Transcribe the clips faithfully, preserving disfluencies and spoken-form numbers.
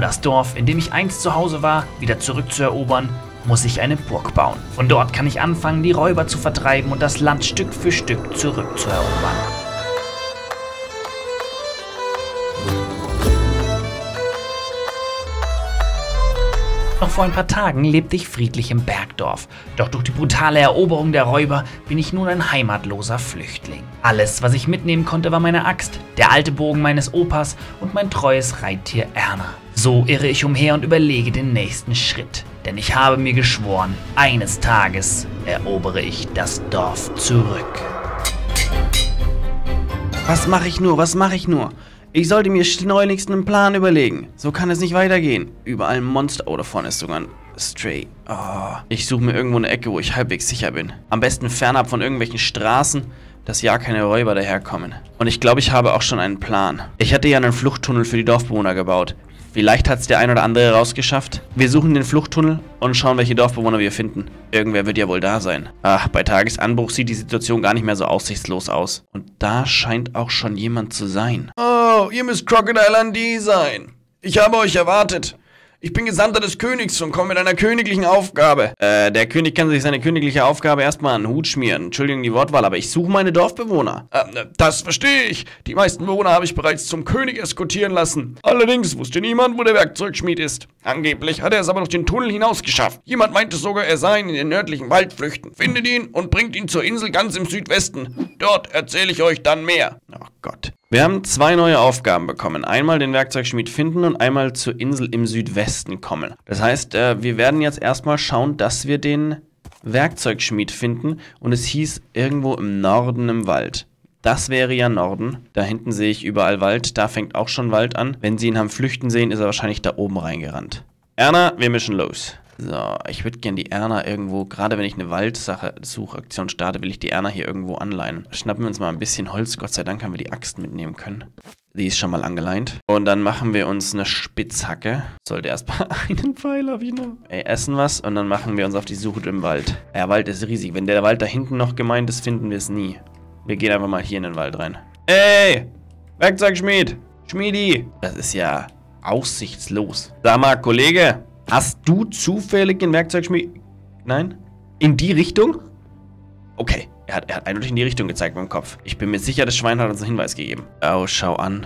das Dorf, in dem ich einst zu Hause war, wieder zurückzuerobern, muss ich eine Burg bauen. Von dort kann ich anfangen, die Räuber zu vertreiben und das Land Stück für Stück zurückzuerobern. Noch vor ein paar Tagen lebte ich friedlich im Bergdorf. Doch durch die brutale Eroberung der Räuber bin ich nun ein heimatloser Flüchtling. Alles, was ich mitnehmen konnte, war meine Axt, der alte Bogen meines Opas und mein treues Reittier Erna. So irre ich umher und überlege den nächsten Schritt. Denn ich habe mir geschworen, eines Tages erobere ich das Dorf zurück. Was mache ich nur? Was mache ich nur? Ich sollte mir schleunigst einen Plan überlegen. So kann es nicht weitergehen. Überall Monster. Oh, da vorne ist sogar ein Stray. Oh. Ich suche mir irgendwo eine Ecke, wo ich halbwegs sicher bin. Am besten fernab von irgendwelchen Straßen, dass ja keine Räuber daherkommen. Und ich glaube, ich habe auch schon einen Plan. Ich hatte ja einen Fluchttunnel für die Dorfbewohner gebaut. Vielleicht hat es der ein oder andere rausgeschafft. Wir suchen den Fluchttunnel und schauen, welche Dorfbewohner wir finden. Irgendwer wird ja wohl da sein. Ach, bei Tagesanbruch sieht die Situation gar nicht mehr so aussichtslos aus. Und da scheint auch schon jemand zu sein. Oh, ihr müsst Crocodile Dundee sein. Ich habe euch erwartet. Ich bin Gesandter des Königs und komme mit einer königlichen Aufgabe. Äh, der König kann sich seine königliche Aufgabe erstmal an den Hut schmieren. Entschuldigung die Wortwahl, aber ich suche meine Dorfbewohner. Äh, das verstehe ich. Die meisten Bewohner habe ich bereits zum König eskortieren lassen. Allerdings wusste niemand, wo der Werkzeugschmied ist. Angeblich hat er es aber durch den Tunnel hinaus geschafft. Jemand meinte sogar, er sei in den nördlichen Wald flüchten. Findet ihn und bringt ihn zur Insel ganz im Südwesten. Dort erzähle ich euch dann mehr. Ach Gott. Wir haben zwei neue Aufgaben bekommen. Einmal den Werkzeugschmied finden und einmal zur Insel im Südwesten kommen. Das heißt, äh, wir werden jetzt erstmal schauen, dass wir den Werkzeugschmied finden. Und es hieß irgendwo im Norden im Wald. Das wäre ja Norden. Da hinten sehe ich überall Wald. Da fängt auch schon Wald an. Wenn Sie ihn haben flüchten sehen, ist er wahrscheinlich da oben reingerannt. Erna, wir mischen los. So, ich würde gerne die Erna irgendwo, gerade wenn ich eine Waldsache-Suchaktion starte, will ich die Erna hier irgendwo anleihen. Schnappen wir uns mal ein bisschen Holz, Gott sei Dank haben wir die Axt mitnehmen können. Die ist schon mal angeleint. Und dann machen wir uns eine Spitzhacke. Sollte erstmal einen Pfeil habe ich noch. Ey, essen was und dann machen wir uns auf die Suche im Wald. Der Wald ist riesig. Wenn der Wald da hinten noch gemeint ist, finden wir es nie. Wir gehen einfach mal hier in den Wald rein. Ey! Werkzeugschmied! Schmiedi! Das ist ja aussichtslos. Sag mal, Kollege! Hast du zufällig den Werkzeugschmied... Nein? In die Richtung? Okay, er hat, er hat eindeutig in die Richtung gezeigt mit dem Kopf. Ich bin mir sicher, das Schwein hat uns einen Hinweis gegeben. Oh, schau an.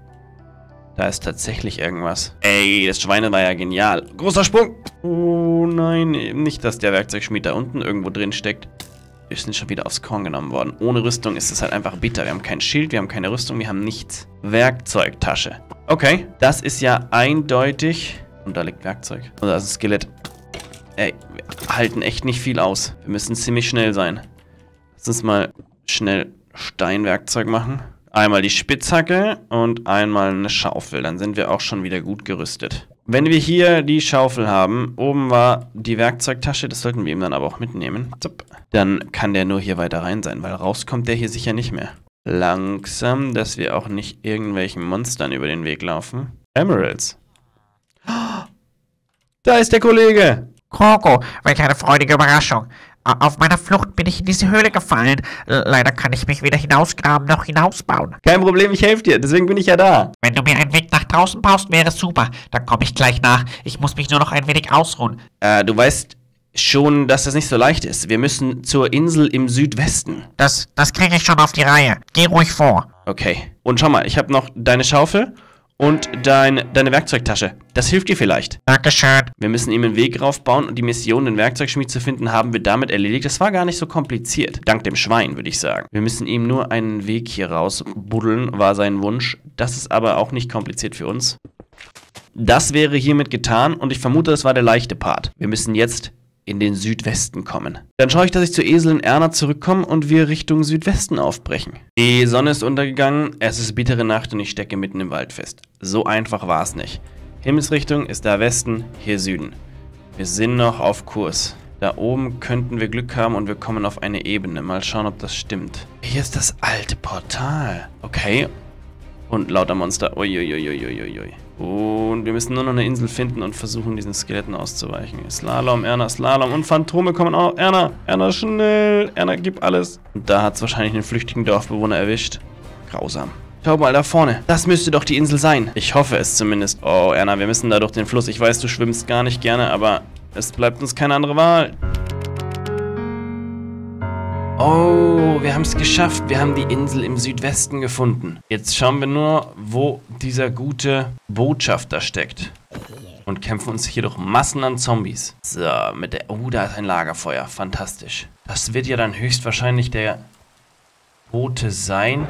Da ist tatsächlich irgendwas. Ey, das Schwein war ja genial. Großer Sprung! Oh nein, nicht, dass der Werkzeugschmied da unten irgendwo drin steckt. Wir sind schon wieder aufs Korn genommen worden. Ohne Rüstung ist es halt einfach bitter. Wir haben kein Schild, wir haben keine Rüstung, wir haben nichts. Werkzeugtasche. Okay, das ist ja eindeutig... Und da liegt Werkzeug. Und da ist ein Skelett. Ey, wir halten echt nicht viel aus. Wir müssen ziemlich schnell sein. Lass uns mal schnell Steinwerkzeug machen. Einmal die Spitzhacke und einmal eine Schaufel. Dann sind wir auch schon wieder gut gerüstet. Wenn wir hier die Schaufel haben, oben war die Werkzeugtasche, das sollten wir ihm dann aber auch mitnehmen. Dann kann der nur hier weiter rein sein, weil raus kommt der hier sicher nicht mehr. Langsam, dass wir auch nicht irgendwelchen Monstern über den Weg laufen. Emeralds. Da ist der Kollege! Kroko, welch eine freudige Überraschung. Auf meiner Flucht bin ich in diese Höhle gefallen. Leider kann ich mich weder hinausgraben noch hinausbauen. Kein Problem, ich helfe dir, deswegen bin ich ja da. Wenn du mir einen Weg nach draußen baust, wäre super. Dann komme ich gleich nach. Ich muss mich nur noch ein wenig ausruhen. Äh, du weißt schon, dass das nicht so leicht ist. Wir müssen zur Insel im Südwesten. Das, das kriege ich schon auf die Reihe. Geh ruhig vor. Okay. Und schau mal, ich habe noch deine Schaufel. Und dein, deine Werkzeugtasche. Das hilft dir vielleicht. Dankeschön. Wir müssen ihm einen Weg raufbauen und die Mission, den Werkzeugschmied zu finden, haben wir damit erledigt. Das war gar nicht so kompliziert. Dank dem Schwein, würde ich sagen. Wir müssen ihm nur einen Weg hier rausbuddeln, war sein Wunsch. Das ist aber auch nicht kompliziert für uns. Das wäre hiermit getan und ich vermute, das war der leichte Part. Wir müssen jetzt in den Südwesten kommen. Dann schaue ich, dass ich zur Eselin Erna zurückkomme und wir Richtung Südwesten aufbrechen. Die Sonne ist untergegangen, es ist bittere Nacht und ich stecke mitten im Wald fest. So einfach war es nicht. Himmelsrichtung ist da Westen, hier Süden. Wir sind noch auf Kurs. Da oben könnten wir Glück haben und wir kommen auf eine Ebene. Mal schauen, ob das stimmt. Hier ist das alte Portal. Okay. Und lauter Monster. Uiuiuiuiui. Und wir müssen nur noch eine Insel finden und versuchen, diesen Skeletten auszuweichen. Slalom, Erna, Slalom und Phantome kommen auch. Erna, Erna, schnell. Erna, gib alles. Und da hat es wahrscheinlich einen flüchtigen Dorfbewohner erwischt. Grausam. Schau mal, da vorne. Das müsste doch die Insel sein. Ich hoffe es zumindest. Oh, Erna, wir müssen da durch den Fluss. Ich weiß, du schwimmst gar nicht gerne, aber es bleibt uns keine andere Wahl. Oh, wir haben es geschafft. Wir haben die Insel im Südwesten gefunden. Jetzt schauen wir nur, wo dieser gute Botschafter steckt. Und kämpfen uns hier durch Massen an Zombies. So, mit der... Oh, da ist ein Lagerfeuer. Fantastisch. Das wird ja dann höchstwahrscheinlich der Bote sein.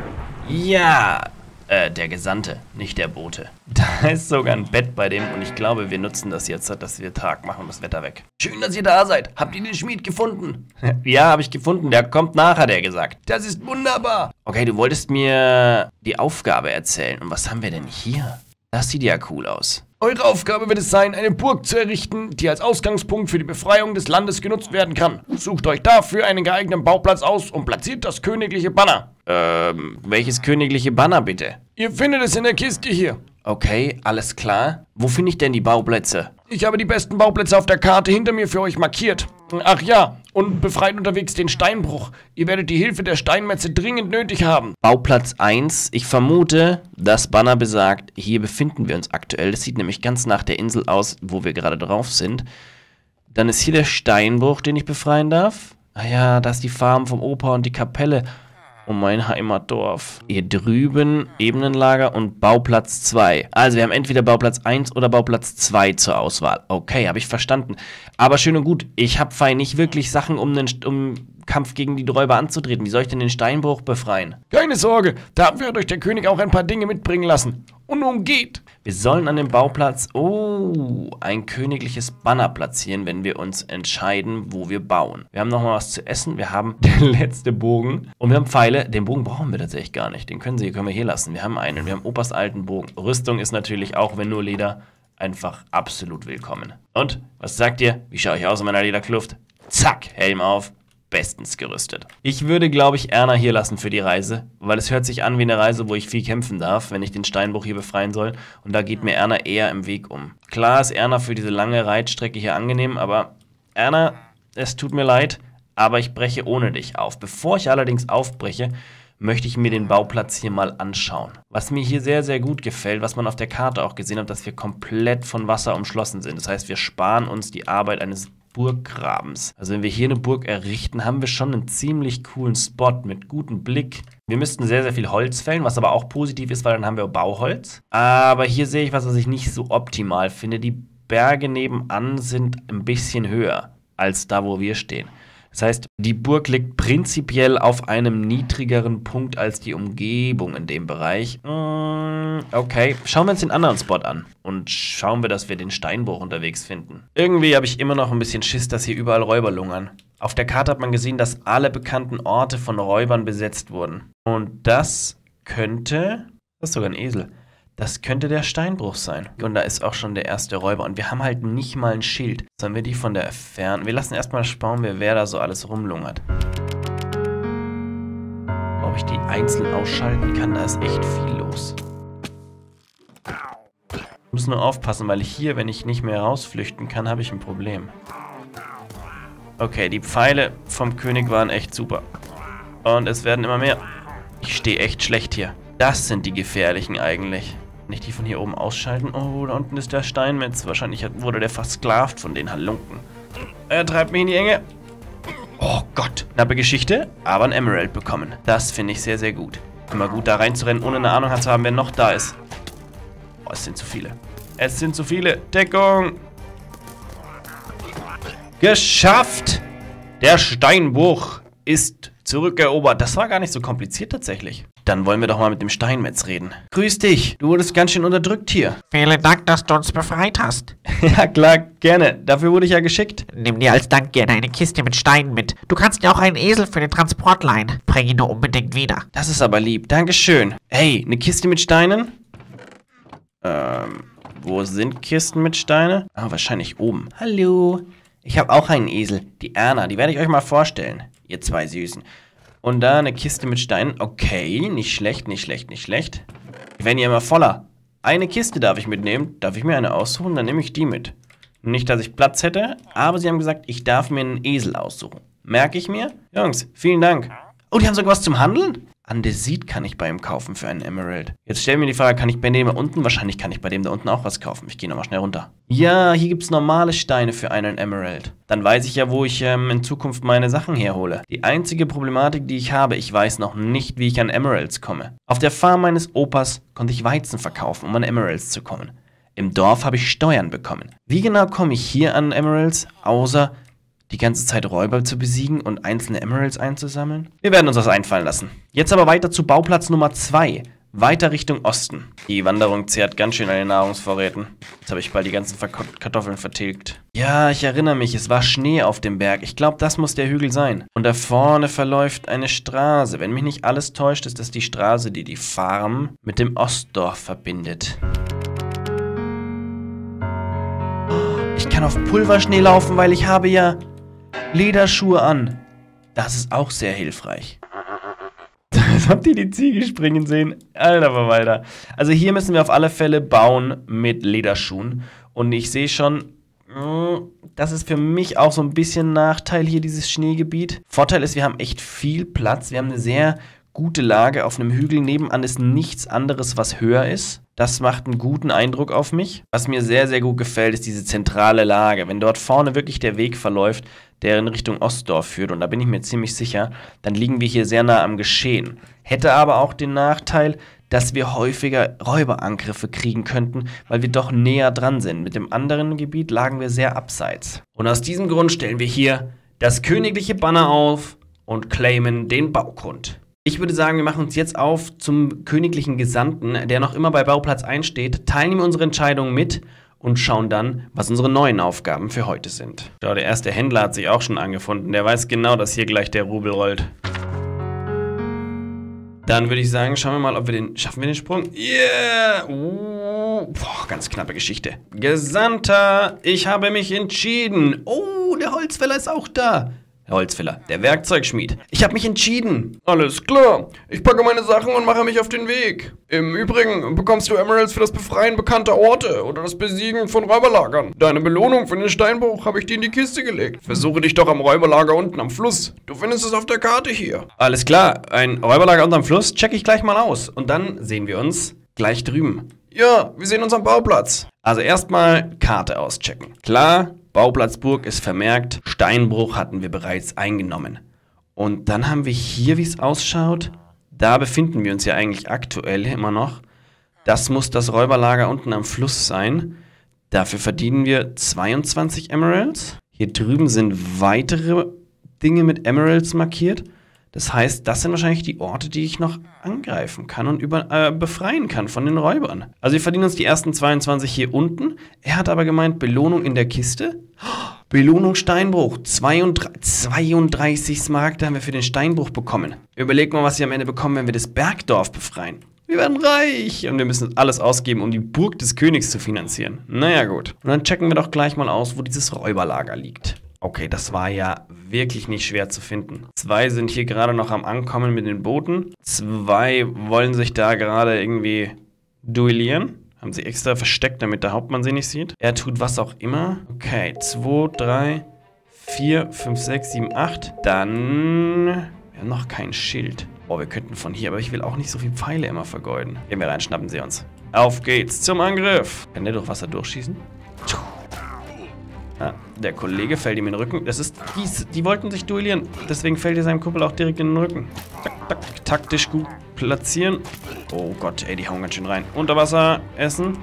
Ja, äh, der Gesandte, nicht der Bote. Da ist sogar ein Bett bei dem und ich glaube, wir nutzen das jetzt, dass wir Tag machen und das Wetter weg. Schön, dass ihr da seid. Habt ihr den Schmied gefunden? Ja, habe ich gefunden. Der kommt nachher, hat er gesagt. Das ist wunderbar. Okay, du wolltest mir die Aufgabe erzählen. Und was haben wir denn hier? Das sieht ja cool aus. Eure Aufgabe wird es sein, eine Burg zu errichten, die als Ausgangspunkt für die Befreiung des Landes genutzt werden kann. Sucht euch dafür einen geeigneten Bauplatz aus und platziert das königliche Banner. Ähm, welches königliche Banner bitte? Ihr findet es in der Kiste hier. Okay, alles klar. Wo finde ich denn die Bauplätze? Ich habe die besten Bauplätze auf der Karte hinter mir für euch markiert. Ach ja, und befreit unterwegs den Steinbruch. Ihr werdet die Hilfe der Steinmetze dringend nötig haben. Bauplatz eins. Ich vermute, das Banner besagt, hier befinden wir uns aktuell. Das sieht nämlich ganz nach der Insel aus, wo wir gerade drauf sind. Dann ist hier der Steinbruch, den ich befreien darf. Ah ja, da ist die Farm vom Opa und die Kapelle. Und mein Heimatdorf. Hier drüben Ebenenlager und Bauplatz zwei. Also wir haben entweder Bauplatz eins oder Bauplatz zwei zur Auswahl. Okay, habe ich verstanden. Aber schön und gut, ich habe fein nicht wirklich Sachen, um den um Kampf gegen die Räuber anzutreten. Wie soll ich denn den Steinbruch befreien? Keine Sorge, da wird euch der König auch ein paar Dinge mitbringen lassen. Und nun geht. Wir sollen an dem Bauplatz, oh, ein königliches Banner platzieren, wenn wir uns entscheiden, wo wir bauen. Wir haben nochmal was zu essen, wir haben den letzten Bogen und wir haben Pfeile. Den Bogen brauchen wir tatsächlich gar nicht, den können, Sie, können wir hier lassen. Wir haben einen, wir haben Opas alten Bogen. Rüstung ist natürlich, auch wenn nur Leder, einfach absolut willkommen. Und, was sagt ihr? Wie schaue ich aus in meiner Lederkluft? Zack, Helm auf. Bestens gerüstet. Ich würde, glaube ich, Erna hier lassen für die Reise, weil es hört sich an wie eine Reise, wo ich viel kämpfen darf, wenn ich den Steinbruch hier befreien soll. Und da geht mir Erna eher im Weg um. Klar ist Erna für diese lange Reitstrecke hier angenehm, aber Erna, es tut mir leid, aber ich breche ohne dich auf. Bevor ich allerdings aufbreche, möchte ich mir den Bauplatz hier mal anschauen. Was mir hier sehr, sehr gut gefällt, was man auf der Karte auch gesehen hat, dass wir komplett von Wasser umschlossen sind. Das heißt, wir sparen uns die Arbeit eines Burggrabens. Also wenn wir hier eine Burg errichten, haben wir schon einen ziemlich coolen Spot mit gutem Blick. Wir müssten sehr, sehr viel Holz fällen, was aber auch positiv ist, weil dann haben wir Bauholz. Aber hier sehe ich was, was ich nicht so optimal finde. Die Berge nebenan sind ein bisschen höher als da, wo wir stehen. Das heißt, die Burg liegt prinzipiell auf einem niedrigeren Punkt als die Umgebung in dem Bereich. Okay, schauen wir uns den anderen Spot an. Und schauen wir, dass wir den Steinbruch unterwegs finden. Irgendwie habe ich immer noch ein bisschen Schiss, dass hier überall Räuber lungern. Auf der Karte hat man gesehen, dass alle bekannten Orte von Räubern besetzt wurden. Und das könnte... Das ist sogar ein Esel. Das könnte der Steinbruch sein. Und da ist auch schon der erste Räuber. Und wir haben halt nicht mal ein Schild. Sollen wir die von der entfernen? Wir lassen erstmal schauen, wer da so alles rumlungert. Ob ich die einzeln ausschalten kann, da ist echt viel los. Ich muss nur aufpassen, weil ich hier, wenn ich nicht mehr rausflüchten kann, habe ich ein Problem. Okay, die Pfeile vom König waren echt super. Und es werden immer mehr. Ich stehe echt schlecht hier. Das sind die gefährlichen eigentlich. Nicht die von hier oben ausschalten. Oh, da unten ist der Steinmetz. Wahrscheinlich wurde der versklavt von den Halunken. Er treibt mich in die Enge. Oh Gott. Knappe Geschichte, aber ein Emerald bekommen. Das finde ich sehr, sehr gut. Immer gut, da reinzurennen, ohne eine Ahnung zu haben, wer noch da ist. Oh, es sind zu viele. Es sind zu viele. Deckung. Geschafft. Der Steinbruch ist zurückerobert. Das war gar nicht so kompliziert tatsächlich. Dann wollen wir doch mal mit dem Steinmetz reden. Grüß dich. Du wurdest ganz schön unterdrückt hier. Vielen Dank, dass du uns befreit hast. Ja, klar, gerne. Dafür wurde ich ja geschickt. Nimm dir als Dank gerne eine Kiste mit Steinen mit. Du kannst dir auch einen Esel für den Transport leihen. Bring ihn nur unbedingt wieder. Das ist aber lieb. Dankeschön. Hey, eine Kiste mit Steinen? Ähm, wo sind Kisten mit Steinen? Ah, wahrscheinlich oben. Hallo. Ich habe auch einen Esel. Die Erna, die werde ich euch mal vorstellen. Ihr zwei Süßen. Und da eine Kiste mit Steinen. Okay, nicht schlecht, nicht schlecht, nicht schlecht. Die werden ja immer voller. Eine Kiste darf ich mitnehmen. Darf ich mir eine aussuchen? Dann nehme ich die mit. Nicht, dass ich Platz hätte, aber sie haben gesagt, ich darf mir einen Esel aussuchen. Merke ich mir? Jungs, vielen Dank. Oh, die haben sogar was zum Handeln? Andesit kann ich bei ihm kaufen für einen Emerald. Jetzt stellen wir die Frage, kann ich bei dem da unten? Wahrscheinlich kann ich bei dem da unten auch was kaufen. Ich gehe nochmal schnell runter. Ja, hier gibt es normale Steine für einen Emerald. Dann weiß ich ja, wo ich ähm, in Zukunft meine Sachen herhole. Die einzige Problematik, die ich habe, ich weiß noch nicht, wie ich an Emeralds komme. Auf der Farm meines Opas konnte ich Weizen verkaufen, um an Emeralds zu kommen. Im Dorf habe ich Steuern bekommen. Wie genau komme ich hier an Emeralds, außer die ganze Zeit Räuber zu besiegen und einzelne Emeralds einzusammeln? Wir werden uns das einfallen lassen. Jetzt aber weiter zu Bauplatz Nummer zwei. Weiter Richtung Osten. Die Wanderung zehrt ganz schön an den Nahrungsvorräten. Jetzt habe ich bald die ganzen Verk- Kartoffeln vertilgt. Ja, ich erinnere mich, es war Schnee auf dem Berg. Ich glaube, das muss der Hügel sein. Und da vorne verläuft eine Straße. Wenn mich nicht alles täuscht, ist das die Straße, die die Farm mit dem Ostdorf verbindet. Ich kann auf Pulverschnee laufen, weil ich habe ja Lederschuhe an. Das ist auch sehr hilfreich. Habt ihr die Ziege springen sehen? Alter Verwalter. Also hier müssen wir auf alle Fälle bauen mit Lederschuhen. Und ich sehe schon, das ist für mich auch so ein bisschen Nachteil hier, dieses Schneegebiet. Vorteil ist, wir haben echt viel Platz. Wir haben eine sehr gute Lage auf einem Hügel. Nebenan ist nichts anderes, was höher ist. Das macht einen guten Eindruck auf mich. Was mir sehr, sehr gut gefällt, ist diese zentrale Lage. Wenn dort vorne wirklich der Weg verläuft, der in Richtung Ostdorf führt, und da bin ich mir ziemlich sicher, dann liegen wir hier sehr nah am Geschehen. Hätte aber auch den Nachteil, dass wir häufiger Räuberangriffe kriegen könnten, weil wir doch näher dran sind. Mit dem anderen Gebiet lagen wir sehr abseits. Und aus diesem Grund stellen wir hier das königliche Banner auf und claimen den Baugrund. Ich würde sagen, wir machen uns jetzt auf zum königlichen Gesandten, der noch immer bei Bauplatz eins steht, teilen ihm unsere Entscheidungen mit und schauen dann, was unsere neuen Aufgaben für heute sind. Ja, der erste Händler hat sich auch schon angefunden. Der weiß genau, dass hier gleich der Rubel rollt. Dann würde ich sagen, schauen wir mal, ob wir den... Schaffen wir den Sprung? Yeah! Uh, boah, ganz knappe Geschichte. Gesandter, ich habe mich entschieden. Oh, der Holzfäller ist auch da. Der Holzfäller, der Werkzeugschmied. Ich habe mich entschieden. Alles klar. Ich packe meine Sachen und mache mich auf den Weg. Im Übrigen bekommst du Emeralds für das Befreien bekannter Orte oder das Besiegen von Räuberlagern. Deine Belohnung für den Steinbruch habe ich dir in die Kiste gelegt. Versuche dich doch am Räuberlager unten am Fluss. Du findest es auf der Karte hier. Alles klar, ein Räuberlager unterm Fluss check ich gleich mal aus. Und dann sehen wir uns gleich drüben. Ja, wir sehen uns am Bauplatz. Also erstmal Karte auschecken. Klar, Bauplatzburg ist vermerkt, Steinbruch hatten wir bereits eingenommen. Und dann haben wir hier, wie es ausschaut, da befinden wir uns ja eigentlich aktuell immer noch. Das muss das Räuberlager unten am Fluss sein. Dafür verdienen wir zweiundzwanzig Emeralds. Hier drüben sind weitere Dinge mit Emeralds markiert. Das heißt, das sind wahrscheinlich die Orte, die ich noch angreifen kann und über, äh, befreien kann von den Räubern. Also wir verdienen uns die ersten zweiundzwanzig hier unten. Er hat aber gemeint, Belohnung in der Kiste. Oh, Belohnung Steinbruch. zweiunddreißig Smaragde haben wir für den Steinbruch bekommen. Überlegt mal, was wir am Ende bekommen, wenn wir das Bergdorf befreien. Wir werden reich und wir müssen alles ausgeben, um die Burg des Königs zu finanzieren. Naja gut. Und dann checken wir doch gleich mal aus, wo dieses Räuberlager liegt. Okay, das war ja wirklich nicht schwer zu finden. Zwei sind hier gerade noch am Ankommen mit den Booten. Zwei wollen sich da gerade irgendwie duellieren. Haben sie extra versteckt, damit der Hauptmann sie nicht sieht. Er tut was auch immer. Okay, zwei, drei, vier, fünf, sechs, sieben, acht. Dann... Wir haben noch kein Schild. Boah, wir könnten von hier, aber ich will auch nicht so viele Pfeile immer vergeuden. Gehen wir rein, schnappen sie uns. Auf geht's zum Angriff. Kann der durch Wasser durchschießen? Ja, der Kollege fällt ihm in den Rücken. Das ist, die, die wollten sich duellieren. Deswegen fällt er seinem Kumpel auch direkt in den Rücken. Tak, tak, taktisch gut platzieren. Oh Gott, ey, die hauen ganz schön rein. Unterwasser, essen.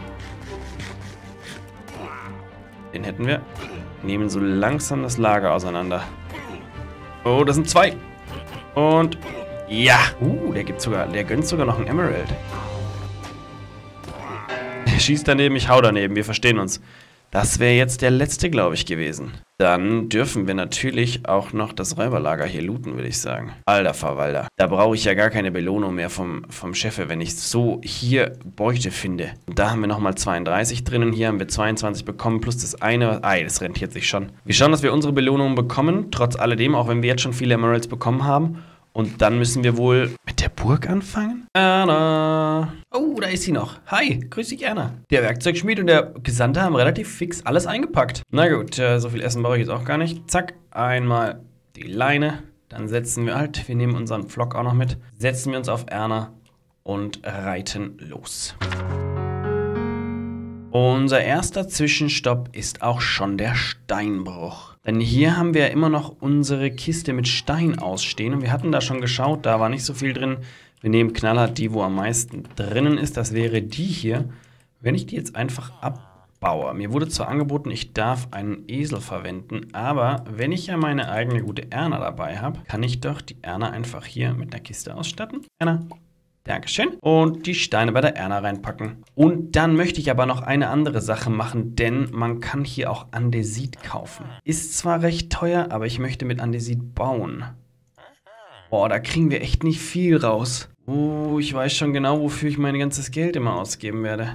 Den hätten wir. Nehmen so langsam das Lager auseinander. Oh, das sind zwei. Und ja. Uh, der gibt sogar, der gönnt sogar noch einen Emerald. Er schießt daneben, ich hau daneben. Wir verstehen uns. Das wäre jetzt der letzte, glaube ich, gewesen. Dann dürfen wir natürlich auch noch das Räuberlager hier looten, würde ich sagen. Alter Verwalter. Da brauche ich ja gar keine Belohnung mehr vom, vom Chef, wenn ich so hier Beute finde. Und da haben wir nochmal zweiunddreißig drinnen. Hier haben wir zweiundzwanzig bekommen, plus das eine. Ei, das rentiert sich schon. Wir schauen, dass wir unsere Belohnungen bekommen, trotz alledem, auch wenn wir jetzt schon viele Emeralds bekommen haben. Und dann müssen wir wohl mit der Burg anfangen? Erna. Oh, da ist sie noch. Hi, grüß dich, Erna. Der Werkzeugschmied und der Gesandte haben relativ fix alles eingepackt. Na gut, äh, so viel Essen brauche ich jetzt auch gar nicht. Zack, einmal die Leine. Dann setzen wir halt, wir nehmen unseren Pflock auch noch mit, setzen wir uns auf Erna und reiten los. Unser erster Zwischenstopp ist auch schon der Steinbruch. Denn hier haben wir ja immer noch unsere Kiste mit Stein ausstehen. Und wir hatten da schon geschaut, da war nicht so viel drin. Wir nehmen knallhart die, wo am meisten drinnen ist. Das wäre die hier. Wenn ich die jetzt einfach abbaue. Mir wurde zwar angeboten, ich darf einen Esel verwenden. Aber wenn ich ja meine eigene gute Erna dabei habe, kann ich doch die Erna einfach hier mit einer Kiste ausstatten. Erna. Dankeschön. Und die Steine bei der Erna reinpacken. Und dann möchte ich aber noch eine andere Sache machen, denn man kann hier auch Andesit kaufen. Ist zwar recht teuer, aber ich möchte mit Andesit bauen. Boah, da kriegen wir echt nicht viel raus. Oh, ich weiß schon genau, wofür ich mein ganzes Geld immer ausgeben werde.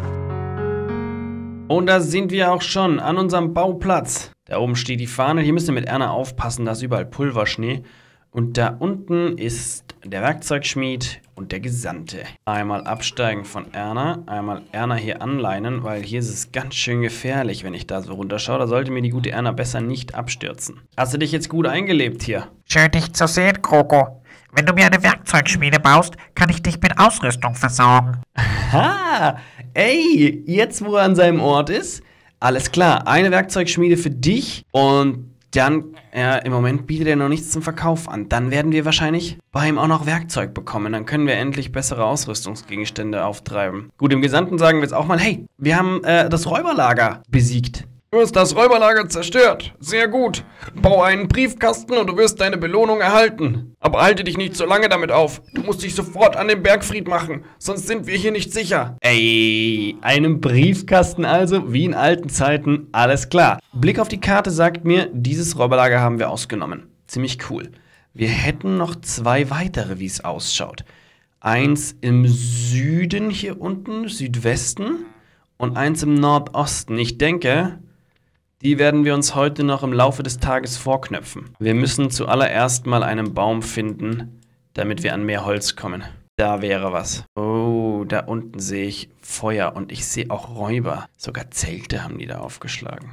Und da sind wir auch schon an unserem Bauplatz. Da oben steht die Fahne. Hier müssen wir mit Erna aufpassen, da ist überall Pulverschnee. Und da unten ist der Werkzeugschmied und der Gesandte. Einmal absteigen von Erna, einmal Erna hier anleinen, weil hier ist es ganz schön gefährlich, wenn ich da so runterschaue. Da sollte mir die gute Erna besser nicht abstürzen. Hast du dich jetzt gut eingelebt hier? Schön, dich zu sehen, Kroko. Wenn du mir eine Werkzeugschmiede baust, kann ich dich mit Ausrüstung versorgen. Ha! Ey, jetzt wo er an seinem Ort ist? Alles klar, eine Werkzeugschmiede für dich und dann, ja, im Moment bietet er noch nichts zum Verkauf an. Dann werden wir wahrscheinlich bei ihm auch noch Werkzeug bekommen. Dann können wir endlich bessere Ausrüstungsgegenstände auftreiben. Gut, im Gesandten sagen wir jetzt auch mal, hey, wir haben äh, das Räuberlager besiegt. Du hast das Räuberlager zerstört. Sehr gut. Bau einen Briefkasten und du wirst deine Belohnung erhalten. Aber halte dich nicht so lange damit auf. Du musst dich sofort an den Bergfried machen, sonst sind wir hier nicht sicher. Ey, einen Briefkasten also, wie in alten Zeiten, alles klar. Blick auf die Karte sagt mir, dieses Räuberlager haben wir ausgenommen. Ziemlich cool. Wir hätten noch zwei weitere, wie es ausschaut. Eins im Süden hier unten, Südwesten, und eins im Nordosten. Ich denke, die werden wir uns heute noch im Laufe des Tages vorknöpfen. Wir müssen zuallererst mal einen Baum finden, damit wir an mehr Holz kommen. Da wäre was. Oh, da unten sehe ich Feuer und ich sehe auch Räuber. Sogar Zelte haben die da aufgeschlagen.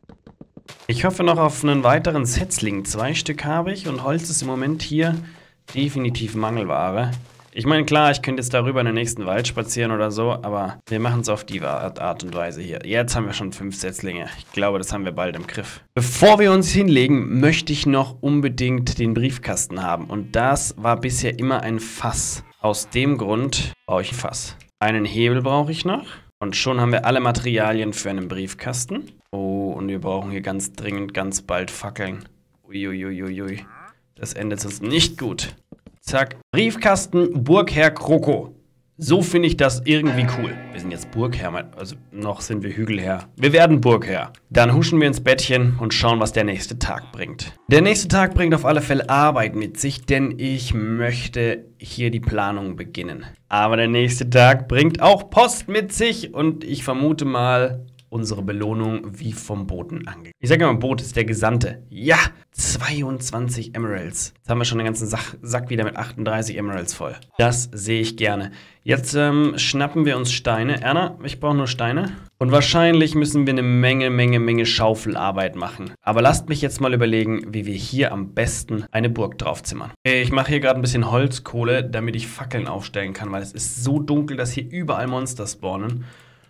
Ich hoffe noch auf einen weiteren Setzling. Zwei Stück habe ich und Holz ist im Moment hier definitiv Mangelware. Ich meine, klar, ich könnte jetzt darüber in den nächsten Wald spazieren oder so, aber wir machen es auf die Art und Weise hier. Jetzt haben wir schon fünf Setzlinge. Ich glaube, das haben wir bald im Griff. Bevor wir uns hinlegen, möchte ich noch unbedingt den Briefkasten haben. Und das war bisher immer ein Fass. Aus dem Grund brauche ich ein Fass. Einen Hebel brauche ich noch. Und schon haben wir alle Materialien für einen Briefkasten. Oh, und wir brauchen hier ganz dringend, ganz bald Fackeln. Uiuiuiui. Das endet sonst nicht gut. Zack. Briefkasten, Burgherr Kroko. So finde ich das irgendwie cool. Wir sind jetzt Burgherr, also noch sind wir Hügelherr. Wir werden Burgherr. Dann huschen wir ins Bettchen und schauen, was der nächste Tag bringt. Der nächste Tag bringt auf alle Fälle Arbeit mit sich, denn ich möchte hier die Planung beginnen. Aber der nächste Tag bringt auch Post mit sich und ich vermute mal unsere Belohnung wie vom Boten angekündigt. Ich sage mal, Boot ist der Gesandte. Ja, zweiundzwanzig Emeralds. Jetzt haben wir schon den ganzen Sack, Sack wieder mit achtunddreißig Emeralds voll. Das sehe ich gerne. Jetzt ähm, schnappen wir uns Steine. Erna, ich brauche nur Steine. Und wahrscheinlich müssen wir eine Menge, Menge, Menge Schaufelarbeit machen. Aber lasst mich jetzt mal überlegen, wie wir hier am besten eine Burg draufzimmern. Ich mache hier gerade ein bisschen Holzkohle, damit ich Fackeln aufstellen kann, weil es ist so dunkel, dass hier überall Monster spawnen.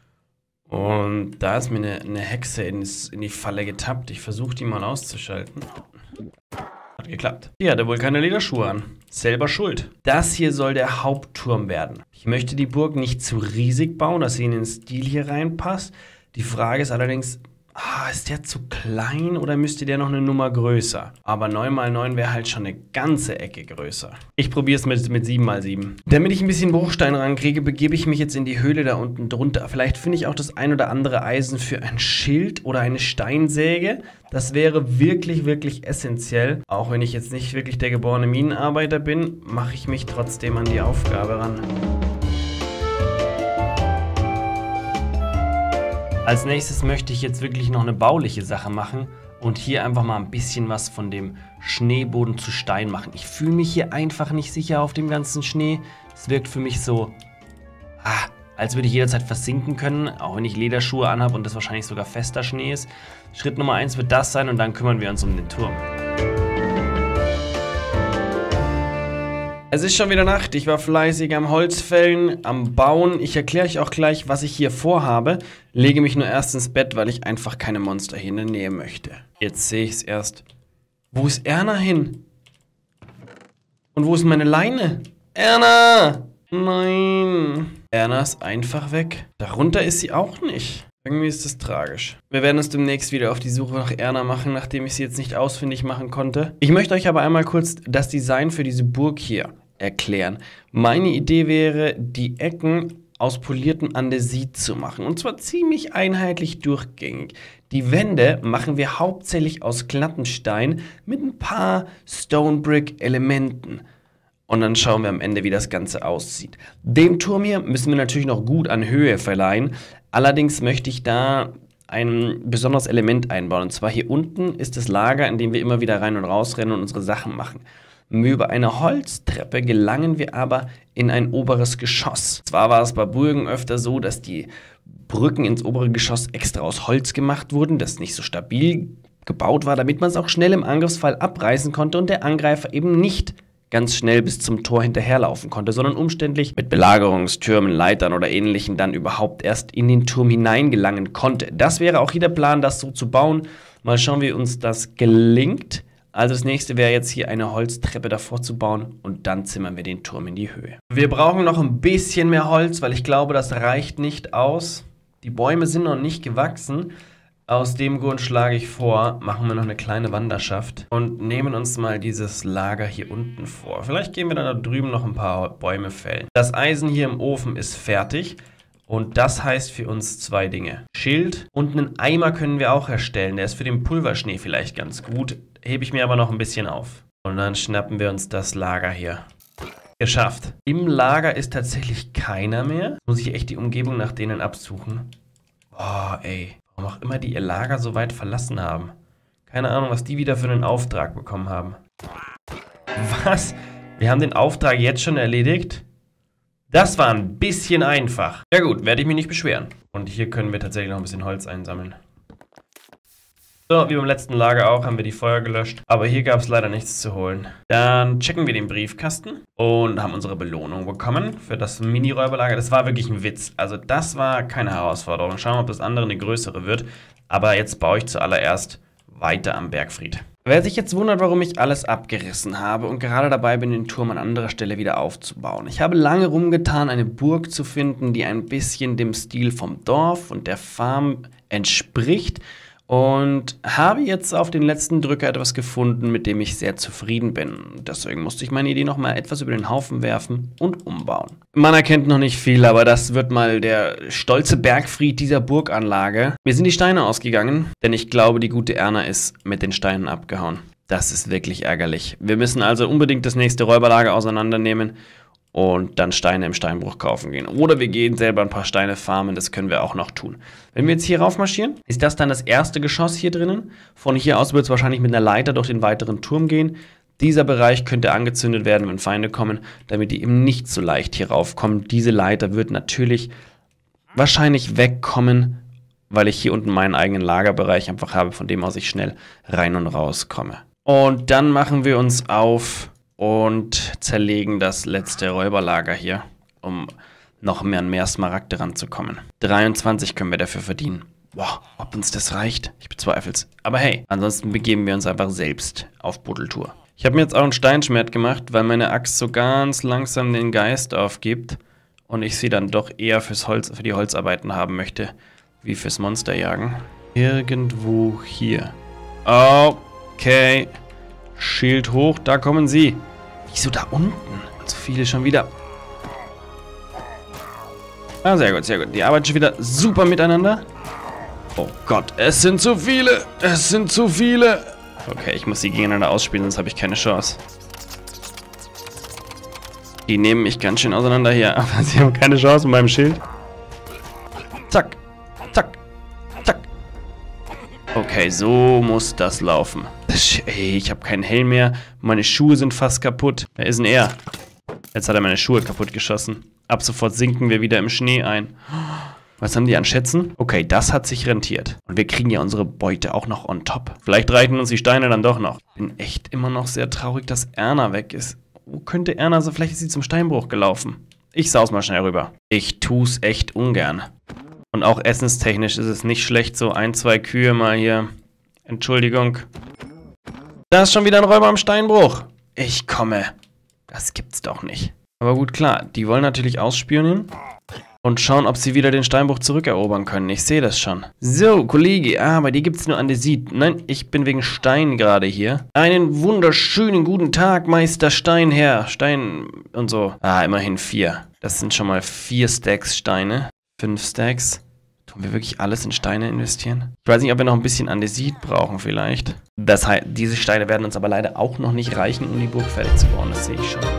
Und da ist mir eine, eine Hexe ins, in die Falle getappt. Ich versuche die mal auszuschalten. Hat geklappt. Die hatte wohl keine Lederschuhe an. Selber schuld. Das hier soll der Hauptturm werden. Ich möchte die Burg nicht zu riesig bauen, dass sie in den Stil hier reinpasst. Die Frage ist allerdings, ah, ist der zu klein oder müsste der noch eine Nummer größer? Aber neun mal neun wäre halt schon eine ganze Ecke größer. Ich probiere es mit, mit sieben mal sieben. Damit ich ein bisschen Bruchstein rankriege, begebe ich mich jetzt in die Höhle da unten drunter. Vielleicht finde ich auch das ein oder andere Eisen für ein Schild oder eine Steinsäge. Das wäre wirklich, wirklich essentiell. Auch wenn ich jetzt nicht wirklich der geborene Minenarbeiter bin, mache ich mich trotzdem an die Aufgabe ran. Als nächstes möchte ich jetzt wirklich noch eine bauliche Sache machen und hier einfach mal ein bisschen was von dem Schneeboden zu Stein machen. Ich fühle mich hier einfach nicht sicher auf dem ganzen Schnee. Es wirkt für mich so, ah, als würde ich jederzeit versinken können, auch wenn ich Lederschuhe anhabe und das wahrscheinlich sogar fester Schnee ist. Schritt Nummer eins wird das sein und dann kümmern wir uns um den Turm. Es ist schon wieder Nacht. Ich war fleißig am Holzfällen, am Bauen. Ich erkläre euch auch gleich, was ich hier vorhabe. Lege mich nur erst ins Bett, weil ich einfach keine Monster hier in der Nähe möchte. Jetzt sehe ich es erst. Wo ist Erna hin? Und wo ist meine Leine? Erna! Nein. Erna ist einfach weg. Darunter ist sie auch nicht. Irgendwie ist das tragisch. Wir werden uns demnächst wieder auf die Suche nach Erna machen, nachdem ich sie jetzt nicht ausfindig machen konnte. Ich möchte euch aber einmal kurz das Design für diese Burg hier erklären. Meine Idee wäre, die Ecken aus poliertem Andesit zu machen. Und zwar ziemlich einheitlich durchgängig. Die Wände machen wir hauptsächlich aus glatten Stein mit ein paar Stonebrick-Elementen. Und dann schauen wir am Ende, wie das Ganze aussieht. Dem Turm hier müssen wir natürlich noch gut an Höhe verleihen. Allerdings möchte ich da ein besonderes Element einbauen. Und zwar hier unten ist das Lager, in dem wir immer wieder rein und raus rennen und unsere Sachen machen. Über eine Holztreppe gelangen wir aber in ein oberes Geschoss. Zwar war es bei Burgen öfter so, dass die Brücken ins obere Geschoss extra aus Holz gemacht wurden, das nicht so stabil gebaut war, damit man es auch schnell im Angriffsfall abreißen konnte und der Angreifer eben nicht ganz schnell bis zum Tor hinterherlaufen konnte, sondern umständlich mit Belagerungstürmen, Leitern oder Ähnlichem dann überhaupt erst in den Turm hineingelangen konnte. Das wäre auch hier der Plan, das so zu bauen. Mal schauen, wie uns das gelingt. Also das nächste wäre jetzt hier eine Holztreppe davor zu bauen und dann zimmern wir den Turm in die Höhe. Wir brauchen noch ein bisschen mehr Holz, weil ich glaube, das reicht nicht aus. Die Bäume sind noch nicht gewachsen. Aus dem Grund schlage ich vor, machen wir noch eine kleine Wanderschaft und nehmen uns mal dieses Lager hier unten vor. Vielleicht gehen wir dann da drüben noch ein paar Bäume fällen. Das Eisen hier im Ofen ist fertig und das heißt für uns zwei Dinge. Schild und einen Eimer können wir auch erstellen. Der ist für den Pulverschnee vielleicht ganz gut. Hebe ich mir aber noch ein bisschen auf. Und dann schnappen wir uns das Lager hier. Geschafft. Im Lager ist tatsächlich keiner mehr. Muss ich echt die Umgebung nach denen absuchen. Oh, ey. Warum auch immer die ihr Lager so weit verlassen haben. Keine Ahnung, was die wieder für einen Auftrag bekommen haben. Was? Wir haben den Auftrag jetzt schon erledigt? Das war ein bisschen einfach. Ja gut, werde ich mich nicht beschweren. Und hier können wir tatsächlich noch ein bisschen Holz einsammeln. So, wie beim letzten Lager auch, haben wir die Feuer gelöscht. Aber hier gab es leider nichts zu holen. Dann checken wir den Briefkasten und haben unsere Belohnung bekommen für das Mini-Räuberlager. Das war wirklich ein Witz. Also das war keine Herausforderung. Schauen wir, ob das andere eine größere wird. Aber jetzt baue ich zuallererst weiter am Bergfried. Wer sich jetzt wundert, warum ich alles abgerissen habe und gerade dabei bin, den Turm an anderer Stelle wieder aufzubauen. Ich habe lange rumgetan, eine Burg zu finden, die ein bisschen dem Stil vom Dorf und der Farm entspricht. Und habe jetzt auf den letzten Drücker etwas gefunden, mit dem ich sehr zufrieden bin. Deswegen musste ich meine Idee nochmal etwas über den Haufen werfen und umbauen. Man erkennt noch nicht viel, aber das wird mal der stolze Bergfried dieser Burganlage. Mir sind die Steine ausgegangen, denn ich glaube, die gute Erna ist mit den Steinen abgehauen. Das ist wirklich ärgerlich. Wir müssen also unbedingt das nächste Räuberlager auseinandernehmen und dann Steine im Steinbruch kaufen gehen. Oder wir gehen selber ein paar Steine farmen, das können wir auch noch tun. Wenn wir jetzt hier rauf marschieren, ist das dann das erste Geschoss hier drinnen. Von hier aus wird es wahrscheinlich mit einer Leiter durch den weiteren Turm gehen. Dieser Bereich könnte angezündet werden, wenn Feinde kommen, damit die eben nicht so leicht hier raufkommen. Diese Leiter wird natürlich wahrscheinlich wegkommen, weil ich hier unten meinen eigenen Lagerbereich einfach habe, von dem aus ich schnell rein und raus komme. Und dann machen wir uns auf und zerlegen das letzte Räuberlager hier, um noch mehr an mehr Smaragde ranzukommen. dreiundzwanzig können wir dafür verdienen. Boah, ob uns das reicht? Ich bezweifle es. Aber hey, ansonsten begeben wir uns einfach selbst auf Buddeltour. Ich habe mir jetzt auch ein Steinschwert gemacht, weil meine Axt so ganz langsam den Geist aufgibt und ich sie dann doch eher fürs Holz, für die Holzarbeiten haben möchte, wie fürs Monsterjagen. Irgendwo hier. Okay. Schild hoch, da kommen sie. Wieso da unten? So viele schon wieder. Ah, sehr gut, sehr gut. Die arbeiten schon wieder super miteinander. Oh Gott, es sind zu viele. Es sind zu viele. Okay, ich muss sie gegeneinander ausspielen, sonst habe ich keine Chance. Die nehmen mich ganz schön auseinander hier, aber sie haben keine Chance mit meinem Schild. Zack, zack, zack. Okay, so muss das laufen. Ey, ich habe keinen Helm mehr. Meine Schuhe sind fast kaputt. Wer ist denn er? Jetzt hat er meine Schuhe kaputt geschossen. Ab sofort sinken wir wieder im Schnee ein. Was haben die an Schätzen? Okay, das hat sich rentiert. Und wir kriegen ja unsere Beute auch noch on top. Vielleicht reichen uns die Steine dann doch noch. Bin echt immer noch sehr traurig, dass Erna weg ist. Wo könnte Erna so? Vielleicht ist sie zum Steinbruch gelaufen. Ich saus mal schnell rüber. Ich tu's echt ungern. Und auch essenstechnisch ist es nicht schlecht, so ein, zwei Kühe mal hier. Entschuldigung. Da ist schon wieder ein Räuber am Steinbruch. Ich komme. Das gibt's doch nicht. Aber gut, klar, die wollen natürlich ausspionieren und schauen, ob sie wieder den Steinbruch zurückerobern können. Ich sehe das schon. So, Kollege, ah, aber die gibt's nur Andesit. Nein, ich bin wegen Stein gerade hier. Einen wunderschönen guten Tag, Meister Steinherr. Stein und so. Ah, immerhin vier. Das sind schon mal vier Stacks Steine. Fünf Stacks. Tun wir wirklich alles in Steine investieren? Ich weiß nicht, ob wir noch ein bisschen Andesit brauchen vielleicht. Das heißt, diese Steine werden uns aber leider auch noch nicht reichen, um die Burg fertig zu bauen. Das sehe ich schon.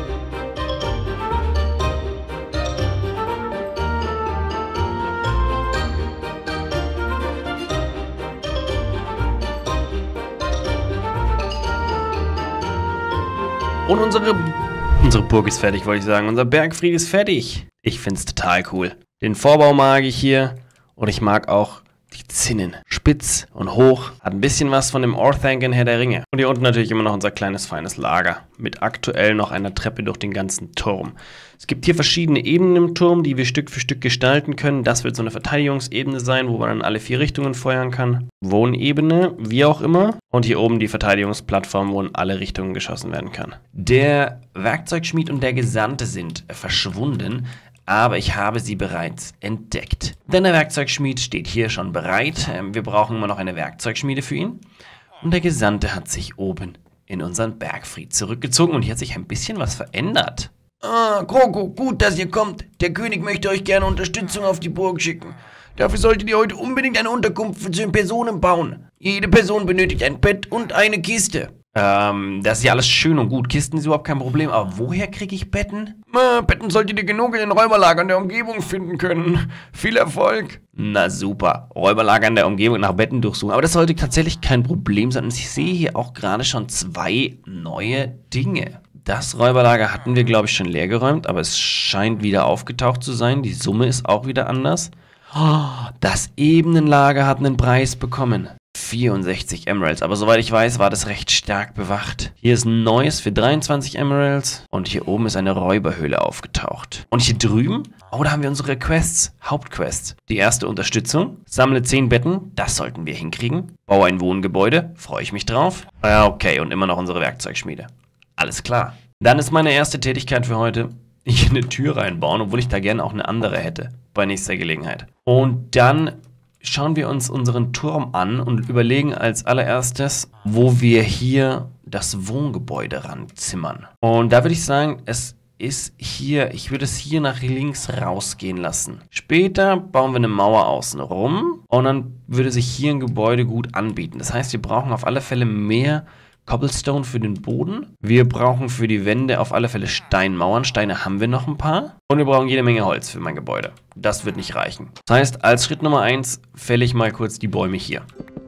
Und unsere, unsere Burg ist fertig, wollte ich sagen. Unser Bergfried ist fertig. Ich finde es total cool. Den Vorbau mag ich hier. Und ich mag auch die Zinnen. Spitz und hoch. Hat ein bisschen was von dem Orthanc in Herr der Ringe. Und hier unten natürlich immer noch unser kleines, feines Lager. Mit aktuell noch einer Treppe durch den ganzen Turm. Es gibt hier verschiedene Ebenen im Turm, die wir Stück für Stück gestalten können. Das wird so eine Verteidigungsebene sein, wo man in alle vier Richtungen feuern kann. Wohnebene, wie auch immer. Und hier oben die Verteidigungsplattform, wo in alle Richtungen geschossen werden kann. Der Werkzeugschmied und der Gesandte sind verschwunden. Aber ich habe sie bereits entdeckt. Denn der Werkzeugschmied steht hier schon bereit. Wir brauchen immer noch eine Werkzeugschmiede für ihn. Und der Gesandte hat sich oben in unseren Bergfried zurückgezogen. Und hier hat sich ein bisschen was verändert. Ah, Kroko, gut, dass ihr kommt. Der König möchte euch gerne Unterstützung auf die Burg schicken. Dafür solltet ihr heute unbedingt eine Unterkunft für zehn Personen bauen. Jede Person benötigt ein Bett und eine Kiste. Ähm, das ist ja alles schön und gut. Kisten ist überhaupt kein Problem. Aber woher kriege ich Betten? Äh, Betten solltet ihr genug in den Räuberlagern der Umgebung finden können. Viel Erfolg. Na super. Räuberlager in der Umgebung nach Betten durchsuchen. Aber das sollte tatsächlich kein Problem sein. Und ich sehe hier auch gerade schon zwei neue Dinge. Das Räuberlager hatten wir, glaube ich, schon leer geräumt. Aber es scheint wieder aufgetaucht zu sein. Die Summe ist auch wieder anders. Oh, das Ebenenlager hat einen Preis bekommen. vierundsechzig Emeralds, aber soweit ich weiß, war das recht stark bewacht. Hier ist ein neues für dreiundzwanzig Emeralds und hier oben ist eine Räuberhöhle aufgetaucht. Und hier drüben, oh, da haben wir unsere Quests, Hauptquests. Die erste Unterstützung, sammle zehn Betten, das sollten wir hinkriegen. Baue ein Wohngebäude, freue ich mich drauf. Ja, okay, und immer noch unsere Werkzeugschmiede. Alles klar. Dann ist meine erste Tätigkeit für heute, hier eine Tür reinbauen, obwohl ich da gerne auch eine andere hätte, bei nächster Gelegenheit. Und dann schauen wir uns unseren Turm an und überlegen als allererstes, wo wir hier das Wohngebäude ranzimmern. Und da würde ich sagen, es ist hier, ich würde es hier nach links rausgehen lassen. Später bauen wir eine Mauer außen rum und dann würde sich hier ein Gebäude gut anbieten. Das heißt, wir brauchen auf alle Fälle mehr Cobblestone für den Boden. Wir brauchen für die Wände auf alle Fälle Steinmauern. Steine haben wir noch ein paar. Und wir brauchen jede Menge Holz für mein Gebäude. Das wird nicht reichen. Das heißt, als Schritt Nummer eins fälle ich mal kurz die Bäume hier.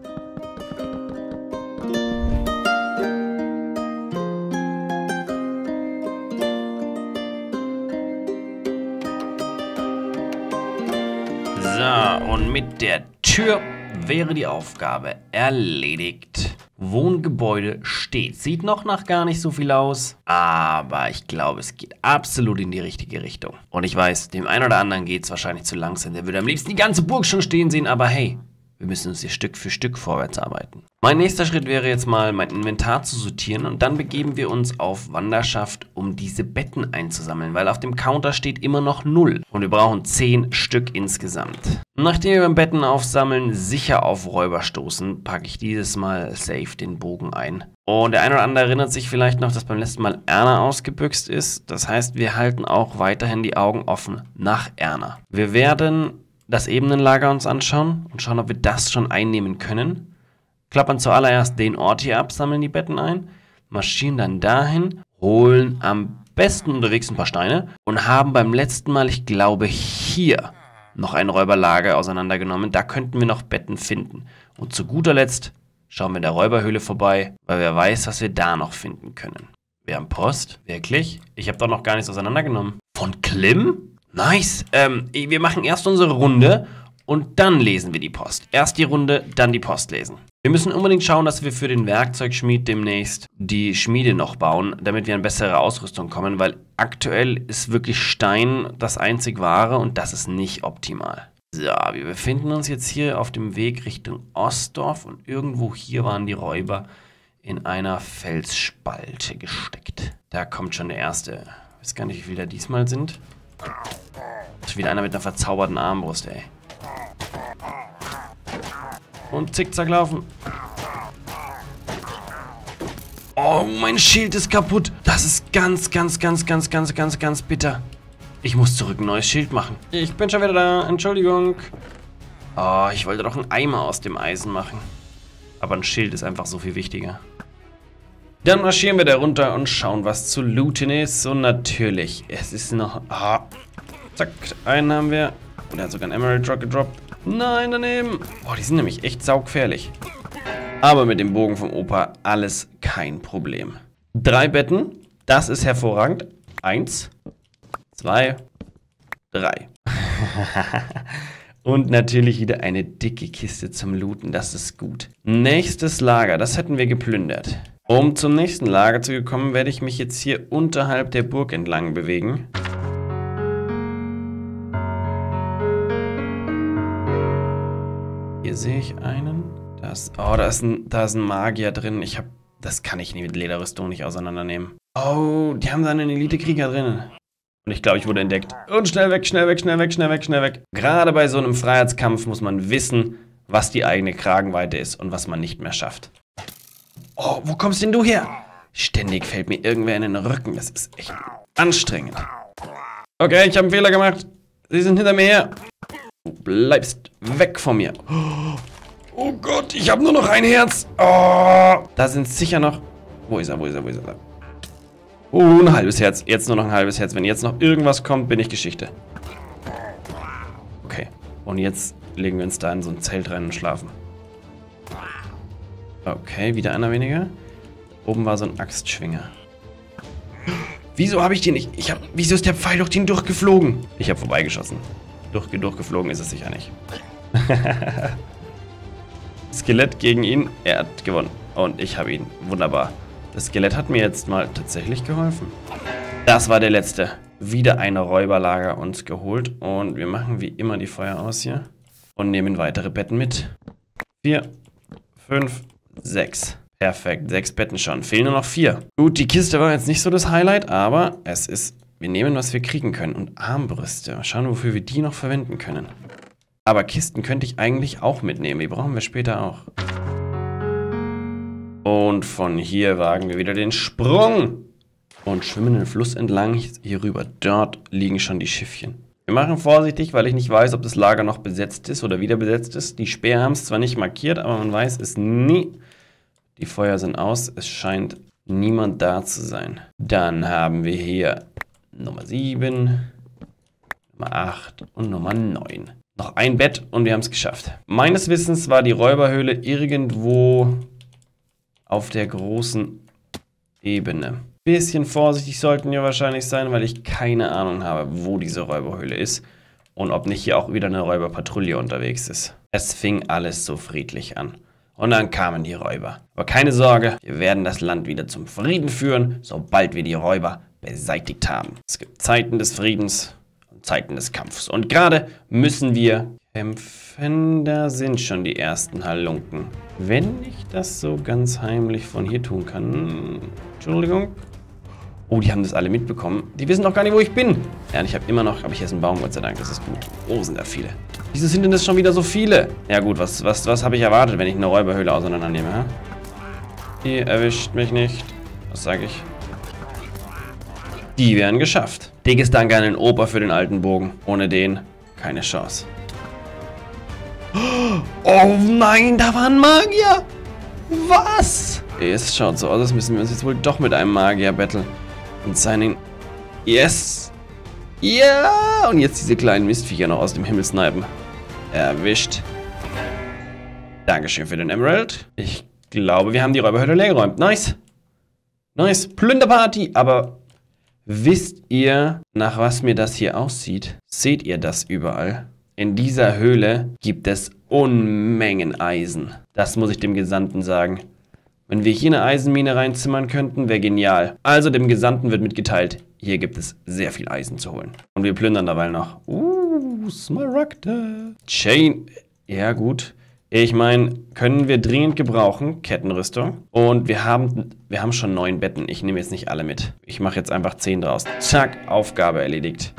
So, und mit der Tür wäre die Aufgabe erledigt. Wohngebäude steht. Sieht noch nach gar nicht so viel aus, aber ich glaube, es geht absolut in die richtige Richtung. Und ich weiß, dem einen oder anderen geht es wahrscheinlich zu langsam. Der würde am liebsten die ganze Burg schon stehen sehen, aber hey, wir müssen uns hier Stück für Stück vorwärts arbeiten. Mein nächster Schritt wäre jetzt mal, mein Inventar zu sortieren und dann begeben wir uns auf Wanderschaft, um diese Betten einzusammeln, weil auf dem Counter steht immer noch null und wir brauchen zehn Stück insgesamt. Nachdem wir beim Betten aufsammeln sicher auf Räuber stoßen, packe ich dieses Mal safe den Bogen ein. Und der eine oder andere erinnert sich vielleicht noch, dass beim letzten Mal Erna ausgebüxt ist. Das heißt, wir halten auch weiterhin die Augen offen nach Erna. Wir werden das Ebenenlager uns anschauen und schauen, ob wir das schon einnehmen können. Klappern zuallererst den Ort hier ab, sammeln die Betten ein, marschieren dann dahin, holen am besten unterwegs ein paar Steine und haben beim letzten Mal, ich glaube, hier noch ein Räuberlager auseinandergenommen. Da könnten wir noch Betten finden. Und zu guter Letzt schauen wir in der Räuberhöhle vorbei, weil wer weiß, was wir da noch finden können. Wir haben Post? Wirklich? Ich habe doch noch gar nichts auseinandergenommen. Von Klim? Nice. Ähm, wir machen erst unsere Runde und dann lesen wir die Post. Erst die Runde, dann die Post lesen. Wir müssen unbedingt schauen, dass wir für den Werkzeugschmied demnächst die Schmiede noch bauen, damit wir an bessere Ausrüstung kommen, weil aktuell ist wirklich Stein das einzig wahre und das ist nicht optimal. So, wir befinden uns jetzt hier auf dem Weg Richtung Ostdorf und irgendwo hier waren die Räuber in einer Felsspalte gesteckt. Da kommt schon der erste. Ich weiß gar nicht, wie viele da diesmal sind. Das ist wieder einer mit einer verzauberten Armbrust, ey. Und zickzack laufen. Oh, mein Schild ist kaputt. Das ist ganz, ganz, ganz, ganz, ganz, ganz, ganz bitter. Ich muss zurück ein neues Schild machen. Ich bin schon wieder da. Entschuldigung. Oh, ich wollte doch einen Eimer aus dem Eisen machen. Aber ein Schild ist einfach so viel wichtiger. Dann marschieren wir da runter und schauen, was zu looten ist. Und natürlich, es ist noch... Ah, zack, einen haben wir. Und er hat sogar einen Emerald Rock gedroppt. Nein, daneben. Boah, die sind nämlich echt saugefährlich. Aber mit dem Bogen vom Opa alles kein Problem. Drei Betten, das ist hervorragend. Eins, zwei, drei. Und natürlich wieder eine dicke Kiste zum Looten, das ist gut. Nächstes Lager, das hätten wir geplündert. Um zum nächsten Lager zu kommen, werde ich mich jetzt hier unterhalb der Burg entlang bewegen. Hier sehe ich einen. Das, oh, da ist, ein, da ist ein Magier drin. Ich hab, das kann ich nie mit Lederrüstung nicht auseinandernehmen. Oh, die haben da einen Elite-Krieger drin. Und ich glaube, ich wurde entdeckt. Und schnell weg, schnell weg, schnell weg, schnell weg, schnell weg. Gerade bei so einem Freiheitskampf muss man wissen, was die eigene Kragenweite ist und was man nicht mehr schafft. Oh, wo kommst denn du her? Ständig fällt mir irgendwer in den Rücken. Das ist echt anstrengend. Okay, ich habe einen Fehler gemacht. Sie sind hinter mir her. Du bleibst weg von mir. Oh Gott, ich habe nur noch ein Herz. Oh, da sind sicher noch... Wo ist er, wo ist er, wo ist er? Oh, ein halbes Herz. Jetzt nur noch ein halbes Herz. Wenn jetzt noch irgendwas kommt, bin ich Geschichte. Okay, und jetzt legen wir uns da in so ein Zelt rein und schlafen. Okay, wieder einer weniger. Oben war so ein Axtschwinger. Wieso habe ich den nicht... Ich hab, wieso ist der Pfeil durch den durchgeflogen? Ich habe vorbeigeschossen. Durch, durchgeflogen ist es sicher nicht. Skelett gegen ihn. Er hat gewonnen. Und ich habe ihn. Wunderbar. Das Skelett hat mir jetzt mal tatsächlich geholfen. Das war der letzte. Wieder ein Räuberlager uns geholt. Und wir machen wie immer die Feuer aus hier. Und nehmen weitere Betten mit. Vier, fünf, sechs. Perfekt. Sechs Betten schon. Fehlen nur noch vier. Gut, die Kiste war jetzt nicht so das Highlight, aber es ist... Wir nehmen, was wir kriegen können. Und Armbrüste. Mal schauen, wofür wir die noch verwenden können. Aber Kisten könnte ich eigentlich auch mitnehmen. Die brauchen wir später auch. Und von hier wagen wir wieder den Sprung. Und schwimmen den Fluss entlang hier rüber. Dort liegen schon die Schiffchen. Wir machen vorsichtig, weil ich nicht weiß, ob das Lager noch besetzt ist oder wieder besetzt ist. Die Speer haben es zwar nicht markiert, aber man weiß es nie. Die Feuer sind aus. Es scheint niemand da zu sein. Dann haben wir hier... Nummer sieben, Nummer acht und Nummer neun. Noch ein Bett und wir haben es geschafft. Meines Wissens war die Räuberhöhle irgendwo auf der großen Ebene. Bisschen vorsichtig sollten wir wahrscheinlich sein, weil ich keine Ahnung habe, wo diese Räuberhöhle ist und ob nicht hier auch wieder eine Räuberpatrouille unterwegs ist. Es fing alles so friedlich an. Und dann kamen die Räuber. Aber keine Sorge, wir werden das Land wieder zum Frieden führen, sobald wir die Räuber beseitigt haben. Es gibt Zeiten des Friedens und Zeiten des Kampfes. Und gerade müssen wir kämpfen. Da sind schon die ersten Halunken. Wenn ich das so ganz heimlich von hier tun kann. Entschuldigung. Oh, die haben das alle mitbekommen. Die wissen doch gar nicht, wo ich bin. Ja, und ich habe immer noch, aber ich esse einen Baum, Gott sei Dank, das ist gut. Oh, sind da viele. Wieso sind denn das schon wieder so viele? Ja gut, was, was, was habe ich erwartet, wenn ich eine Räuberhöhle auseinandernehme, hä? Die erwischt mich nicht. Was sage ich? Die werden geschafft. Dickes Dank an den Opa für den alten Bogen. Ohne den keine Chance. Oh nein, da war ein Magier. Was? Es schaut so aus, als müssen wir uns jetzt wohl doch mit einem Magier battlen. Und seinen... Yes. Ja. Und jetzt diese kleinen Mistviecher noch aus dem Himmel snipen. Erwischt. Dankeschön für den Emerald. Ich glaube, wir haben die Räuberhöhle leer geräumt. Nice. Nice. Plünderparty. Aber... Wisst ihr, nach was mir das hier aussieht? Seht ihr das überall? In dieser Höhle gibt es Unmengen Eisen. Das muss ich dem Gesandten sagen. Wenn wir hier eine Eisenmine reinzimmern könnten, wäre genial. Also dem Gesandten wird mitgeteilt, hier gibt es sehr viel Eisen zu holen. Und wir plündern dabei noch. Uh, Smaragde. Chain. Ja gut. Ich meine, können wir dringend gebrauchen. Kettenrüstung. Und wir haben, wir haben schon neun Betten. Ich nehme jetzt nicht alle mit. Ich mache jetzt einfach zehn draus. Zack, Aufgabe erledigt.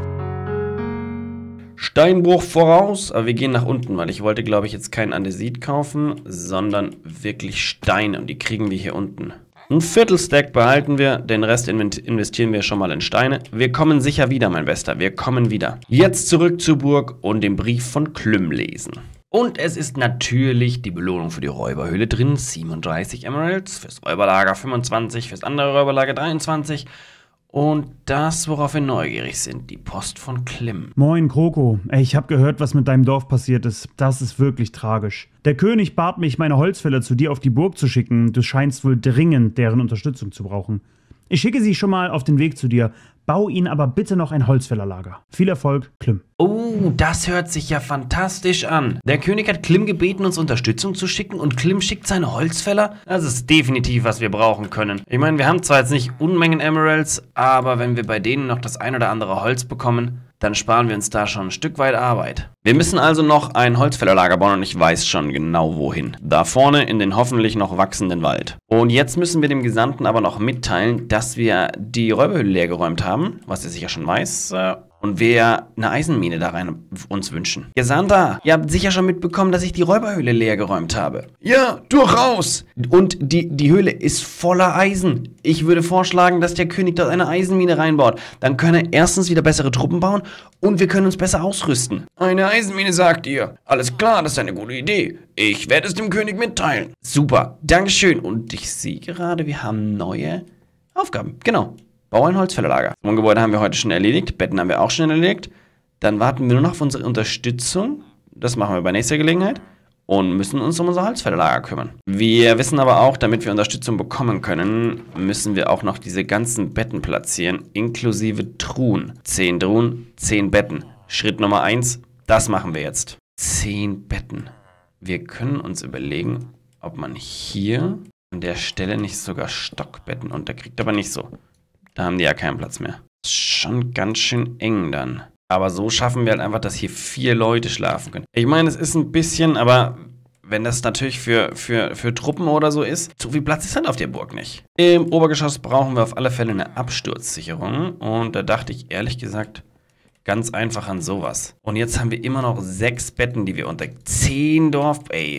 Steinbruch voraus, aber wir gehen nach unten, weil ich wollte, glaube ich, jetzt keinen Andesit kaufen, sondern wirklich Steine und die kriegen wir hier unten. Ein Viertelstack behalten wir, den Rest investieren wir schon mal in Steine. Wir kommen sicher wieder, mein Bester, wir kommen wieder. Jetzt zurück zur Burg und den Brief von Klüm lesen. Und es ist natürlich die Belohnung für die Räuberhöhle drin, siebenunddreißig Emeralds, fürs Räuberlager fünfundzwanzig, fürs andere Räuberlager dreiundzwanzig. Und das, worauf wir neugierig sind, die Post von Klüm. Moin, Kroko. Ey, ich hab gehört, was mit deinem Dorf passiert ist. Das ist wirklich tragisch. Der König bat mich, meine Holzfäller zu dir auf die Burg zu schicken. Du scheinst wohl dringend deren Unterstützung zu brauchen. Ich schicke sie schon mal auf den Weg zu dir. Bau ihnen aber bitte noch ein Holzfällerlager. Viel Erfolg, Klüm. Oh, das hört sich ja fantastisch an. Der König hat Klüm gebeten, uns Unterstützung zu schicken und Klüm schickt seine Holzfäller? Das ist definitiv, was wir brauchen können. Ich meine, wir haben zwar jetzt nicht Unmengen Emeralds, aber wenn wir bei denen noch das ein oder andere Holz bekommen, dann sparen wir uns da schon ein Stück weit Arbeit. Wir müssen also noch ein Holzfällerlager bauen und ich weiß schon genau wohin. Da vorne in den hoffentlich noch wachsenden Wald. Und jetzt müssen wir dem Gesandten aber noch mitteilen, dass wir die Räuberhöhle leergeräumt haben, was er sicher schon weiß, und wir eine Eisenmine da rein uns wünschen. Gesandter, ihr habt sicher schon mitbekommen, dass ich die Räuberhöhle leergeräumt habe. Ja, durchaus. Und die, die Höhle ist voller Eisen. Ich würde vorschlagen, dass der König dort eine Eisenmine reinbaut. Dann können er erstens wieder bessere Truppen bauen und wir können uns besser ausrüsten. Eine Eisenmine, sagt ihr. Alles klar, das ist eine gute Idee. Ich werde es dem König mitteilen. Super, Dankeschön. Und ich sehe gerade, wir haben neue Aufgaben. Genau. Bau ein Holzfällerlager. Wohngebäude haben wir heute schon erledigt. Betten haben wir auch schon erledigt. Dann warten wir nur noch auf unsere Unterstützung. Das machen wir bei nächster Gelegenheit. Und müssen uns um unser Holzfällerlager kümmern. Wir wissen aber auch, damit wir Unterstützung bekommen können, müssen wir auch noch diese ganzen Betten platzieren, inklusive Truhen. Zehn Truhen, zehn Betten. Schritt Nummer eins, das machen wir jetzt. Zehn Betten. Wir können uns überlegen, ob man hier an der Stelle nicht sogar Stockbetten unterkriegt, aber nicht so. Da haben die ja keinen Platz mehr. Ist schon ganz schön eng dann. Aber so schaffen wir halt einfach, dass hier vier Leute schlafen können. Ich meine, es ist ein bisschen, aber wenn das natürlich für, für, für Truppen oder so ist, so viel Platz ist halt auf der Burg nicht. Im Obergeschoss brauchen wir auf alle Fälle eine Absturzsicherung. Und da dachte ich ehrlich gesagt ganz einfach an sowas. Und jetzt haben wir immer noch sechs Betten, die wir unter... Zehn Dorf... Ey,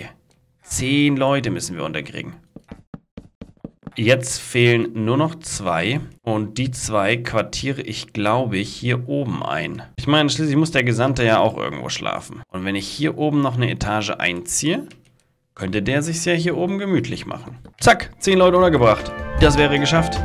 zehn Leute müssen wir unterkriegen. Jetzt fehlen nur noch zwei und die zwei quartiere ich, glaube ich, hier oben ein. Ich meine, schließlich muss der Gesandte ja auch irgendwo schlafen. Und wenn ich hier oben noch eine Etage einziehe, könnte der sich's ja hier oben gemütlich machen. Zack, zehn Leute untergebracht. Das wäre geschafft.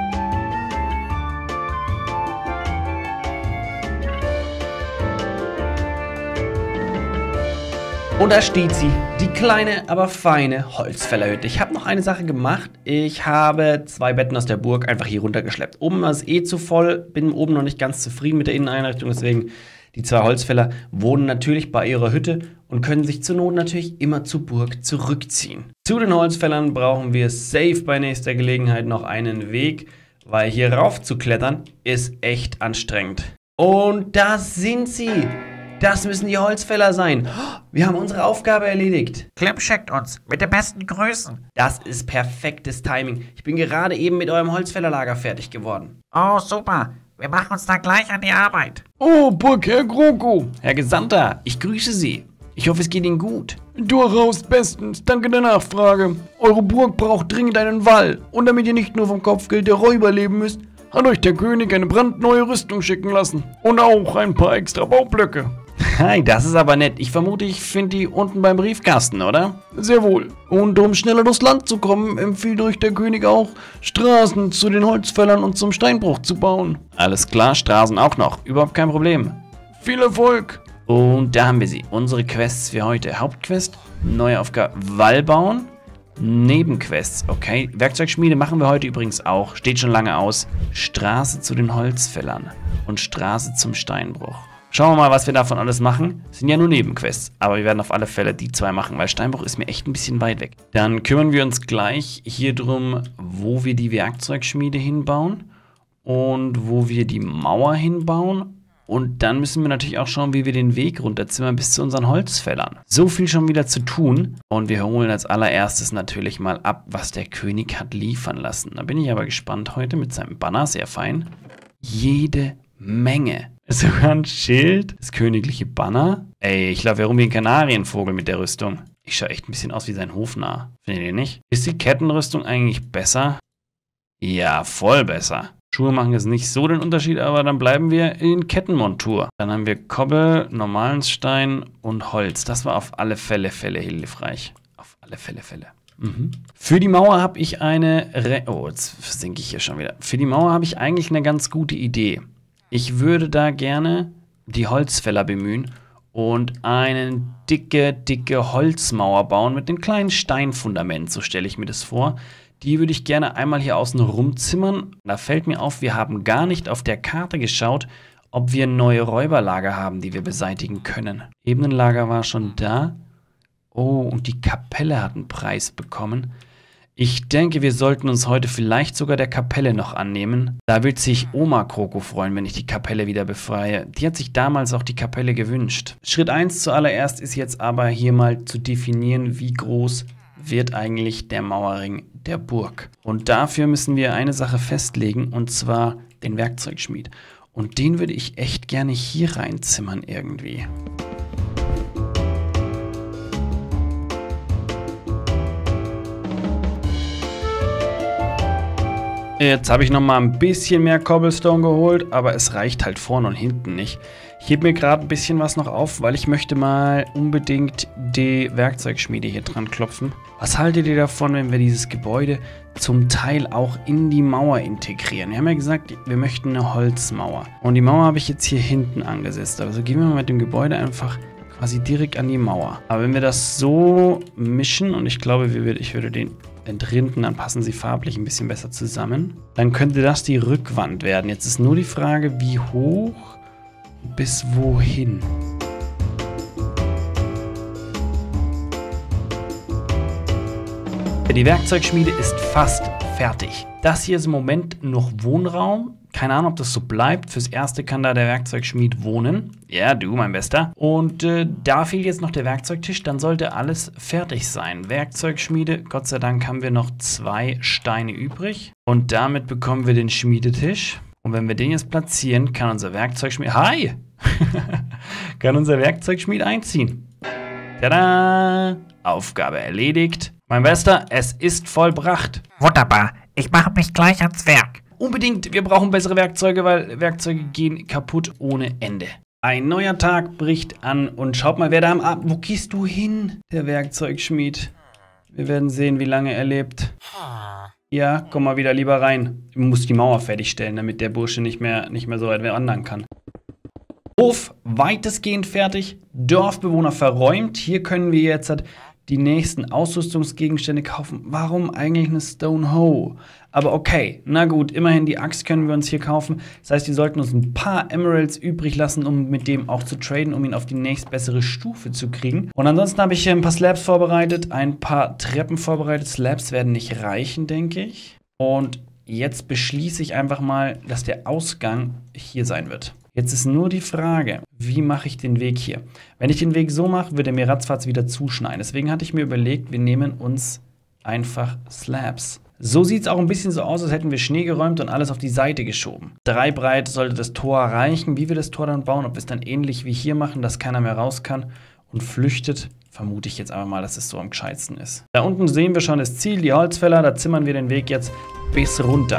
Und da steht sie, die kleine, aber feine Holzfällerhütte. Ich habe noch eine Sache gemacht. Ich habe zwei Betten aus der Burg einfach hier runtergeschleppt. Oben war es eh zu voll, bin oben noch nicht ganz zufrieden mit der Inneneinrichtung. Deswegen, die zwei Holzfäller wohnen natürlich bei ihrer Hütte und können sich zur Not natürlich immer zur Burg zurückziehen. Zu den Holzfällern brauchen wir safe bei nächster Gelegenheit noch einen Weg, weil hier rauf zu klettern ist echt anstrengend. Und da sind sie. Das müssen die Holzfäller sein. Wir haben unsere Aufgabe erledigt. Klüm schickt uns mit den besten Grüßen. Das ist perfektes Timing. Ich bin gerade eben mit eurem Holzfällerlager fertig geworden. Oh, super. Wir machen uns da gleich an die Arbeit. Oh, Burgherr Kroko. Herr Gesandter, ich grüße Sie. Ich hoffe, es geht Ihnen gut. Durchaus bestens. Danke der Nachfrage. Eure Burg braucht dringend einen Wall. Und damit ihr nicht nur vom Kopfgeld der Räuber leben müsst, hat euch der König eine brandneue Rüstung schicken lassen. Und auch ein paar extra Baublöcke. Hi, das ist aber nett. Ich vermute, ich finde die unten beim Briefkasten, oder? Sehr wohl. Und um schneller durchs Land zu kommen, empfiehlt euch der König auch, Straßen zu den Holzfällern und zum Steinbruch zu bauen. Alles klar, Straßen auch noch. Überhaupt kein Problem. Viel Erfolg. Und da haben wir sie. Unsere Quests für heute. Hauptquest, neue Aufgabe, Wall bauen. Nebenquests, okay. Werkzeugschmiede machen wir heute übrigens auch. Steht schon lange aus. Straße zu den Holzfällern und Straße zum Steinbruch. Schauen wir mal, was wir davon alles machen. Das sind ja nur Nebenquests, aber wir werden auf alle Fälle die zwei machen, weil Steinbruch ist mir echt ein bisschen weit weg. Dann kümmern wir uns gleich hier drum, wo wir die Werkzeugschmiede hinbauen und wo wir die Mauer hinbauen. Und dann müssen wir natürlich auch schauen, wie wir den Weg runterzimmern bis zu unseren Holzfällern. So viel schon wieder zu tun. Und wir holen als allererstes natürlich mal ab, was der König hat liefern lassen. Da bin ich aber gespannt heute mit seinem Banner, sehr fein. Jede Menge. Sogar ein Schild, das königliche Banner. Ey, ich laufe herum wie ein Kanarienvogel mit der Rüstung. Ich schaue echt ein bisschen aus wie sein Hofnarr. Findet ihr nicht? Ist die Kettenrüstung eigentlich besser? Ja, voll besser. Schuhe machen jetzt nicht so den Unterschied, aber dann bleiben wir in Kettenmontur. Dann haben wir Kobbel, normalen Stein und Holz. Das war auf alle Fälle, Fälle hilfreich. Auf alle Fälle, Fälle. Mhm. Für die Mauer habe ich eine... Re oh, jetzt versinke ich hier schon wieder. Für die Mauer habe ich eigentlich eine ganz gute Idee. Ich würde da gerne die Holzfäller bemühen und eine dicke, dicke Holzmauer bauen mit einem kleinen Steinfundament. So stelle ich mir das vor. Die würde ich gerne einmal hier außen rumzimmern. Da fällt mir auf, wir haben gar nicht auf der Karte geschaut, ob wir neue Räuberlager haben, die wir beseitigen können. Ebenenlager war schon da. Oh, und die Kapelle hat einen Preis bekommen. Ich denke, wir sollten uns heute vielleicht sogar der Kapelle noch annehmen. Da wird sich Oma Kroko freuen, wenn ich die Kapelle wieder befreie. Die hat sich damals auch die Kapelle gewünscht. Schritt eins zuallererst ist jetzt aber hier mal zu definieren, wie groß wird eigentlich der Mauerring der Burg. Und dafür müssen wir eine Sache festlegen, und zwar den Werkzeugschmied. Und den würde ich echt gerne hier reinzimmern irgendwie. Jetzt habe ich noch mal ein bisschen mehr Cobblestone geholt, aber es reicht halt vorne und hinten nicht. Ich hebe mir gerade ein bisschen was noch auf, weil ich möchte mal unbedingt die Werkzeugschmiede hier dran klopfen. Was haltet ihr davon, wenn wir dieses Gebäude zum Teil auch in die Mauer integrieren? Wir haben ja gesagt, wir möchten eine Holzmauer. Und die Mauer habe ich jetzt hier hinten angesetzt. Also gehen wir mal mit dem Gebäude einfach quasi direkt an die Mauer. Aber wenn wir das so mischen, und ich glaube, ich würde den entrinden, dann passen sie farblich ein bisschen besser zusammen, dann könnte das die Rückwand werden. Jetzt ist nur die Frage, wie hoch bis wohin. Die Werkzeugschmiede ist fast fertig. Das hier ist im Moment noch Wohnraum. Keine Ahnung, ob das so bleibt. Fürs Erste kann da der Werkzeugschmied wohnen. Ja, du, mein Bester. Und äh, da fehlt jetzt noch der Werkzeugtisch. Dann sollte alles fertig sein. Werkzeugschmiede. Gott sei Dank haben wir noch zwei Steine übrig. Und damit bekommen wir den Schmiedetisch. Und wenn wir den jetzt platzieren, kann unser Werkzeugschmied... Hi! kann unser Werkzeugschmied einziehen. Tada! Aufgabe erledigt. Mein Bester, es ist vollbracht. Wunderbar. Ich mache mich gleich ans Werk. Unbedingt, wir brauchen bessere Werkzeuge, weil Werkzeuge gehen kaputt ohne Ende. Ein neuer Tag bricht an und schaut mal, wer da am Abend... Wo gehst du hin, der Werkzeugschmied? Wir werden sehen, wie lange er lebt. Ja, komm mal wieder lieber rein. Ich muss die Mauer fertigstellen, damit der Bursche nicht mehr, nicht mehr so weit wandern kann. Hof weitestgehend fertig, Dorfbewohner verräumt. Hier können wir jetzt die nächsten Ausrüstungsgegenstände kaufen. Warum eigentlich eine Stone Hoe? Aber okay, na gut, immerhin die Axt können wir uns hier kaufen. Das heißt, wir sollten uns ein paar Emeralds übrig lassen, um mit dem auch zu traden, um ihn auf die nächstbessere Stufe zu kriegen. Und ansonsten habe ich hier ein paar Slabs vorbereitet, ein paar Treppen vorbereitet. Slabs werden nicht reichen, denke ich. Und jetzt beschließe ich einfach mal, dass der Ausgang hier sein wird. Jetzt ist nur die Frage, wie mache ich den Weg hier? Wenn ich den Weg so mache, wird er mir ratzfatz wieder zuschneiden. Deswegen hatte ich mir überlegt, wir nehmen uns einfach Slabs. So sieht es auch ein bisschen so aus, als hätten wir Schnee geräumt und alles auf die Seite geschoben. Drei breit sollte das Tor reichen. Wie wir das Tor dann bauen, ob wir es dann ähnlich wie hier machen, dass keiner mehr raus kann und flüchtet, vermute ich jetzt einfach mal, dass es so am gescheitsten ist. Da unten sehen wir schon das Ziel, die Holzfäller. Da zimmern wir den Weg jetzt bis runter.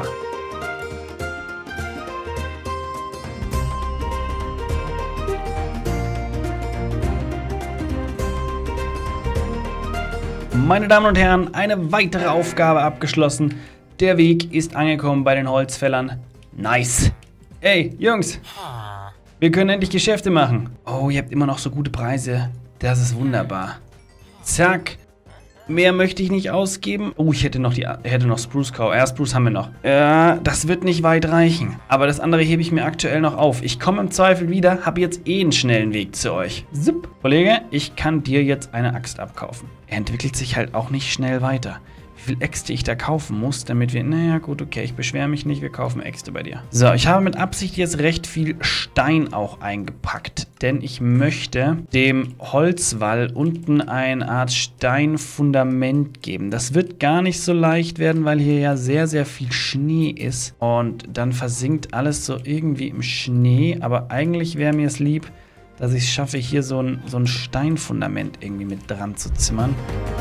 Meine Damen und Herren, eine weitere Aufgabe abgeschlossen. Der Weg ist angekommen bei den Holzfällern. Nice. Ey, Jungs. Wir können endlich Geschäfte machen. Oh, ihr habt immer noch so gute Preise. Das ist wunderbar. Zack. Mehr möchte ich nicht ausgeben. Oh, ich hätte noch die hätte noch Spruce Cow. Ja, Spruce haben wir noch. Ja, das wird nicht weit reichen. Aber das andere hebe ich mir aktuell noch auf. Ich komme im Zweifel wieder, habe jetzt eh einen schnellen Weg zu euch. Zip. Kollege, ich kann dir jetzt eine Axt abkaufen. Er entwickelt sich halt auch nicht schnell weiter. Wie viel Äxte ich da kaufen muss, damit wir... Naja, gut, okay, ich beschwere mich nicht, wir kaufen Äxte bei dir. So, ich habe mit Absicht jetzt recht viel Stein auch eingepackt, denn ich möchte dem Holzwall unten eine Art Steinfundament geben. Das wird gar nicht so leicht werden, weil hier ja sehr, sehr viel Schnee ist und dann versinkt alles so irgendwie im Schnee, aber eigentlich wäre mir es lieb, dass ich es schaffe, hier so ein, so ein Steinfundament irgendwie mit dran zu zimmern.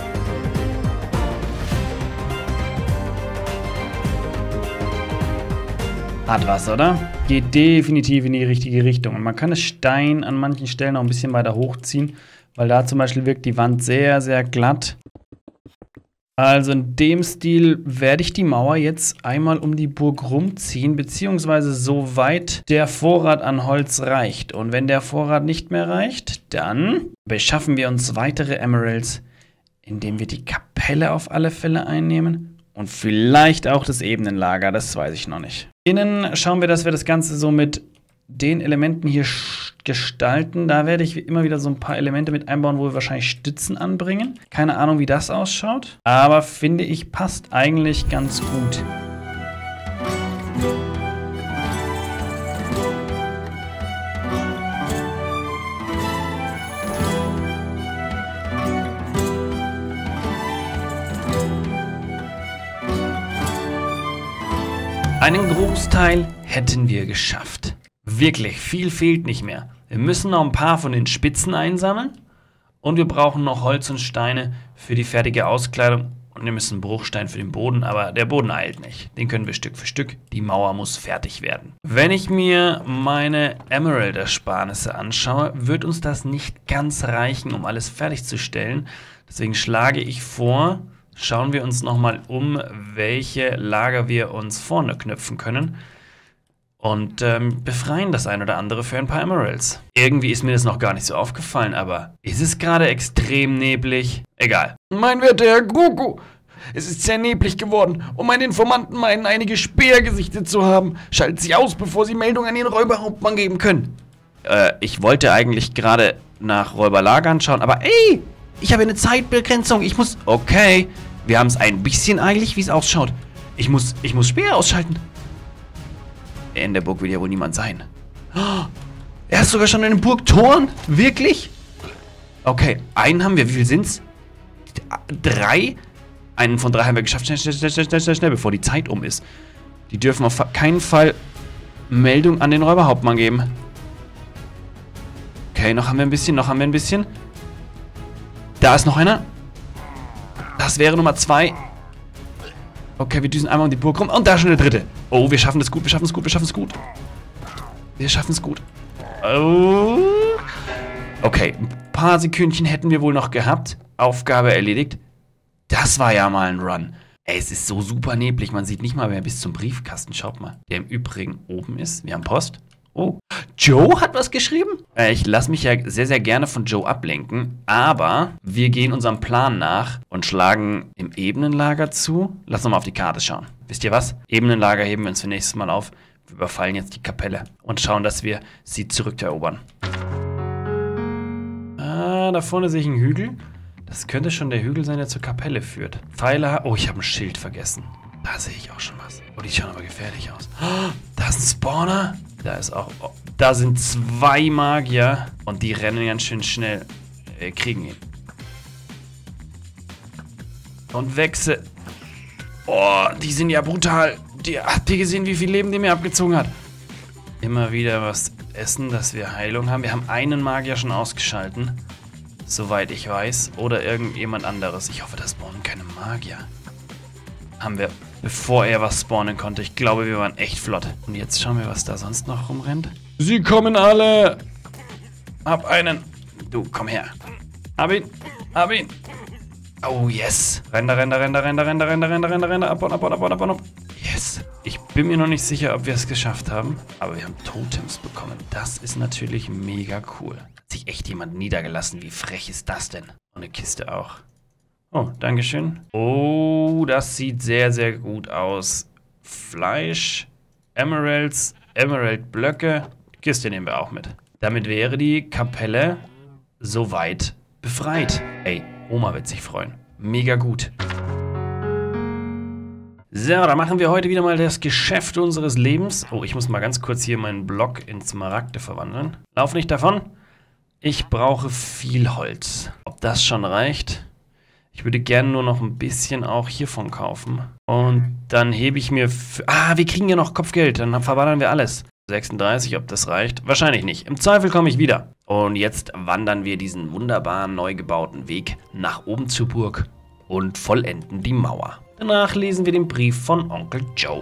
Hat was, oder? Geht definitiv in die richtige Richtung. Und man kann das Stein an manchen Stellen auch ein bisschen weiter hochziehen, weil da zum Beispiel wirkt die Wand sehr, sehr glatt. Also in dem Stil werde ich die Mauer jetzt einmal um die Burg rumziehen, beziehungsweise so weit der Vorrat an Holz reicht. Und wenn der Vorrat nicht mehr reicht, dann beschaffen wir uns weitere Emeralds, indem wir die Kapelle auf alle Fälle einnehmen. Und vielleicht auch das Ebenenlager, das weiß ich noch nicht. Innen schauen wir, dass wir das Ganze so mit den Elementen hier gestalten. Da werde ich immer wieder so ein paar Elemente mit einbauen, wo wir wahrscheinlich Stützen anbringen. Keine Ahnung, wie das ausschaut. Aber finde ich, passt eigentlich ganz gut. Einen Großteil hätten wir geschafft. Wirklich, viel fehlt nicht mehr. Wir müssen noch ein paar von den Spitzen einsammeln. Und wir brauchen noch Holz und Steine für die fertige Auskleidung. Und wir müssen Bruchstein für den Boden, aber der Boden eilt nicht. Den können wir Stück für Stück. Die Mauer muss fertig werden. Wenn ich mir meine Emerald-Ersparnisse anschaue, wird uns das nicht ganz reichen, um alles fertigzustellen. Deswegen schlage ich vor... Schauen wir uns nochmal um, welche Lager wir uns vorne knüpfen können und ähm, befreien das ein oder andere für ein paar Emeralds. Irgendwie ist mir das noch gar nicht so aufgefallen, aber ist es gerade extrem neblig? Egal. Mein werter Herr Goku, es ist sehr neblig geworden und meine Informanten meinen, einige Speer gesichtet zu haben. Schalten Sie aus, bevor Sie Meldung an den Räuberhauptmann geben können. Äh, ich wollte eigentlich gerade nach Räuberlagern schauen, aber ey! Ich habe eine Zeitbegrenzung. Ich muss... Okay. Wir haben es ein bisschen eilig, wie es ausschaut. Ich muss... Ich muss Speer ausschalten. In der Burg will ja wohl niemand sein. Oh, er ist sogar schon in den Burgtoren. Wirklich? Okay. Einen haben wir. Wie viel sind's? Drei? Einen von drei haben wir geschafft. Schnell, schnell, schnell, schnell, schnell, schnell, bevor die Zeit um ist. Die dürfen auf keinen Fall Meldung an den Räuberhauptmann geben. Okay, noch haben wir ein bisschen. Noch haben wir ein bisschen. Da ist noch einer. Das wäre Nummer zwei. Okay, wir düsen einmal um die Burg rum. Und da ist schon der dritte. Oh, wir schaffen es gut, wir schaffen es gut, wir schaffen es gut. Wir schaffen es gut. Oh. Okay, ein paar Sekündchen hätten wir wohl noch gehabt. Aufgabe erledigt. Das war ja mal ein Run. Ey, es ist so super neblig. Man sieht nicht mal mehr bis zum Briefkasten. Schaut mal. Der im Übrigen oben ist. Wir haben Post. Oh, Joe hat was geschrieben? Äh, ich lasse mich ja sehr, sehr gerne von Joe ablenken, aber wir gehen unserem Plan nach und schlagen im Ebenenlager zu. Lass uns mal auf die Karte schauen. Wisst ihr was? Ebenenlager heben wir uns für nächstes Mal auf. Wir überfallen jetzt die Kapelle und schauen, dass wir sie zurückerobern. Ah, da vorne sehe ich einen Hügel. Das könnte schon der Hügel sein, der zur Kapelle führt. Pfeile... Oh, ich habe ein Schild vergessen. Da sehe ich auch schon was. Oh, die schauen aber gefährlich aus. Oh, da ist ein Spawner. Da ist auch... Oh, da sind zwei Magier. Und die rennen ganz schön schnell. Wir kriegen ihn. Und wechsel. Oh, die sind ja brutal. Die, habt ihr gesehen, wie viel Leben die mir abgezogen hat? Immer wieder was essen, dass wir Heilung haben. Wir haben einen Magier schon ausgeschalten. Soweit ich weiß. Oder irgendjemand anderes. Ich hoffe, das spawnen keine Magier. Haben wir... Bevor er was spawnen konnte. Ich glaube, wir waren echt flott. Und jetzt schauen wir, was da sonst noch rumrennt. Sie kommen alle. Hab einen. Du, komm her. Hab ihn. Hab ihn. Oh, yes. Render, render, render, render, render, render, render, render, render. Abbauen, abbauen, abbauen, abbauen, abbauen. Yes. Ich bin mir noch nicht sicher, ob wir es geschafft haben. Aber wir haben Totems bekommen. Das ist natürlich mega cool. Hat sich echt jemand niedergelassen. Wie frech ist das denn? Und eine Kiste auch. Oh, dankeschön. Oh, das sieht sehr, sehr gut aus. Fleisch, Emeralds, Emerald-Blöcke. Kiste nehmen wir auch mit. Damit wäre die Kapelle soweit befreit. Ey, Oma wird sich freuen. Mega gut. So, da machen wir heute wieder mal das Geschäft unseres Lebens. Oh, ich muss mal ganz kurz hier meinen Block in Smaragde verwandeln. Lauf nicht davon. Ich brauche viel Holz. Ob das schon reicht? Ich würde gerne nur noch ein bisschen auch hiervon kaufen. Und dann hebe ich mir... Ah, wir kriegen ja noch Kopfgeld. Dann verwandeln wir alles. sechsunddreißig, ob das reicht? Wahrscheinlich nicht. Im Zweifel komme ich wieder. Und jetzt wandern wir diesen wunderbaren, neu gebauten Weg nach oben zur Burg und vollenden die Mauer. Danach lesen wir den Brief von Onkel Joe.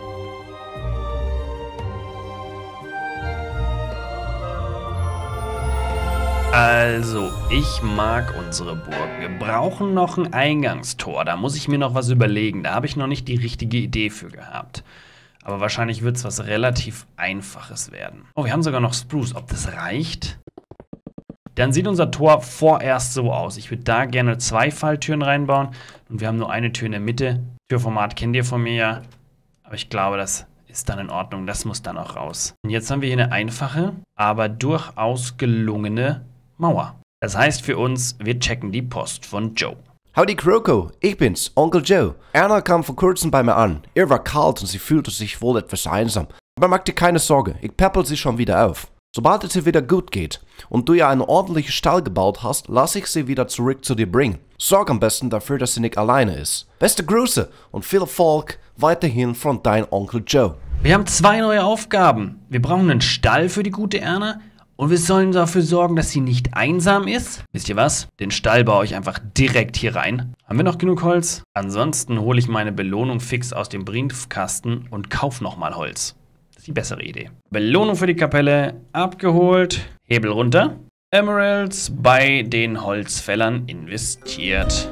Also, ich mag unsere Burg. Wir brauchen noch ein Eingangstor. Da muss ich mir noch was überlegen. Da habe ich noch nicht die richtige Idee für gehabt. Aber wahrscheinlich wird es was relativ Einfaches werden. Oh, wir haben sogar noch Spruce. Ob das reicht? Dann sieht unser Tor vorerst so aus. Ich würde da gerne zwei Falltüren reinbauen. Und wir haben nur eine Tür in der Mitte. Türformat kennt ihr von mir ja. Aber ich glaube, das ist dann in Ordnung. Das muss dann auch raus. Und jetzt haben wir hier eine einfache, aber durchaus gelungene Mauer. Das heißt für uns, wir checken die Post von Joe. Howdy Kroko, ich bin's, Onkel Joe. Erna kam vor kurzem bei mir an. Ihr war kalt und sie fühlte sich wohl etwas einsam. Aber mach dir keine Sorge, ich peppel sie schon wieder auf. Sobald es ihr wieder gut geht und du ja einen ordentlichen Stall gebaut hast, lass ich sie wieder zurück zu dir bringen. Sorg am besten dafür, dass sie nicht alleine ist. Beste Grüße und viel Erfolg weiterhin von dein Onkel Joe. Wir haben zwei neue Aufgaben. Wir brauchen einen Stall für die gute Erna und wir sollen dafür sorgen, dass sie nicht einsam ist. Wisst ihr was? Den Stall baue ich einfach direkt hier rein. Haben wir noch genug Holz? Ansonsten hole ich meine Belohnung fix aus dem Briefkasten und kaufe nochmal Holz. Die bessere Idee. Belohnung für die Kapelle abgeholt. Hebel runter. Emeralds bei den Holzfällern investiert.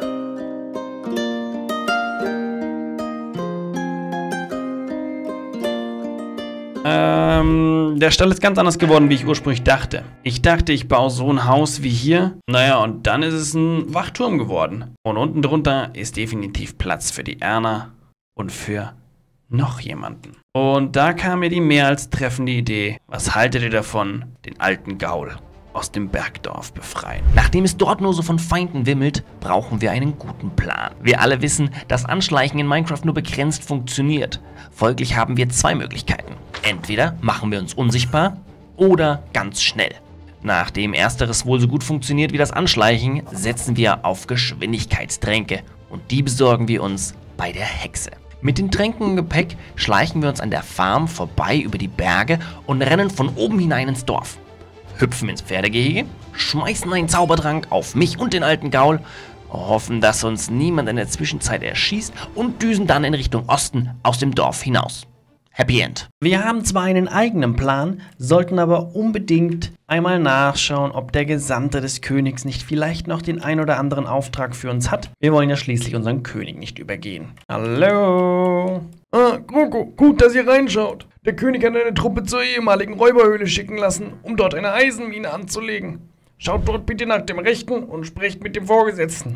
Ähm, der Stall ist ganz anders geworden, wie ich ursprünglich dachte. Ich dachte, ich baue so ein Haus wie hier. Naja, und dann ist es ein Wachturm geworden. Und unten drunter ist definitiv Platz für die Erna und für noch jemanden. Und da kam mir die mehr als treffende Idee. Was haltet ihr davon, den alten Gaul aus dem Bergdorf befreien? Nachdem es dort nur so von Feinden wimmelt, brauchen wir einen guten Plan. Wir alle wissen, dass Anschleichen in Minecraft nur begrenzt funktioniert. Folglich haben wir zwei Möglichkeiten. Entweder machen wir uns unsichtbar oder ganz schnell. Nachdem ersteres wohl so gut funktioniert wie das Anschleichen, setzen wir auf Geschwindigkeitstränke und die besorgen wir uns bei der Hexe. Mit den Tränken im Gepäck schleichen wir uns an der Farm vorbei über die Berge und rennen von oben hinein ins Dorf. Hüpfen ins Pferdegehege, schmeißen einen Zaubertrank auf mich und den alten Gaul, hoffen, dass uns niemand in der Zwischenzeit erschießt und düsen dann in Richtung Osten aus dem Dorf hinaus. Happy End. Wir haben zwar einen eigenen Plan, sollten aber unbedingt einmal nachschauen, ob der Gesandte des Königs nicht vielleicht noch den ein oder anderen Auftrag für uns hat. Wir wollen ja schließlich unseren König nicht übergehen. Hallo? Ah, Kroko, gut, dass ihr reinschaut. Der König hat eine Truppe zur ehemaligen Räuberhöhle schicken lassen, um dort eine Eisenmine anzulegen. Schaut dort bitte nach dem Rechten und sprecht mit dem Vorgesetzten.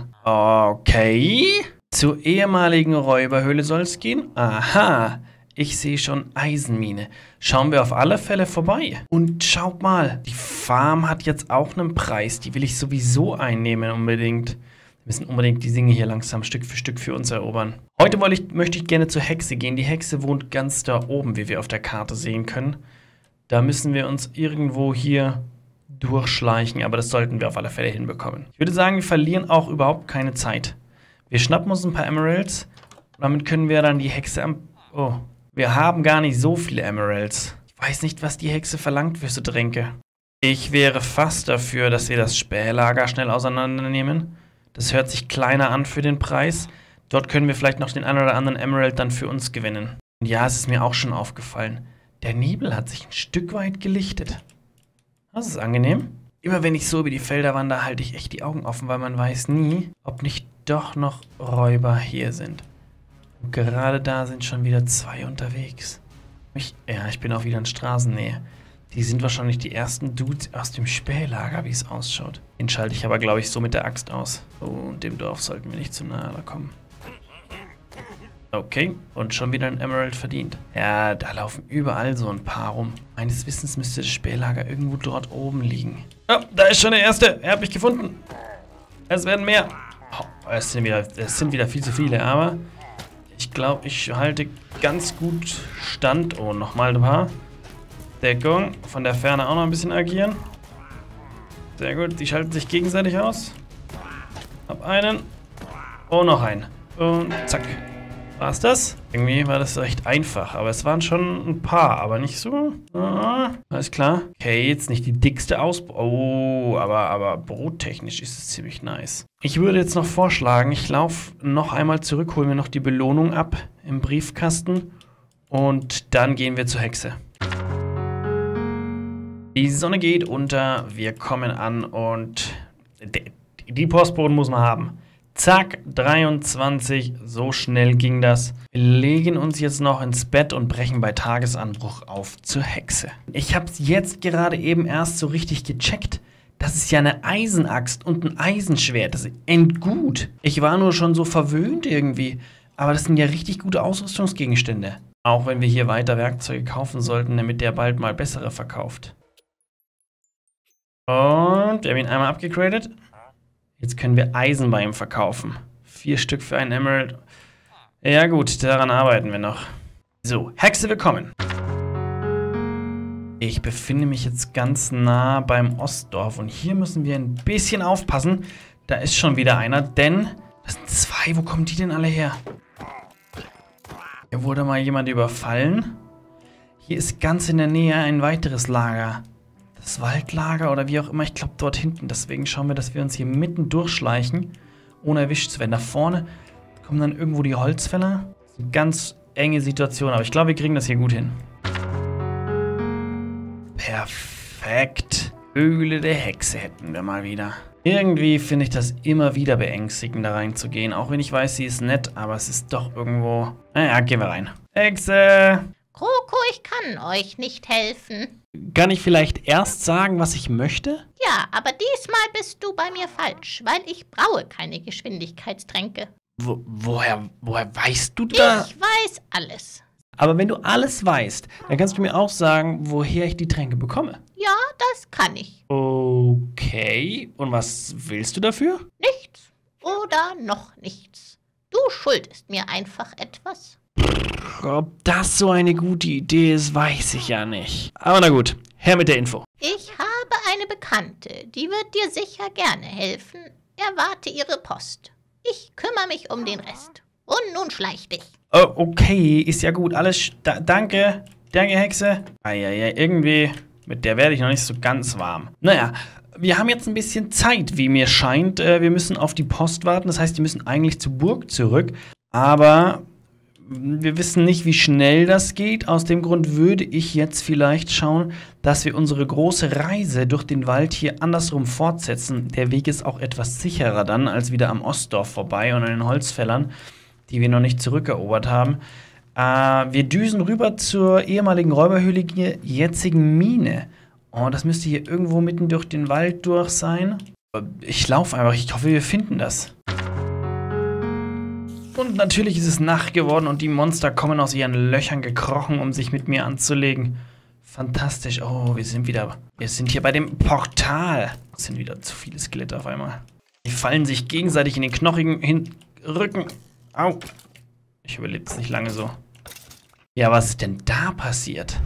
Okay. Zur ehemaligen Räuberhöhle soll es gehen? Aha. Ich sehe schon Eisenmine. Schauen wir auf alle Fälle vorbei. Und schaut mal, die Farm hat jetzt auch einen Preis. Die will ich sowieso einnehmen unbedingt. Wir müssen unbedingt die Dinge hier langsam Stück für Stück für uns erobern. Heute ich, möchte ich gerne zur Hexe gehen. Die Hexe wohnt ganz da oben, wie wir auf der Karte sehen können. Da müssen wir uns irgendwo hier durchschleichen, aber das sollten wir auf alle Fälle hinbekommen. Ich würde sagen, wir verlieren auch überhaupt keine Zeit. Wir schnappen uns ein paar Emeralds. Damit können wir dann die Hexe am... Oh... Wir haben gar nicht so viele Emeralds. Ich weiß nicht, was die Hexe verlangt für so Tränke. Ich wäre fast dafür, dass wir das Spählager schnell auseinandernehmen. Das hört sich kleiner an für den Preis. Dort können wir vielleicht noch den einen oder anderen Emerald dann für uns gewinnen. Und ja, es ist mir auch schon aufgefallen. Der Nebel hat sich ein Stück weit gelichtet. Das ist angenehm. Immer wenn ich so über die Felder wandere, halte ich echt die Augen offen, weil man weiß nie, ob nicht doch noch Räuber hier sind. Und gerade da sind schon wieder zwei unterwegs. Ich, ja, ich bin auch wieder in Straßennähe. Die sind wahrscheinlich die ersten Dudes aus dem Spählager, wie es ausschaut. Den schalte ich aber, glaube ich, so mit der Axt aus. Oh, und dem Dorf sollten wir nicht zu nahe kommen. Okay, und schon wieder ein Emerald verdient. Ja, da laufen überall so ein paar rum. Meines Wissens müsste das Spählager irgendwo dort oben liegen. Oh, da ist schon der erste. Er hat mich gefunden. Es werden mehr. Oh, es sind wieder, es sind wieder viel zu viele, aber ich glaube, ich halte ganz gut Stand. Oh, nochmal ein paar. Deckung. Von der Ferne auch noch ein bisschen agieren. Sehr gut, die schalten sich gegenseitig aus. Hab einen. Oh, noch einen. Und zack. War's das? Irgendwie war das recht einfach, aber es waren schon ein paar, aber nicht so. Ah, alles klar. Okay, jetzt nicht die dickste Ausbau. Oh, aber, aber brottechnisch ist es ziemlich nice. Ich würde jetzt noch vorschlagen, ich laufe noch einmal zurück, hole mir noch die Belohnung ab im Briefkasten und dann gehen wir zur Hexe. Die Sonne geht unter, wir kommen an und die Postboten muss man haben. Zack, dreiundzwanzig, so schnell ging das. Wir legen uns jetzt noch ins Bett und brechen bei Tagesanbruch auf zur Hexe. Ich habe es jetzt gerade eben erst so richtig gecheckt. Das ist ja eine Eisenaxt und ein Eisenschwert. Das ist endgut. Ich war nur schon so verwöhnt irgendwie. Aber das sind ja richtig gute Ausrüstungsgegenstände. Auch wenn wir hier weiter Werkzeuge kaufen sollten, damit der bald mal bessere verkauft. Und wir haben ihn einmal abgegradet. Jetzt können wir Eisen bei ihm verkaufen. Vier Stück für einen Emerald. Ja gut, daran arbeiten wir noch. So, Hexe, willkommen. Ich befinde mich jetzt ganz nah beim Ostdorf und hier müssen wir ein bisschen aufpassen. Da ist schon wieder einer, denn das sind zwei. Wo kommen die denn alle her? Hier wurde mal jemand überfallen. Hier ist ganz in der Nähe ein weiteres Lager. Das Waldlager oder wie auch immer, ich glaube dort hinten. Deswegen schauen wir, dass wir uns hier mitten durchschleichen, ohne erwischt zu werden. Da vorne kommen dann irgendwo die Holzfäller. Das ist eine ganz enge Situation, aber ich glaube, wir kriegen das hier gut hin. Perfekt. Höhle der Hexe hätten wir mal wieder. Irgendwie finde ich das immer wieder beängstigend, da reinzugehen. Auch wenn ich weiß, sie ist nett, aber es ist doch irgendwo... Naja, gehen wir rein. Hexe! Kroko, ich kann euch nicht helfen. Kann ich vielleicht erst sagen, was ich möchte? Ja, aber diesmal bist du bei mir falsch, weil ich braue keine Geschwindigkeitstränke. Wo, woher, woher weißt du das? Ich weiß alles. Aber wenn du alles weißt, dann kannst du mir auch sagen, woher ich die Tränke bekomme. Ja, das kann ich. Okay, und was willst du dafür? Nichts oder noch nichts. Du schuldest mir einfach etwas. Ob das so eine gute Idee ist, weiß ich ja nicht. Aber na gut, her mit der Info. Ich habe eine Bekannte, die wird dir sicher gerne helfen. Erwarte ihre Post. Ich kümmere mich um den Rest. Und nun schleich dich. Oh, okay, ist ja gut. Alles, da, danke, danke, Hexe. Eieiei, irgendwie, mit der werde ich noch nicht so ganz warm. Naja, wir haben jetzt ein bisschen Zeit, wie mir scheint. Wir müssen auf die Post warten. Das heißt, wir müssen eigentlich zur Burg zurück. Aber... wir wissen nicht, wie schnell das geht. Aus dem Grund würde ich jetzt vielleicht schauen, dass wir unsere große Reise durch den Wald hier andersrum fortsetzen. Der Weg ist auch etwas sicherer dann, als wieder am Ostdorf vorbei und an den Holzfällern, die wir noch nicht zurückerobert haben. Äh, wir düsen rüber zur ehemaligen Räuberhöhle, jetzigen Mine. Oh, das müsste hier irgendwo mitten durch den Wald durch sein. Ich laufe einfach, ich hoffe, wir finden das. Und natürlich ist es Nacht geworden und die Monster kommen aus ihren Löchern gekrochen, um sich mit mir anzulegen. Fantastisch. Oh, wir sind wieder... Wir sind hier bei dem Portal. Es sind wieder zu viele Skelette auf einmal. Die fallen sich gegenseitig in den knochigen Hin Rücken. Au. Ich überlebe es nicht lange so. Ja, was ist denn da passiert?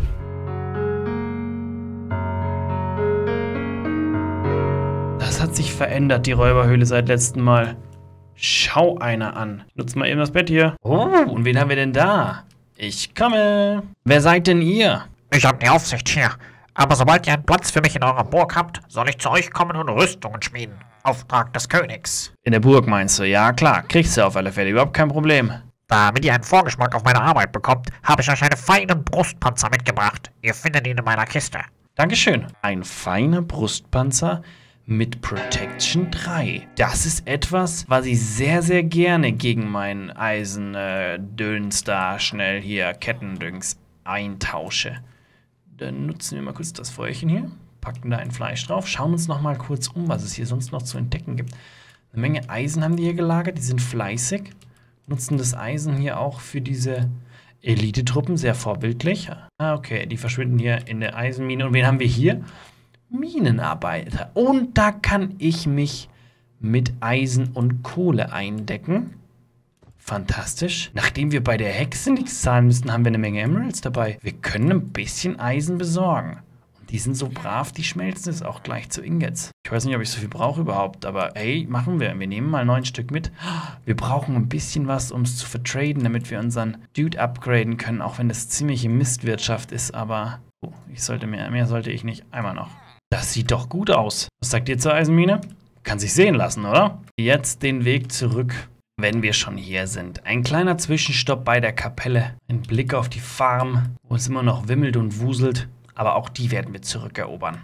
Das hat sich verändert, die Räuberhöhle seit letztem Mal. Schau einer an. Nutz mal eben das Bett hier. Oh, und wen haben wir denn da? Ich komme. Wer seid denn ihr? Ich habe die Aufsicht hier. Aber sobald ihr einen Platz für mich in eurer Burg habt, soll ich zu euch kommen und Rüstungen schmieden. Auftrag des Königs. In der Burg meinst du? Ja, klar. Kriegst du auf alle Fälle. Überhaupt kein Problem. Damit ihr einen Vorgeschmack auf meine Arbeit bekommt, habe ich euch einen feinen Brustpanzer mitgebracht. Ihr findet ihn in meiner Kiste. Dankeschön. Ein feiner Brustpanzer mit Protection drei. Das ist etwas, was ich sehr, sehr gerne gegen meinen Eisendöns da schnell hier Kettendüngs eintausche. Dann nutzen wir mal kurz das Feuerchen hier, packen da ein Fleisch drauf, schauen uns noch mal kurz um, was es hier sonst noch zu entdecken gibt. Eine Menge Eisen haben die hier gelagert, die sind fleißig, nutzen das Eisen hier auch für diese Elite-Truppen, sehr vorbildlich. Ah, okay, die verschwinden hier in der Eisenmine. Und wen haben wir hier? Minenarbeiter. Und da kann ich mich mit Eisen und Kohle eindecken. Fantastisch. Nachdem wir bei der Hexe nichts zahlen müssen, haben wir eine Menge Emeralds dabei. Wir können ein bisschen Eisen besorgen. Und die sind so brav, die schmelzen es auch gleich zu Ingots. Ich weiß nicht, ob ich so viel brauche überhaupt, aber hey, machen wir. Wir nehmen mal neun Stück mit. Wir brauchen ein bisschen was, um es zu vertraden, damit wir unseren Dude upgraden können, auch wenn das ziemliche Mistwirtschaft ist, aber oh, ich sollte mehr, mehr sollte ich nicht. Einmal noch. Das sieht doch gut aus. Was sagt ihr zur Eisenmine? Kann sich sehen lassen, oder? Jetzt den Weg zurück, wenn wir schon hier sind. Ein kleiner Zwischenstopp bei der Kapelle. Ein Blick auf die Farm, wo es immer noch wimmelt und wuselt. Aber auch die werden wir zurückerobern.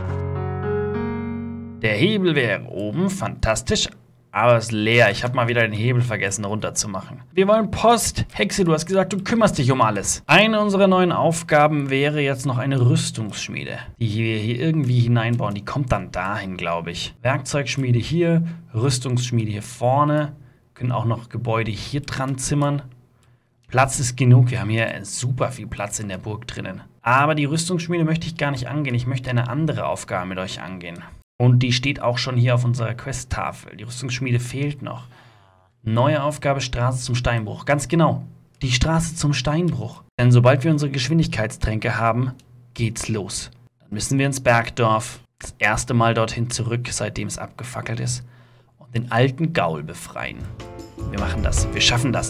Der Hebel wäre oben, fantastisch. Aber es ist leer. Ich habe mal wieder den Hebel vergessen runterzumachen. Wir wollen Post. Hexe, du hast gesagt, du kümmerst dich um alles. Eine unserer neuen Aufgaben wäre jetzt noch eine Rüstungsschmiede, die wir hier irgendwie hineinbauen. Die kommt dann dahin, glaube ich. Werkzeugschmiede hier, Rüstungsschmiede hier vorne. Wir können auch noch Gebäude hier dran zimmern. Platz ist genug. Wir haben hier super viel Platz in der Burg drinnen. Aber die Rüstungsschmiede möchte ich gar nicht angehen. Ich möchte eine andere Aufgabe mit euch angehen. Und die steht auch schon hier auf unserer Questtafel. Die Rüstungsschmiede fehlt noch. Neue Aufgabe, Straße zum Steinbruch. Ganz genau, die Straße zum Steinbruch. Denn sobald wir unsere Geschwindigkeitstränke haben, geht's los. Dann müssen wir ins Bergdorf, das erste Mal dorthin zurück, seitdem es abgefackelt ist, und den alten Gaul befreien. Wir machen das, wir schaffen das.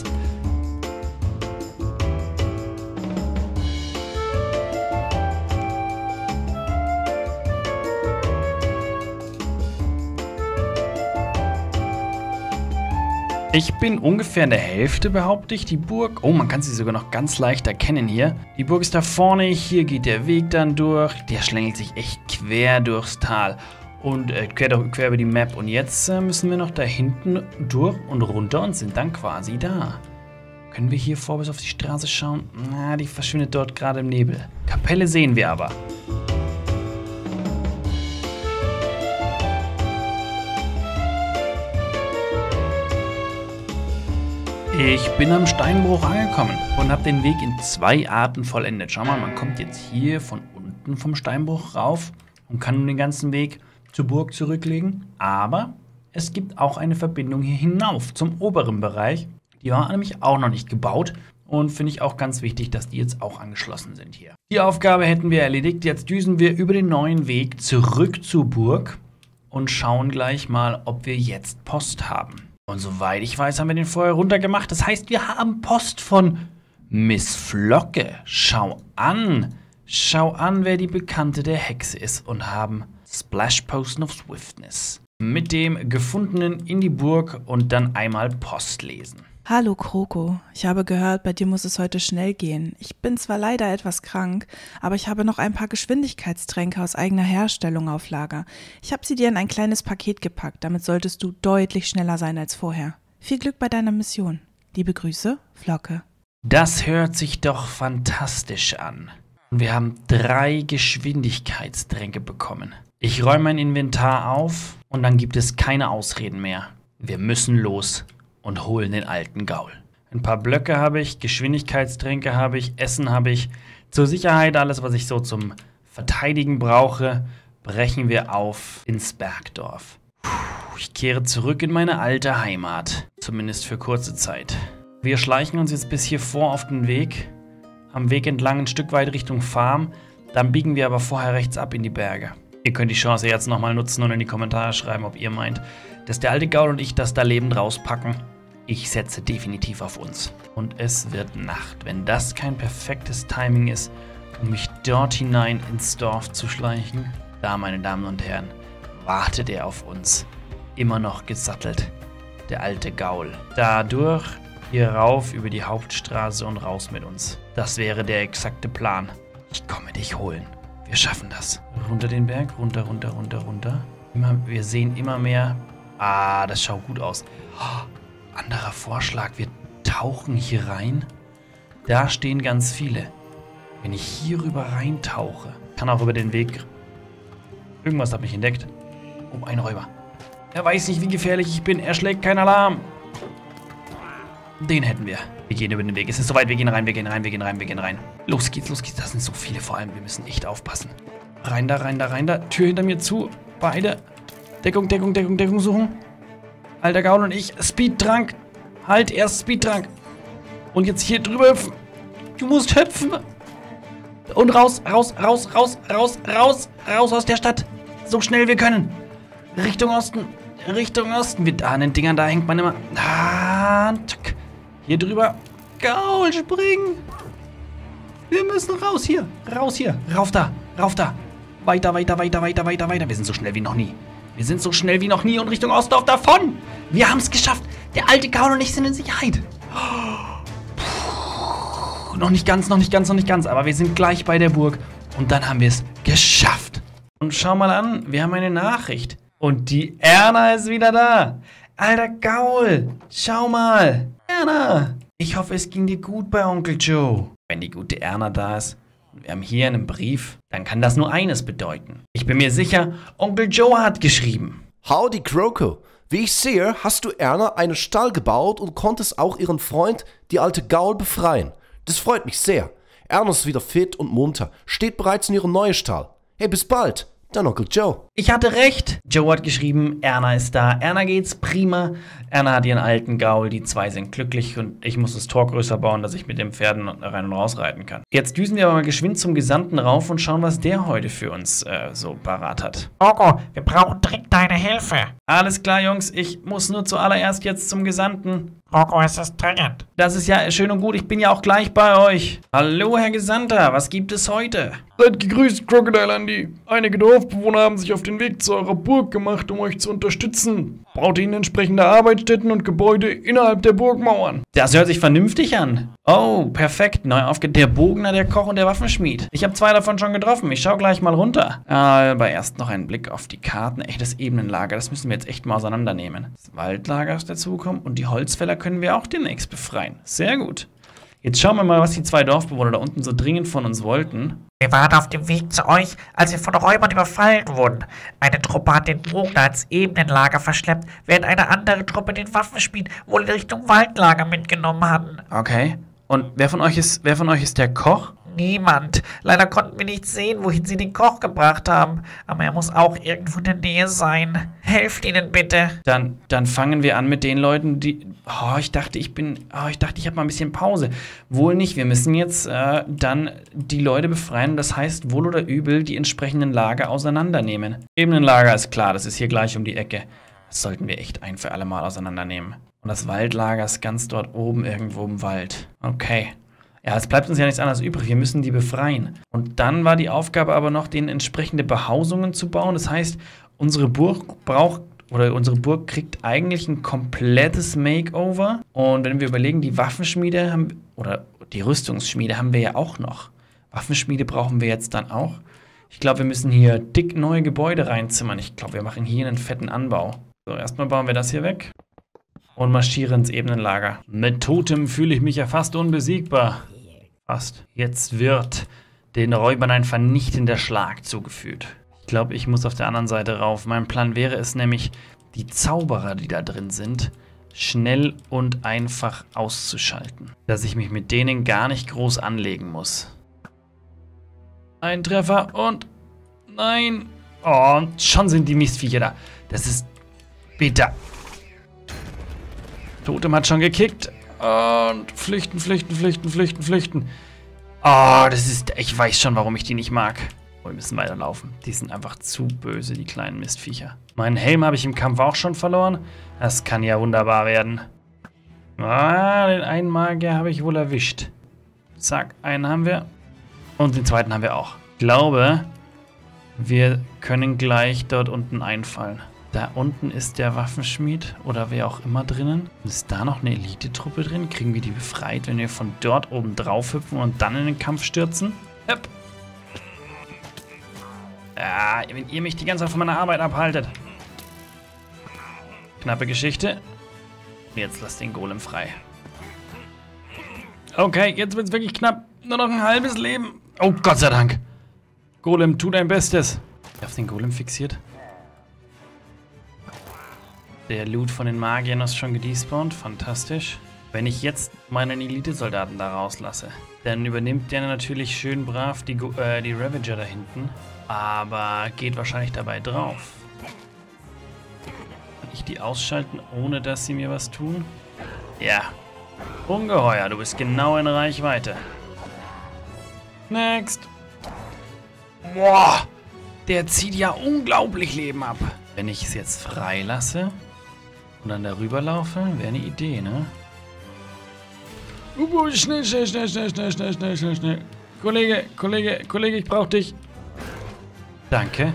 Ich bin ungefähr in der Hälfte, behaupte ich, die Burg. Oh, man kann sie sogar noch ganz leicht erkennen hier. Die Burg ist da vorne, hier geht der Weg dann durch. Der schlängelt sich echt quer durchs Tal und äh, quer, quer über die Map. Und jetzt äh, müssen wir noch da hinten durch und runter und sind dann quasi da. Können wir hier vor bis auf die Straße schauen? Na, die verschwindet dort gerade im Nebel. Kapelle sehen wir aber. Ich bin am Steinbruch angekommen und habe den Weg in zwei Arten vollendet. Schau mal, man kommt jetzt hier von unten vom Steinbruch rauf und kann nun den ganzen Weg zur Burg zurücklegen. Aber es gibt auch eine Verbindung hier hinauf zum oberen Bereich. Die war nämlich auch noch nicht gebaut und finde ich auch ganz wichtig, dass die jetzt auch angeschlossen sind hier. Die Aufgabe hätten wir erledigt. Jetzt düsen wir über den neuen Weg zurück zur Burg und schauen gleich mal, ob wir jetzt Post haben. Und soweit ich weiß, haben wir den vorher runtergemacht. Das heißt, wir haben Post von Miss Flocke. Schau an. Schau an, wer die Bekannte der Hexe ist. Und haben Splash Potion of Swiftness. Mit dem Gefundenen in die Burg und dann einmal Post lesen. Hallo Kroko, ich habe gehört, bei dir muss es heute schnell gehen. Ich bin zwar leider etwas krank, aber ich habe noch ein paar Geschwindigkeitstränke aus eigener Herstellung auf Lager. Ich habe sie dir in ein kleines Paket gepackt, damit solltest du deutlich schneller sein als vorher. Viel Glück bei deiner Mission. Liebe Grüße, Flocke. Das hört sich doch fantastisch an. Wir haben drei Geschwindigkeitstränke bekommen. Ich räume mein Inventar auf und dann gibt es keine Ausreden mehr. Wir müssen los und holen den alten Gaul. Ein paar Blöcke habe ich, Geschwindigkeitstränke habe ich, Essen habe ich. Zur Sicherheit alles, was ich so zum Verteidigen brauche, brechen wir auf ins Bergdorf. Puh, ich kehre zurück in meine alte Heimat, zumindest für kurze Zeit. Wir schleichen uns jetzt bis hier vor auf den Weg, am Weg entlang ein Stück weit Richtung Farm, dann biegen wir aber vorher rechts ab in die Berge. Ihr könnt die Chance jetzt nochmal nutzen und in die Kommentare schreiben, ob ihr meint, dass der alte Gaul und ich das da lebend rauspacken. Ich setze definitiv auf uns. Und es wird Nacht. Wenn das kein perfektes Timing ist, um mich dort hinein ins Dorf zu schleichen, da, meine Damen und Herren, wartet er auf uns. Immer noch gesattelt. Der alte Gaul. Dadurch, hier rauf über die Hauptstraße und raus mit uns. Das wäre der exakte Plan. Ich komme dich holen. Wir schaffen das. Runter den Berg, runter, runter, runter, runter. Immer, wir sehen immer mehr. Ah, das schaut gut aus. Oh, anderer Vorschlag, wir tauchen hier rein. Da stehen ganz viele. Wenn ich hier rüber reintauche, kann auch über den Weg... Irgendwas hat mich entdeckt. Oh, ein Räuber. Er weiß nicht, wie gefährlich ich bin. Er schlägt keinen Alarm. Den hätten wir. Wir gehen über den Weg. Es ist soweit. Wir gehen rein, wir gehen rein, wir gehen rein, wir gehen rein. Los geht's, los geht's. Das sind so viele vor allem. Wir müssen echt aufpassen. Rein da, rein da, rein da. Tür hinter mir zu. Beide. Deckung, Deckung, Deckung, Deckung suchen. Alter Gaul und ich. Speedtrank. Halt, erst Speedtrank. Und jetzt hier drüber hüpfen. Du musst hüpfen. Und raus, raus, raus, raus, raus, raus, raus aus der Stadt. So schnell wir können. Richtung Osten. Richtung Osten. Mit an den Dingern, da hängt man immer. Ah, tack. Hier drüber. Gaul, springen. Wir müssen raus hier. Raus hier. Rauf da. Rauf da. Weiter, weiter, weiter, weiter, weiter, weiter. Wir sind so schnell wie noch nie. Wir sind so schnell wie noch nie und Richtung Ostdorf davon. Wir haben es geschafft. Der alte Gaul und ich sind in Sicherheit. Puh, noch nicht ganz, noch nicht ganz, noch nicht ganz. Aber wir sind gleich bei der Burg. Und dann haben wir es geschafft. Und schau mal an. Wir haben eine Nachricht. Und die Erna ist wieder da. Alter Gaul. Schau mal. Erna. Ich hoffe, es ging dir gut bei Onkel Joe. Wenn die gute Erna da ist. Wir haben hier einen Brief, dann kann das nur eines bedeuten. Ich bin mir sicher, Onkel Joe hat geschrieben. Howdy, Kroko. Wie ich sehe, hast du Erna einen Stall gebaut und konntest auch ihren Freund, die alte Gaul, befreien. Das freut mich sehr. Erna ist wieder fit und munter, steht bereits in ihrem neuen Stall. Hey, bis bald. Dein Onkel Joe. Ich hatte recht. Joe hat geschrieben, Erna ist da. Erna geht's prima. Erna hat ihren alten Gaul. Die zwei sind glücklich und ich muss das Tor größer bauen, dass ich mit den Pferden rein und raus reiten kann. Jetzt düsen wir aber mal geschwind zum Gesandten rauf und schauen, was der heute für uns äh, so parat hat. Orko, wir brauchen dringend deine Hilfe. Alles klar, Jungs. Ich muss nur zuallererst jetzt zum Gesandten. Orko, es ist dringend. Das ist ja schön und gut. Ich bin ja auch gleich bei euch. Hallo, Herr Gesandter. Was gibt es heute? Seid gegrüßt, Crocodile Andy. Einige Dorfbewohner haben sich auf den Weg zu eurer Burg gemacht, um euch zu unterstützen. Baut ihnen entsprechende Arbeitsstätten und Gebäude innerhalb der Burgmauern. Das hört sich vernünftig an. Oh, perfekt. Neu aufge... Der Bogner, der Koch und der Waffenschmied. Ich habe zwei davon schon getroffen. Ich schau gleich mal runter. Aber erst noch einen Blick auf die Karten. Echt, das Ebenenlager, das müssen wir jetzt echt mal auseinandernehmen. Das Waldlager ist dazugekommen und die Holzfäller können wir auch demnächst befreien. Sehr gut. Jetzt schauen wir mal, was die zwei Dorfbewohner da unten so dringend von uns wollten. Wir waren auf dem Weg zu euch, als wir von Räubern überfallen wurden. Eine Truppe hat den Bogner ins Ebenenlager verschleppt, während eine andere Truppe den Waffenschmied wohl in Richtung Waldlager mitgenommen hatten. Okay. Und wer von euch ist, wer von euch ist der Koch? Niemand. Leider konnten wir nicht sehen, wohin sie den Koch gebracht haben. Aber er muss auch irgendwo in der Nähe sein. Helft ihnen bitte. Dann, dann fangen wir an mit den Leuten, die... Oh, ich dachte, ich bin... Oh, ich dachte, ich habe mal ein bisschen Pause. Wohl nicht. Wir müssen jetzt äh, dann die Leute befreien. Das heißt, wohl oder übel die entsprechenden Lager auseinandernehmen. Ebenenlager ist klar. Das ist hier gleich um die Ecke. Das sollten wir echt ein für alle Mal auseinandernehmen. Und das Waldlager ist ganz dort oben irgendwo im Wald. Okay. Ja, es bleibt uns ja nichts anderes übrig. Wir müssen die befreien. Und dann war die Aufgabe aber noch, denen entsprechende Behausungen zu bauen. Das heißt, unsere Burg braucht, oder unsere Burg kriegt eigentlich ein komplettes Makeover. Und wenn wir überlegen, die Waffenschmiede haben, oder die Rüstungsschmiede haben wir ja auch noch. Waffenschmiede brauchen wir jetzt dann auch. Ich glaube, wir müssen hier dick neue Gebäude reinzimmern. Ich glaube, wir machen hier einen fetten Anbau. So, erstmal bauen wir das hier weg. Und marschiere ins Ebenenlager. Mit Totem fühle ich mich ja fast unbesiegbar. Fast. Jetzt wird den Räubern ein vernichtender Schlag zugefügt. Ich glaube, ich muss auf der anderen Seite rauf. Mein Plan wäre es nämlich, die Zauberer, die da drin sind, schnell und einfach auszuschalten. Dass ich mich mit denen gar nicht groß anlegen muss. Ein Treffer und... Nein. Oh, und schon sind die Mistviecher da. Das ist bitter. Totem hat schon gekickt. Und flüchten, flüchten, flüchten, flüchten, flüchten. Oh, das ist... Ich weiß schon, warum ich die nicht mag. Oh, wir müssen weiterlaufen. Die sind einfach zu böse, die kleinen Mistviecher. Meinen Helm habe ich im Kampf auch schon verloren. Das kann ja wunderbar werden. Ah, den einen Magier habe ich wohl erwischt. Zack, einen haben wir. Und den zweiten haben wir auch. Ich glaube, wir können gleich dort unten einfallen. Da unten ist der Waffenschmied oder wer auch immer drinnen. Ist da noch eine Elite-Truppe drin? Kriegen wir die befreit, wenn wir von dort oben drauf hüpfen und dann in den Kampf stürzen? Hopp. Ja, wenn ihr mich die ganze Zeit von meiner Arbeit abhaltet. Knappe Geschichte. Jetzt lasst den Golem frei. Okay, jetzt wird's wirklich knapp. Nur noch ein halbes Leben. Oh, Gott sei Dank. Golem, tu dein Bestes. Ich hab den Golem fixiert. Der Loot von den Magiern ist schon gedespawnt. Fantastisch. Wenn ich jetzt meinen Elite-Soldaten da rauslasse, dann übernimmt der natürlich schön brav die, äh, die Ravager da hinten. Aber geht wahrscheinlich dabei drauf. Kann ich die ausschalten, ohne dass sie mir was tun? Ja. Ungeheuer, du bist genau in Reichweite. Next. Boah, der zieht ja unglaublich Leben ab. Wenn ich es jetzt freilasse und dann darüber laufe, wäre eine Idee, ne? Uh, schnell, schnell, schnell, schnell, schnell, schnell, schnell, schnell, schnell. Kollege, Kollege, Kollege, ich brauch dich. Danke.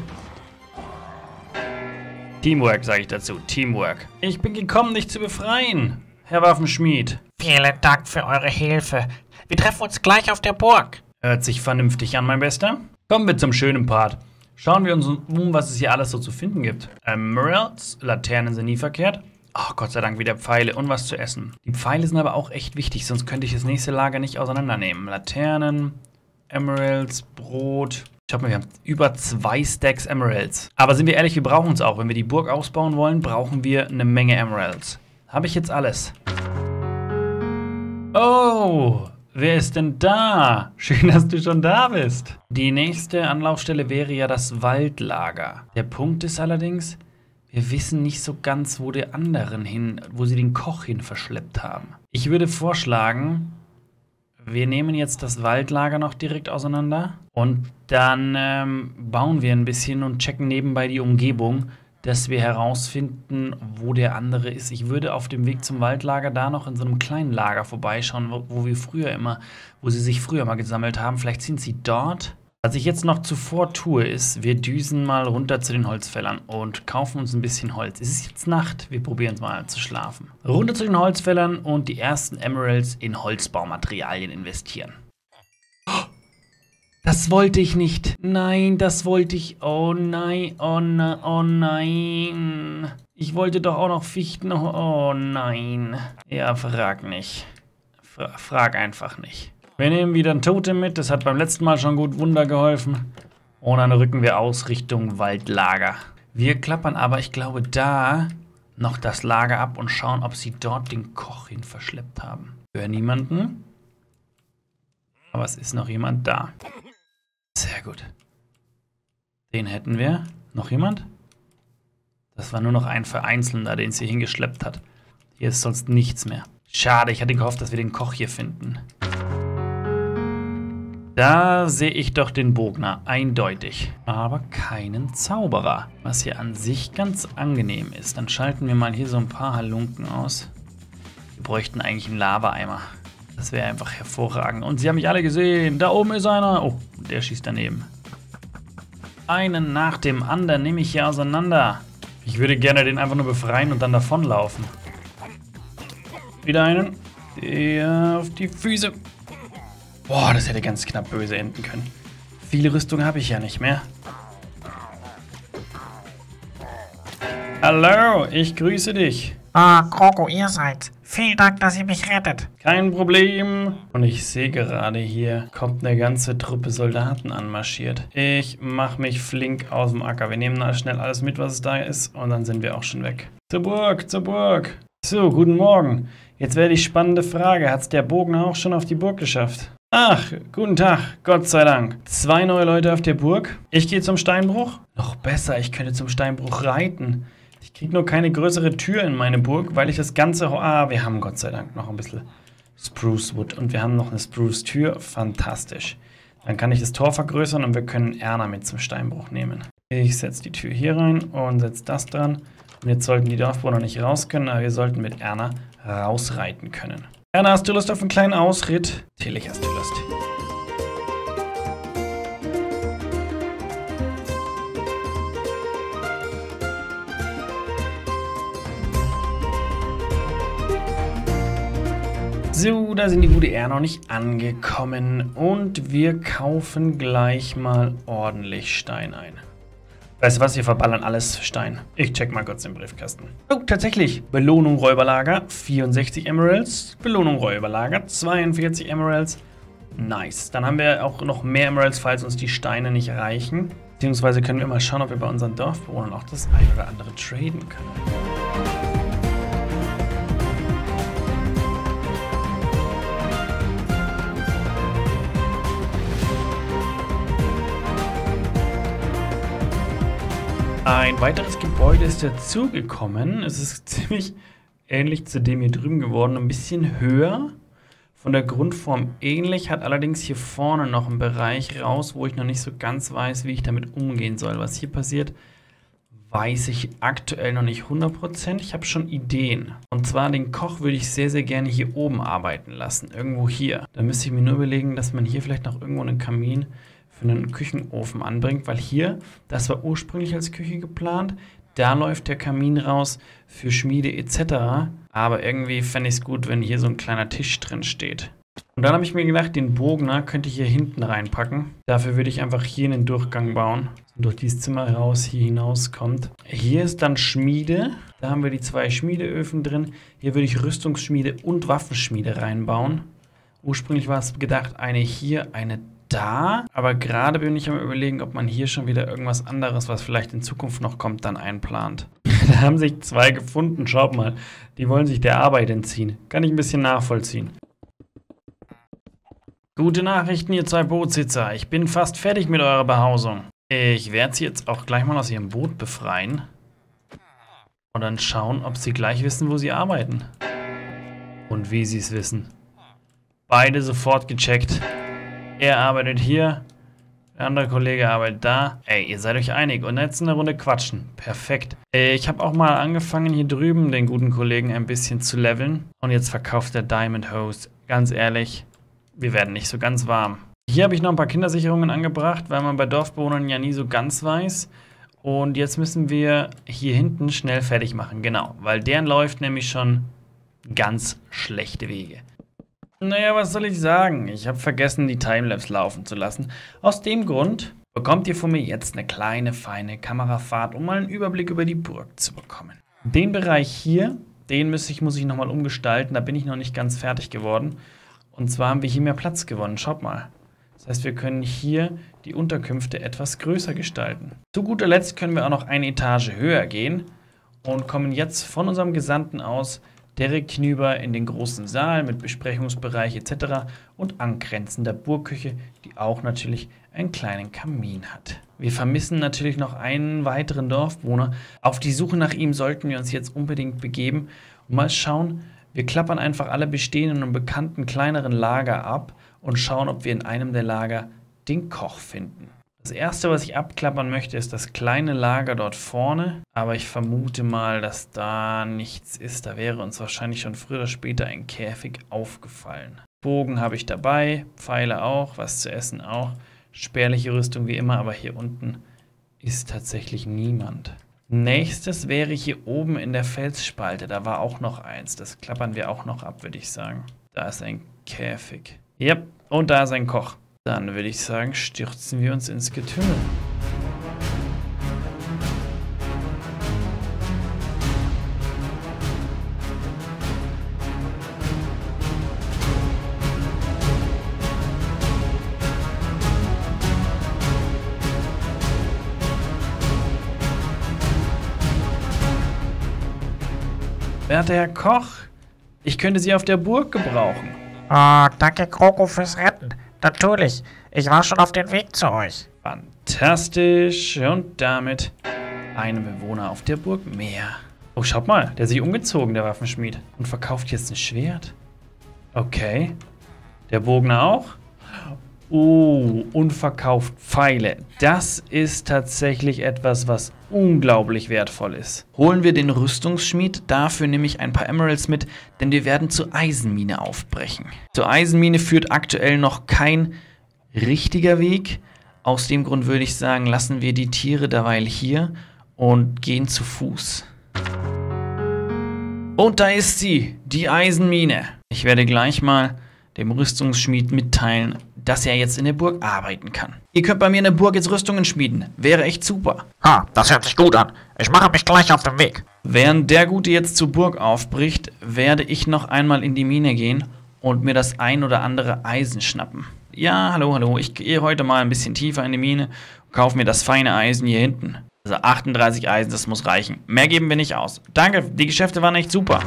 Teamwork, sage ich dazu. Teamwork. Ich bin gekommen, dich zu befreien, Herr Waffenschmied. Vielen Dank für eure Hilfe. Wir treffen uns gleich auf der Burg. Hört sich vernünftig an, mein Bester. Kommen wir zum schönen Part. Schauen wir uns um, was es hier alles so zu finden gibt. Emeralds, Laternen sind nie verkehrt. Ach, Gott sei Dank wieder Pfeile und was zu essen. Die Pfeile sind aber auch echt wichtig, sonst könnte ich das nächste Lager nicht auseinandernehmen. Laternen, Emeralds, Brot. Schaut mal, wir haben über zwei Stacks Emeralds. Aber sind wir ehrlich, wir brauchen es auch. Wenn wir die Burg ausbauen wollen, brauchen wir eine Menge Emeralds. Habe ich jetzt alles? Oh, wer ist denn da? Schön, dass du schon da bist. Die nächste Anlaufstelle wäre ja das Waldlager. Der Punkt ist allerdings, wir wissen nicht so ganz, wo die anderen hin, wo sie den Koch hin verschleppt haben. Ich würde vorschlagen, wir nehmen jetzt das Waldlager noch direkt auseinander und dann ähm, bauen wir ein bisschen und checken nebenbei die Umgebung, dass wir herausfinden, wo der andere ist. Ich würde auf dem Weg zum Waldlager da noch in so einem kleinen Lager vorbeischauen, wo, wo wir früher immer, wo sie sich früher mal gesammelt haben. Vielleicht sind sie dort. Was ich jetzt noch zuvor tue, ist, wir düsen mal runter zu den Holzfällern und kaufen uns ein bisschen Holz. Es ist jetzt Nacht, wir probieren es mal zu schlafen. Runter zu den Holzfällern und die ersten Emeralds in Holzbaumaterialien investieren. Das wollte ich nicht. Nein, das wollte ich. Oh nein, oh nein, oh nein. Ich wollte doch auch noch Fichten. Oh nein. Ja, frag nicht. Fra frag einfach nicht. Wir nehmen wieder ein Totem mit. Das hat beim letzten Mal schon gut Wunder geholfen. Und dann rücken wir aus Richtung Waldlager. Wir klappern aber, ich glaube, da noch das Lager ab und schauen, ob sie dort den Koch hin verschleppt haben. Ich höre niemanden. Aber es ist noch jemand da. Sehr gut. Den hätten wir. Noch jemand? Das war nur noch ein Vereinzelter, den sie hingeschleppt hat. Hier ist sonst nichts mehr. Schade, ich hatte gehofft, dass wir den Koch hier finden. Da sehe ich doch den Bogner, eindeutig. Aber keinen Zauberer, was hier an sich ganz angenehm ist. Dann schalten wir mal hier so ein paar Halunken aus. Wir bräuchten eigentlich einen Lava-Eimer. Das wäre einfach hervorragend. Und sie haben mich alle gesehen. Da oben ist einer. Oh, der schießt daneben. Einen nach dem anderen nehme ich hier auseinander. Ich würde gerne den einfach nur befreien und dann davonlaufen. Wieder einen. Der auf die Füße. Boah, das hätte ganz knapp böse enden können. Viele Rüstung habe ich ja nicht mehr. Hallo, ich grüße dich. Ah, Kroko, ihr seid. Vielen Dank, dass ihr mich rettet. Kein Problem. Und ich sehe gerade, hier kommt eine ganze Truppe Soldaten anmarschiert. Ich mache mich flink aus dem Acker. Wir nehmen da schnell alles mit, was es da ist. Und dann sind wir auch schon weg. Zur Burg, zur Burg. So, guten Morgen. Jetzt wäre die spannende Frage. Hat es der Bogner auch schon auf die Burg geschafft? Ach, guten Tag. Gott sei Dank. Zwei neue Leute auf der Burg. Ich gehe zum Steinbruch. Noch besser, ich könnte zum Steinbruch reiten. Ich kriege nur keine größere Tür in meine Burg, weil ich das Ganze... Ah, wir haben Gott sei Dank noch ein bisschen Spruce Wood und wir haben noch eine Spruce Tür. Fantastisch. Dann kann ich das Tor vergrößern und wir können Erna mit zum Steinbruch nehmen. Ich setze die Tür hier rein und setze das dran. Und jetzt sollten die Dorfbewohner nicht raus können, aber wir sollten mit Erna rausreiten können. Erna, hast du Lust auf einen kleinen Ausritt? Natürlich hast du Lust. So, da sind die gute Erna noch nicht angekommen und wir kaufen gleich mal ordentlich Stein ein. Weißt du was, wir verballern alles Stein. Ich check mal kurz den Briefkasten. Oh, tatsächlich. Belohnung Räuberlager, vierundsechzig Emeralds. Belohnung Räuberlager, zweiundvierzig Emeralds. Nice. Dann haben wir auch noch mehr Emeralds, falls uns die Steine nicht reichen. Beziehungsweise können wir mal schauen, ob wir bei unseren Dorfbewohnern auch das ein oder andere traden können. Ein weiteres Gebäude ist dazugekommen. Es ist ziemlich ähnlich zu dem hier drüben geworden, ein bisschen höher. Von der Grundform ähnlich, hat allerdings hier vorne noch einen Bereich raus, wo ich noch nicht so ganz weiß, wie ich damit umgehen soll. Was hier passiert, weiß ich aktuell noch nicht hundert Prozent. Ich habe schon Ideen. Und zwar den Koch würde ich sehr, sehr gerne hier oben arbeiten lassen. Irgendwo hier. Da müsste ich mir nur überlegen, dass man hier vielleicht noch irgendwo einen Kamin für einen Küchenofen anbringt. Weil hier, das war ursprünglich als Küche geplant. Da läuft der Kamin raus für Schmiede et cetera. Aber irgendwie fände ich es gut, wenn hier so ein kleiner Tisch drin steht. Und dann habe ich mir gedacht, den Bogner könnte ich hier hinten reinpacken. Dafür würde ich einfach hier einen Durchgang bauen. Und durch dieses Zimmer raus hier hinauskommt. Hier ist dann Schmiede. Da haben wir die zwei Schmiedeöfen drin. Hier würde ich Rüstungsschmiede und Waffenschmiede reinbauen. Ursprünglich war es gedacht, eine hier, eine da. Aber gerade bin ich am Überlegen, ob man hier schon wieder irgendwas anderes, was vielleicht in Zukunft noch kommt, dann einplant. Da haben sich zwei gefunden. Schaut mal, die wollen sich der Arbeit entziehen. Kann ich ein bisschen nachvollziehen. Gute Nachrichten, ihr zwei Bootsitzer. Ich bin fast fertig mit eurer Behausung. Ich werde sie jetzt auch gleich mal aus ihrem Boot befreien. Und dann schauen, ob sie gleich wissen, wo sie arbeiten. Und wie sie es wissen. Beide sofort gecheckt. Er arbeitet hier, der andere Kollege arbeitet da. Ey, ihr seid euch einig und jetzt eine Runde quatschen. Perfekt. Ich habe auch mal angefangen, hier drüben den guten Kollegen ein bisschen zu leveln. Und jetzt verkauft der Diamond Host. Ganz ehrlich, wir werden nicht so ganz warm. Hier habe ich noch ein paar Kindersicherungen angebracht, weil man bei Dorfbewohnern ja nie so ganz weiß. Und jetzt müssen wir hier hinten schnell fertig machen. Genau, weil deren läuft nämlich schon ganz schlechte Wege. Naja, was soll ich sagen? Ich habe vergessen, die Timelapse laufen zu lassen. Aus dem Grund bekommt ihr von mir jetzt eine kleine, feine Kamerafahrt, um mal einen Überblick über die Burg zu bekommen. Den Bereich hier, den muss ich, muss ich nochmal umgestalten. Da bin ich noch nicht ganz fertig geworden. Und zwar haben wir hier mehr Platz gewonnen. Schaut mal. Das heißt, wir können hier die Unterkünfte etwas größer gestalten. Zu guter Letzt können wir auch noch eine Etage höher gehen und kommen jetzt von unserem Gesandten aus direkt hinüber in den großen Saal mit Besprechungsbereich et cetera und angrenzender Burgküche, die auch natürlich einen kleinen Kamin hat. Wir vermissen natürlich noch einen weiteren Dorfbewohner. Auf die Suche nach ihm sollten wir uns jetzt unbedingt begeben und mal schauen. Wir klappern einfach alle bestehenden und bekannten kleineren Lager ab und schauen, ob wir in einem der Lager den Koch finden. Das erste, was ich abklappern möchte, ist das kleine Lager dort vorne. Aber ich vermute mal, dass da nichts ist. Da wäre uns wahrscheinlich schon früher oder später ein Käfig aufgefallen. Bogen habe ich dabei, Pfeile auch, was zu essen auch. Spärliche Rüstung wie immer, aber hier unten ist tatsächlich niemand. Nächstes wäre hier oben in der Felsspalte. Da war auch noch eins. Das klappern wir auch noch ab, würde ich sagen. Da ist ein Käfig. Yep, und da ist ein Koch. Dann würde ich sagen, stürzen wir uns ins Getümmel. Werter Herr Koch, ich könnte Sie auf der Burg gebrauchen. Oh, danke Kroko fürs Retten. Natürlich, ich war schon auf dem Weg zu euch. Fantastisch. Und damit ein Bewohner auf der Burg mehr. Oh, schaut mal, der ist sich umgezogen, der Waffenschmied. Und verkauft jetzt ein Schwert. Okay. Der Bogner auch? Oh, und verkauft Pfeile. Das ist tatsächlich etwas, was unglaublich wertvoll ist. Holen wir den Rüstungsschmied, dafür nehme ich ein paar Emeralds mit, denn wir werden zur Eisenmine aufbrechen. Zur Eisenmine führt aktuell noch kein richtiger Weg. Aus dem Grund würde ich sagen, lassen wir die Tiere derweil hier und gehen zu Fuß. Und da ist sie, die Eisenmine. Ich werde gleich mal dem Rüstungsschmied mitteilen, dass er jetzt in der Burg arbeiten kann. Ihr könnt bei mir in der Burg jetzt Rüstungen schmieden. Wäre echt super. Ha, das hört sich gut an. Ich mache mich gleich auf den Weg. Während der Gute jetzt zur Burg aufbricht, werde ich noch einmal in die Mine gehen und mir das ein oder andere Eisen schnappen. Ja, hallo, hallo. Ich gehe heute mal ein bisschen tiefer in die Mine und kaufe mir das feine Eisen hier hinten. Also achtunddreißig Eisen, das muss reichen. Mehr geben wir nicht aus. Danke, die Geschäfte waren echt super.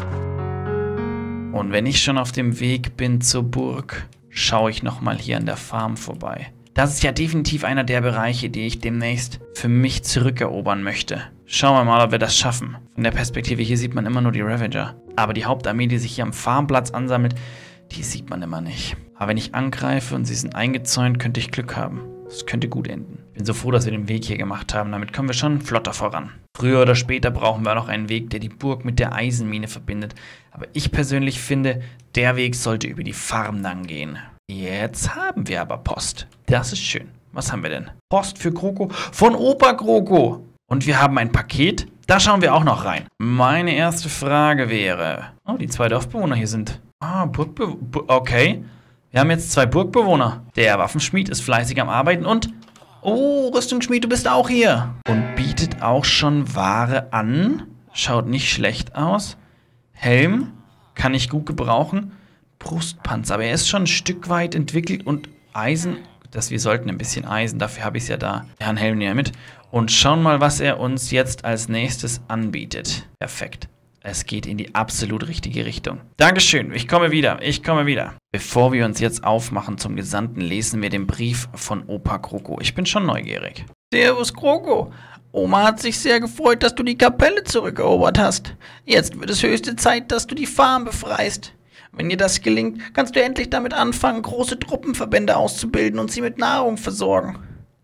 Und wenn ich schon auf dem Weg bin zur Burg, schaue ich nochmal hier an der Farm vorbei. Das ist ja definitiv einer der Bereiche, die ich demnächst für mich zurückerobern möchte. Schauen wir mal, ob wir das schaffen. Von der Perspektive hier sieht man immer nur die Ravager. Aber die Hauptarmee, die sich hier am Farmplatz ansammelt, die sieht man immer nicht. Aber wenn ich angreife und sie sind eingezäunt, könnte ich Glück haben. Das könnte gut enden. Ich bin so froh, dass wir den Weg hier gemacht haben. Damit kommen wir schon flotter voran. Früher oder später brauchen wir noch einen Weg, der die Burg mit der Eisenmine verbindet. Aber ich persönlich finde, der Weg sollte über die Farm dann gehen. Jetzt haben wir aber Post. Das ist schön. Was haben wir denn? Post für Kroko von Opa Kroko. Und wir haben ein Paket. Da schauen wir auch noch rein. Meine erste Frage wäre... Oh, die zwei Dorfbewohner hier sind... Ah, Burgbewohner. Okay. Wir haben jetzt zwei Burgbewohner. Der Waffenschmied ist fleißig am Arbeiten und... Oh, Rüstungsschmied, du bist auch hier. Und bietet auch schon Ware an. Schaut nicht schlecht aus. Helm kann ich gut gebrauchen. Brustpanzer, aber er ist schon ein Stück weit entwickelt und Eisen, das wir sollten ein bisschen Eisen, dafür habe ich es ja da. Ja, einen Helm nehmen wir mit und schauen mal, was er uns jetzt als nächstes anbietet. Perfekt. Es geht in die absolut richtige Richtung. Dankeschön, ich komme wieder, ich komme wieder. Bevor wir uns jetzt aufmachen zum Gesandten, lesen wir den Brief von Opa Kroko. Ich bin schon neugierig. Servus Kroko. Oma hat sich sehr gefreut, dass du die Kapelle zurückerobert hast. Jetzt wird es höchste Zeit, dass du die Farm befreist. Wenn dir das gelingt, kannst du endlich damit anfangen, große Truppenverbände auszubilden und sie mit Nahrung versorgen.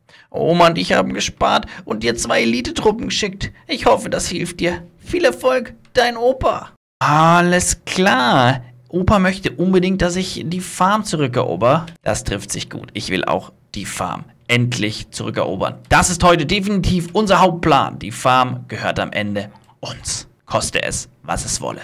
Oma und ich haben gespart und dir zwei Elitetruppen geschickt. Ich hoffe, das hilft dir. Viel Erfolg, dein Opa. Alles klar. Opa möchte unbedingt, dass ich die Farm zurückerober. Das trifft sich gut. Ich will auch die Farm endlich zurückerobern. Das ist heute definitiv unser Hauptplan. Die Farm gehört am Ende uns. Koste es, was es wolle.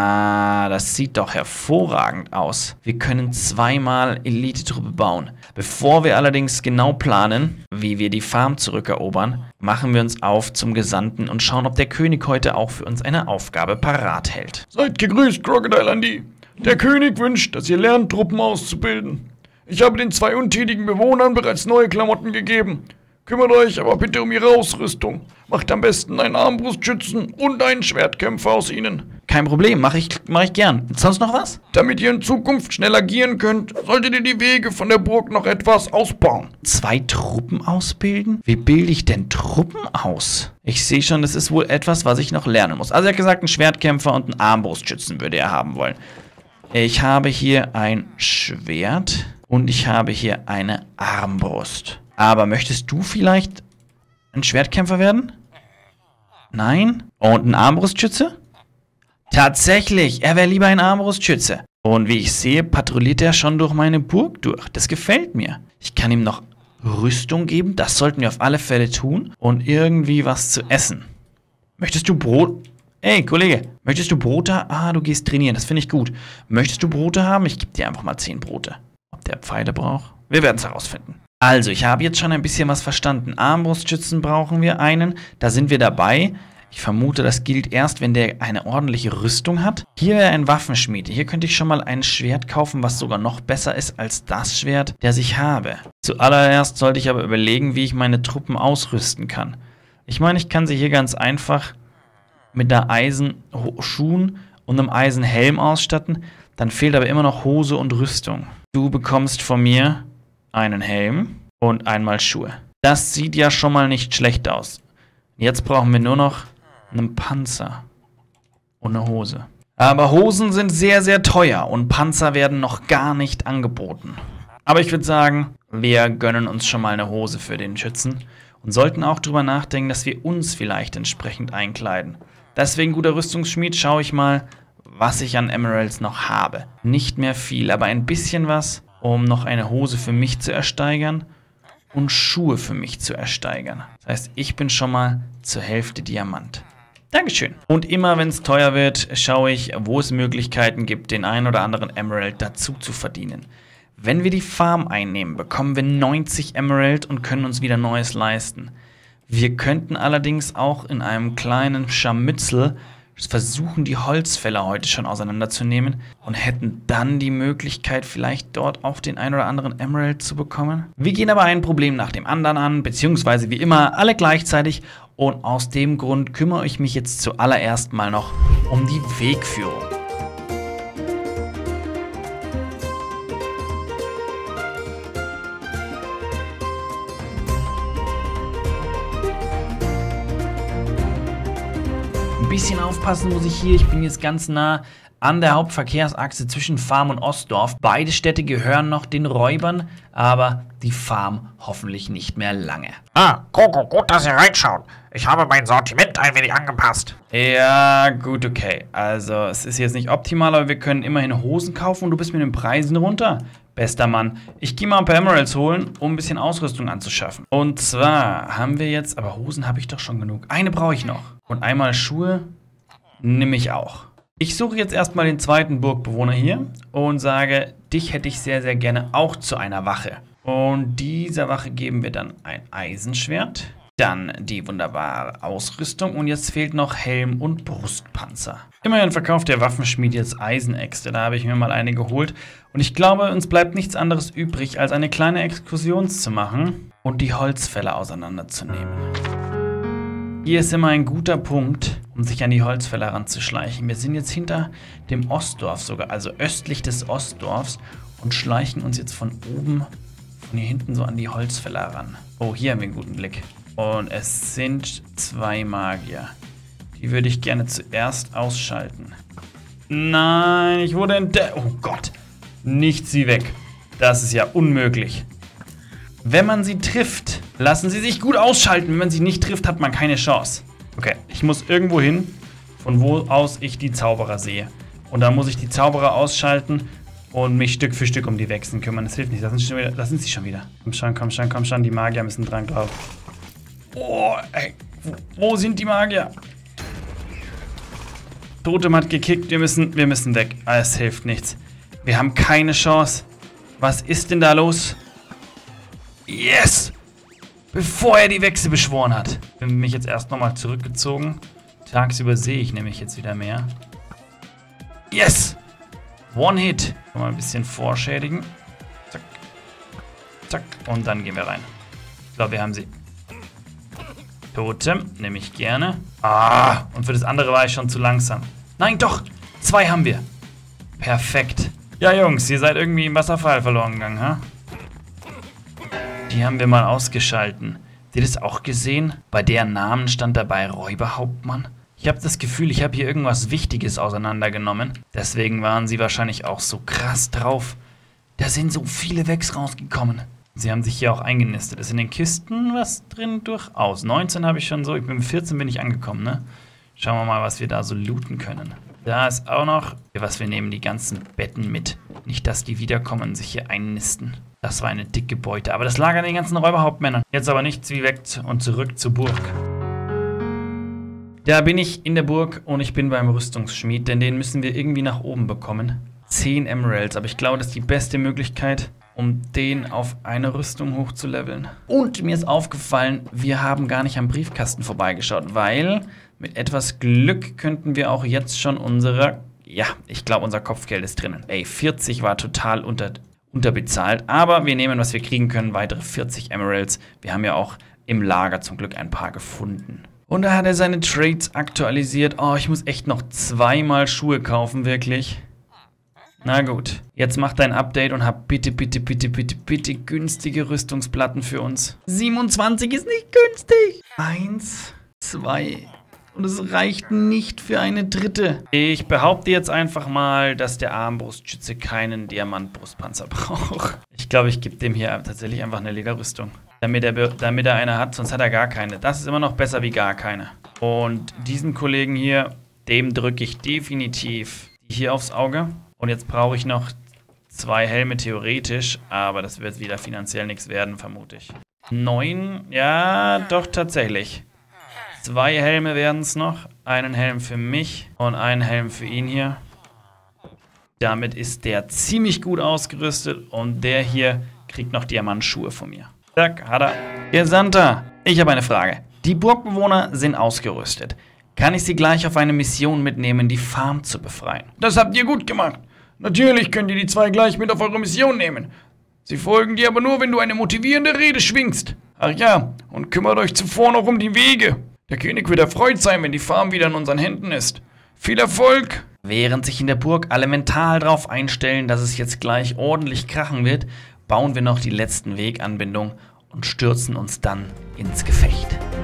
Ah, das sieht doch hervorragend aus. Wir können zweimal Elitetruppe bauen. Bevor wir allerdings genau planen, wie wir die Farm zurückerobern, machen wir uns auf zum Gesandten und schauen, ob der König heute auch für uns eine Aufgabe parat hält. Seid gegrüßt, Crocodile Andy. Der König wünscht, dass ihr lernt, Truppen auszubilden. Ich habe den zwei untätigen Bewohnern bereits neue Klamotten gegeben. Kümmert euch aber bitte um ihre Ausrüstung. Macht am besten einen Armbrustschützen und einen Schwertkämpfer aus ihnen. Kein Problem, mache ich, mach ich gern. Sonst noch was? Damit ihr in Zukunft schnell agieren könnt, solltet ihr die Wege von der Burg noch etwas ausbauen. Zwei Truppen ausbilden? Wie bilde ich denn Truppen aus? Ich sehe schon, das ist wohl etwas, was ich noch lernen muss. Also er hat gesagt, einen Schwertkämpfer und einen Armbrustschützen würde er haben wollen. Ich habe hier ein Schwert und ich habe hier eine Armbrust. Aber möchtest du vielleicht ein Schwertkämpfer werden? Nein? Und ein Armbrustschütze? Tatsächlich, er wäre lieber ein Armbrustschütze. Und wie ich sehe, patrouilliert er schon durch meine Burg durch. Das gefällt mir. Ich kann ihm noch Rüstung geben, das sollten wir auf alle Fälle tun. Und irgendwie was zu essen. Möchtest du Brot? Ey, Kollege, möchtest du Brote haben? Ah, du gehst trainieren, das finde ich gut. Möchtest du Brote haben? Ich gebe dir einfach mal zehn Brote. Ob der Pfeile braucht? Wir werden es herausfinden. Also, ich habe jetzt schon ein bisschen was verstanden. Armbrustschützen brauchen wir einen. Da sind wir dabei. Ich vermute, das gilt erst, wenn der eine ordentliche Rüstung hat. Hier wäre ein Waffenschmied. Hier könnte ich schon mal ein Schwert kaufen, was sogar noch besser ist als das Schwert, das ich habe. Zuallererst sollte ich aber überlegen, wie ich meine Truppen ausrüsten kann. Ich meine, ich kann sie hier ganz einfach mit einer Eisenschuhen und einem Eisenhelm ausstatten. Dann fehlt aber immer noch Hose und Rüstung. Du bekommst von mir einen Helm und einmal Schuhe. Das sieht ja schon mal nicht schlecht aus. Jetzt brauchen wir nur noch einen Panzer und eine Hose. Aber Hosen sind sehr, sehr teuer und Panzer werden noch gar nicht angeboten. Aber ich würde sagen, wir gönnen uns schon mal eine Hose für den Schützen und sollten auch drüber nachdenken, dass wir uns vielleicht entsprechend einkleiden. Deswegen, guter Rüstungsschmied, schaue ich mal, was ich an Emeralds noch habe. Nicht mehr viel, aber ein bisschen was, um noch eine Hose für mich zu ersteigern und Schuhe für mich zu ersteigern. Das heißt, ich bin schon mal zur Hälfte Diamant. Dankeschön. Und immer wenn es teuer wird, schaue ich, wo es Möglichkeiten gibt, den einen oder anderen Emerald dazu zu verdienen. Wenn wir die Farm einnehmen, bekommen wir neunzig Emerald und können uns wieder Neues leisten. Wir könnten allerdings auch in einem kleinen Scharmützel versuchen, die Holzfäller heute schon auseinanderzunehmen und hätten dann die Möglichkeit, vielleicht dort auch den ein oder anderen Emerald zu bekommen. Wir gehen aber ein Problem nach dem anderen an, beziehungsweise wie immer alle gleichzeitig. Und aus dem Grund kümmere ich mich jetzt zuallererst mal noch um die Wegführung. Ein bisschen aufpassen muss ich hier. Ich bin jetzt ganz nah an der Hauptverkehrsachse zwischen Farm und Ostdorf. Beide Städte gehören noch den Räubern, aber die Farm hoffentlich nicht mehr lange. Ah, Coco, gut, dass ihr reinschaut. Ich habe mein Sortiment ein wenig angepasst. Ja, gut, okay. Also, es ist jetzt nicht optimal, aber wir können immerhin Hosen kaufen und du bist mit den Preisen runter. Bester Mann. Ich gehe mal ein paar Emeralds holen, um ein bisschen Ausrüstung anzuschaffen. Und zwar haben wir jetzt, aber Hosen habe ich doch schon genug. Eine brauche ich noch. Und einmal Schuhe nehme ich auch. Ich suche jetzt erstmal den zweiten Burgbewohner hier und sage, dich hätte ich sehr, sehr gerne auch zu einer Wache. Und dieser Wache geben wir dann ein Eisenschwert, dann die wunderbare Ausrüstung und jetzt fehlt noch Helm und Brustpanzer. Immerhin verkauft der Waffenschmied jetzt Eisenäxte, da habe ich mir mal eine geholt. Und ich glaube, uns bleibt nichts anderes übrig, als eine kleine Exkursion zu machen und die Holzfäller auseinanderzunehmen. Hier ist immer ein guter Punkt, um sich an die Holzfäller ranzuschleichen. Wir sind jetzt hinter dem Ostdorf sogar, also östlich des Ostdorfs und schleichen uns jetzt von oben, von hier hinten so an die Holzfäller ran. Oh, hier haben wir einen guten Blick. Und es sind zwei Magier. Die würde ich gerne zuerst ausschalten. Nein, ich wurde entdeckt. Oh Gott, nicht sie weg. Das ist ja unmöglich. Wenn man sie trifft, lassen sie sich gut ausschalten. Wenn man sie nicht trifft, hat man keine Chance. Okay, ich muss irgendwo hin, von wo aus ich die Zauberer sehe. Und dann muss ich die Zauberer ausschalten und mich Stück für Stück um die Wechseln kümmern. Das hilft nicht, da sind, schon wieder, da sind sie schon wieder. Komm schon, komm schon, komm schon, die Magier müssen dran drauf. Oh, ey, wo, wo sind die Magier? Totem hat gekickt, wir müssen, wir müssen weg. Es hilft nichts. Wir haben keine Chance. Was ist denn da los? Yes! Bevor er die Wechsel beschworen hat. Ich bin mich jetzt erst nochmal zurückgezogen. Tagsüber sehe ich nämlich jetzt wieder mehr. Yes! One Hit. Mal ein bisschen vorschädigen. Zack. Zack. Und dann gehen wir rein. Ich glaube, wir haben sie. Totem. Nehme ich gerne. Ah! Und für das andere war ich schon zu langsam. Nein, doch! Zwei haben wir. Perfekt. Ja, Jungs, ihr seid irgendwie im Wasserfall verloren gegangen, ha? Die haben wir mal ausgeschalten. Habt ihr das auch gesehen? Bei deren Namen stand dabei Räuberhauptmann. Ich habe das Gefühl, ich habe hier irgendwas Wichtiges auseinandergenommen. Deswegen waren sie wahrscheinlich auch so krass drauf. Da sind so viele Wegs rausgekommen. Sie haben sich hier auch eingenistet. Ist in den Kisten was drin? Durchaus. neunzehn habe ich schon so. Ich bin vierzehn bin ich angekommen, ne? Schauen wir mal, was wir da so looten können. Da ist auch noch, was wir nehmen, die ganzen Betten mit. Nicht, dass die wiederkommen und sich hier einnisten. Das war eine dicke Beute. Aber das lag an den ganzen Räuberhauptmännern. Jetzt aber nichts wie weg und zurück zur Burg. Da bin ich in der Burg und ich bin beim Rüstungsschmied, denn den müssen wir irgendwie nach oben bekommen. zehn Emeralds, aber ich glaube, das ist die beste Möglichkeit, um den auf eine Rüstung hochzuleveln. Und mir ist aufgefallen, wir haben gar nicht am Briefkasten vorbeigeschaut, weil mit etwas Glück könnten wir auch jetzt schon unsere, ja, ich glaube, unser Kopfgeld ist drinnen. Ey, vierzig war total unter, unterbezahlt, aber wir nehmen, was wir kriegen können, weitere vierzig Emeralds. Wir haben ja auch im Lager zum Glück ein paar gefunden. Und da hat er seine Trades aktualisiert. Oh, ich muss echt noch zweimal Schuhe kaufen, wirklich. Na gut, jetzt mach dein Update und hab bitte, bitte, bitte, bitte, bitte günstige Rüstungsplatten für uns. siebenundzwanzig ist nicht günstig. Eins, zwei. Und es reicht nicht für eine dritte. Ich behaupte jetzt einfach mal, dass der Armbrustschütze keinen Diamantbrustpanzer braucht. Ich glaube, ich gebe dem hier tatsächlich einfach eine Lederrüstung. Damit er, damit er eine hat, sonst hat er gar keine. Das ist immer noch besser wie gar keine. Und diesen Kollegen hier, dem drücke ich definitiv hier aufs Auge. Und jetzt brauche ich noch zwei Helme theoretisch, aber das wird wieder finanziell nichts werden, vermute ich. Neun? Ja, doch tatsächlich. Zwei Helme werden es noch. Einen Helm für mich und einen Helm für ihn hier. Damit ist der ziemlich gut ausgerüstet und der hier kriegt noch Diamantschuhe von mir. Zack, hat er. Gesandter, ich habe eine Frage. Die Burgbewohner sind ausgerüstet. kann ich sie gleich auf eine Mission mitnehmen, die Farm zu befreien. Das habt ihr gut gemacht. Natürlich könnt ihr die zwei gleich mit auf eure Mission nehmen. Sie folgen dir aber nur, wenn du eine motivierende Rede schwingst. Ach ja, und kümmert euch zuvor noch um die Wege. Der König wird erfreut sein, wenn die Farm wieder in unseren Händen ist. Viel Erfolg! Während sich in der Burg alle mental darauf einstellen, dass es jetzt gleich ordentlich krachen wird, bauen wir noch die letzten Weganbindungen und stürzen uns dann ins Gefecht.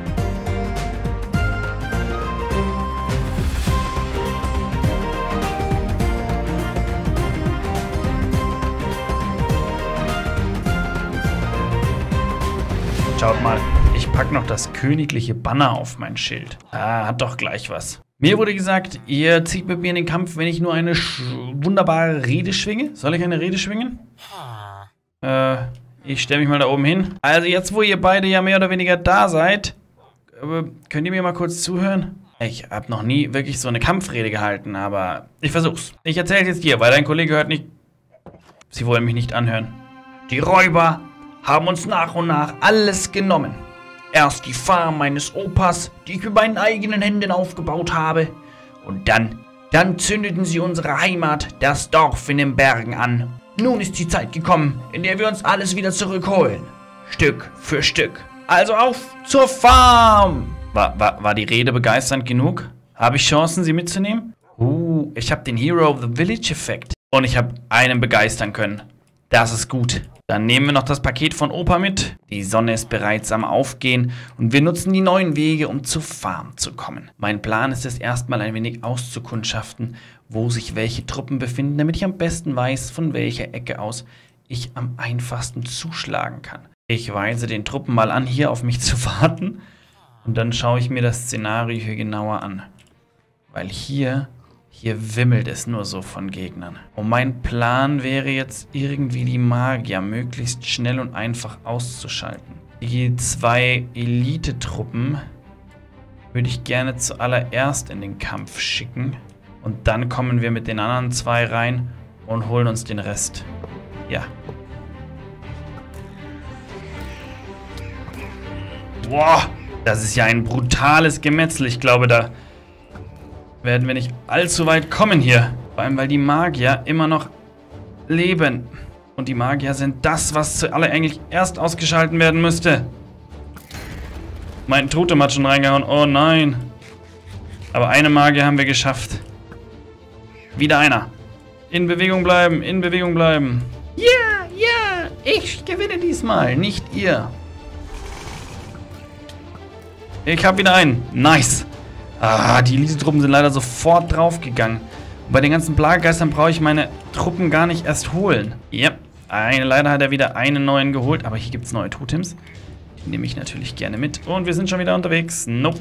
Schaut mal, ich pack noch das königliche Banner auf mein Schild. Ah, hat doch gleich was. Mir wurde gesagt, ihr zieht mit mir in den Kampf, wenn ich nur eine wunderbare Rede schwinge. Soll ich eine Rede schwingen? Äh, ich stelle mich mal da oben hin. Also jetzt, wo ihr beide ja mehr oder weniger da seid, äh, könnt ihr mir mal kurz zuhören? Ich habe noch nie wirklich so eine Kampfrede gehalten, aber ich versuch's. Ich erzähle jetzt dir, weil dein Kollege hört nicht... Sie wollen mich nicht anhören. Die Räuber haben uns nach und nach alles genommen. Erst die Farm meines Opas, die ich mit meinen eigenen Händen aufgebaut habe. Und dann, dann zündeten sie unsere Heimat, das Dorf in den Bergen, an. Nun ist die Zeit gekommen, in der wir uns alles wieder zurückholen. Stück für Stück. Also auf zur Farm! War, war, war die Rede begeisternd genug? Habe ich Chancen, sie mitzunehmen? Uh, ich habe den Hero of the Village-Effekt. Und ich habe einen begeistern können. Das ist gut. Dann nehmen wir noch das Paket von Opa mit. Die Sonne ist bereits am Aufgehen und wir nutzen die neuen Wege, um zur Farm zu kommen. Mein Plan ist es erstmal ein wenig auszukundschaften, wo sich welche Truppen befinden, damit ich am besten weiß, von welcher Ecke aus ich am einfachsten zuschlagen kann. Ich weise den Truppen mal an, hier auf mich zu warten und dann schaue ich mir das Szenario hier genauer an. Weil hier... Hier wimmelt es nur so von Gegnern. Und mein Plan wäre jetzt irgendwie die Magier möglichst schnell und einfach auszuschalten. Die zwei Elite-Truppen würde ich gerne zuallererst in den Kampf schicken. Und dann kommen wir mit den anderen zwei rein und holen uns den Rest. Ja. Boah, das ist ja ein brutales Gemetzel. Ich glaube, da... werden wir nicht allzu weit kommen hier. Vor allem, weil die Magier immer noch leben. Und die Magier sind das, was zuallererst erst ausgeschalten werden müsste. Mein Totem hat schon reingehauen. Oh nein. Aber eine Magier haben wir geschafft. Wieder einer. In Bewegung bleiben, in Bewegung bleiben. Ja, ja, ich gewinne diesmal, nicht ihr. Ich habe wieder einen. Nice. Ah, die Elite-Truppen sind leider sofort draufgegangen. Und bei den ganzen Plagegeistern brauche ich meine Truppen gar nicht erst holen. Ja, eine, leider hat er wieder einen neuen geholt. Aber hier gibt es neue Totems. Die nehme ich natürlich gerne mit. Und wir sind schon wieder unterwegs. Nope.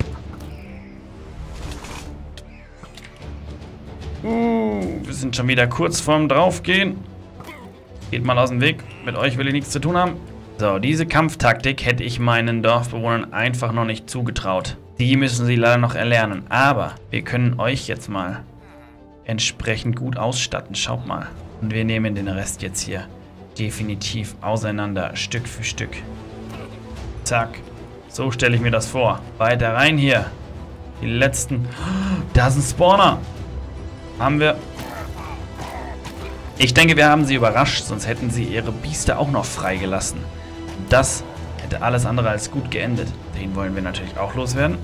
Uh, wir sind schon wieder kurz vorm Draufgehen. Geht mal aus dem Weg. Mit euch will ich nichts zu tun haben. So, diese Kampftaktik hätte ich meinen Dorfbewohnern einfach noch nicht zugetraut. Die müssen sie leider noch erlernen. Aber wir können euch jetzt mal entsprechend gut ausstatten. Schaut mal. Und wir nehmen den Rest jetzt hier definitiv auseinander. Stück für Stück. Zack. So stelle ich mir das vor. Weiter rein hier. Die letzten... Da ist ein Spawner. Haben wir... Ich denke, wir haben sie überrascht. Sonst hätten sie ihre Biester auch noch freigelassen. Das hätte alles andere als gut geendet. Den wollen wir natürlich auch loswerden.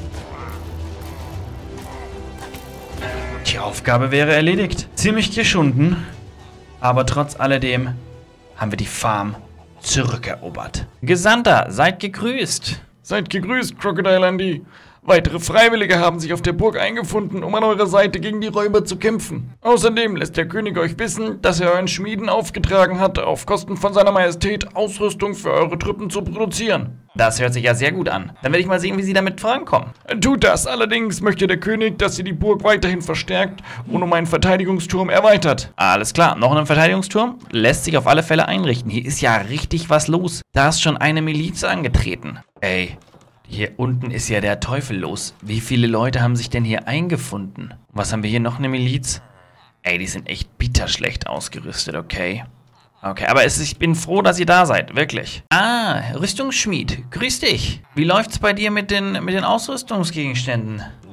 Die Aufgabe wäre erledigt. Ziemlich geschunden. Aber trotz alledem haben wir die Farm zurückerobert. Gesandter, seid gegrüßt. Seid gegrüßt, Crocodile Andy. Weitere Freiwillige haben sich auf der Burg eingefunden, um an eurer Seite gegen die Räuber zu kämpfen. Außerdem lässt der König euch wissen, dass er euren Schmieden aufgetragen hat, auf Kosten von seiner Majestät Ausrüstung für eure Truppen zu produzieren. Das hört sich ja sehr gut an. Dann werde ich mal sehen, wie sie damit vorankommen. Tut das. Allerdings möchte der König, dass ihr die Burg weiterhin verstärkt und um einen Verteidigungsturm erweitert. Alles klar. Noch ein Verteidigungsturm? Lässt sich auf alle Fälle einrichten. Hier ist ja richtig was los. Da ist schon eine Miliz angetreten. Ey. Hier unten ist ja der Teufel los. Wie viele Leute haben sich denn hier eingefunden? Was haben wir hier noch? Eine Miliz? Ey, die sind echt bitterschlecht ausgerüstet, okay? Okay, aber es, ich bin froh, dass ihr da seid, wirklich. Ah, Rüstungsschmied, grüß dich. Wie läuft's bei dir mit den, mit den Ausrüstungsgegenständen?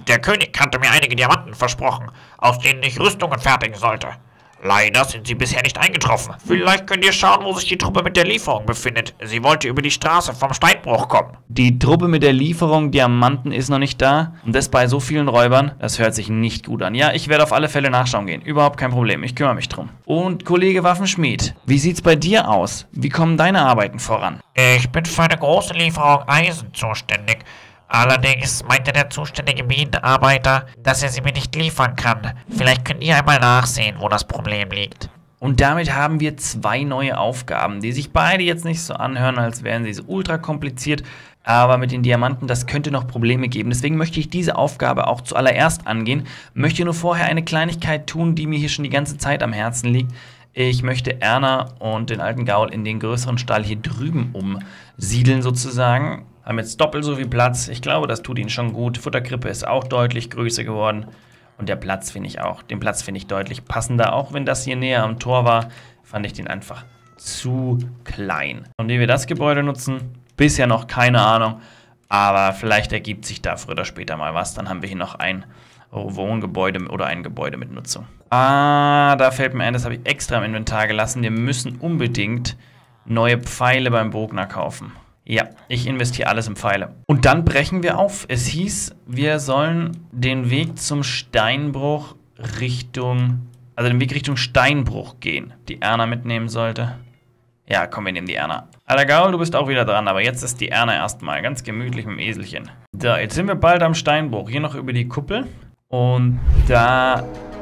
Der König hatte mir einige Diamanten versprochen, aus denen ich Rüstungen fertigen sollte. Leider sind sie bisher nicht eingetroffen. Vielleicht könnt ihr schauen, wo sich die Truppe mit der Lieferung befindet. Sie wollte über die Straße vom Steinbruch kommen. Die Truppe mit der Lieferung Diamanten ist noch nicht da. Und das bei so vielen Räubern, das hört sich nicht gut an. Ja, ich werde auf alle Fälle nachschauen gehen. Überhaupt kein Problem, ich kümmere mich drum. Und Kollege Waffenschmied, wie sieht's bei dir aus? Wie kommen deine Arbeiten voran? Ich bin für eine große Lieferung Eisen zuständig. Allerdings meinte der zuständige Minenarbeiter, dass er sie mir nicht liefern kann. Vielleicht könnt ihr einmal nachsehen, wo das Problem liegt. Und damit haben wir zwei neue Aufgaben, die sich beide jetzt nicht so anhören, als wären sie so ultra kompliziert. Aber mit den Diamanten, das könnte noch Probleme geben. Deswegen möchte ich diese Aufgabe auch zuallererst angehen. Möchte nur vorher eine Kleinigkeit tun, die mir hier schon die ganze Zeit am Herzen liegt. Ich möchte Erna und den alten Gaul in den größeren Stall hier drüben umsiedeln sozusagen. Haben jetzt doppelt so viel Platz. Ich glaube, das tut ihnen schon gut. Futterkrippe ist auch deutlich größer geworden. Und der Platz finde ich auch, den Platz finde ich deutlich passender. Auch wenn das hier näher am Tor war, fand ich den einfach zu klein. Und wie wir das Gebäude nutzen, bisher noch keine Ahnung. Aber vielleicht ergibt sich da früher oder später mal was. Dann haben wir hier noch ein Wohngebäude oder ein Gebäude mit Nutzung. Ah, da fällt mir ein, das habe ich extra im Inventar gelassen. Wir müssen unbedingt neue Pfeile beim Bogner kaufen. Ja, ich investiere alles in Pfeile. Und dann brechen wir auf. Es hieß, wir sollen den Weg zum Steinbruch Richtung, also den Weg Richtung Steinbruch gehen. Die Erna mitnehmen sollte. Ja, komm, wir nehmen die Erna. Alter Gaul, du bist auch wieder dran, aber jetzt ist die Erna erstmal ganz gemütlich mit dem Eselchen. So, jetzt sind wir bald am Steinbruch. Hier noch über die Kuppel. Und da...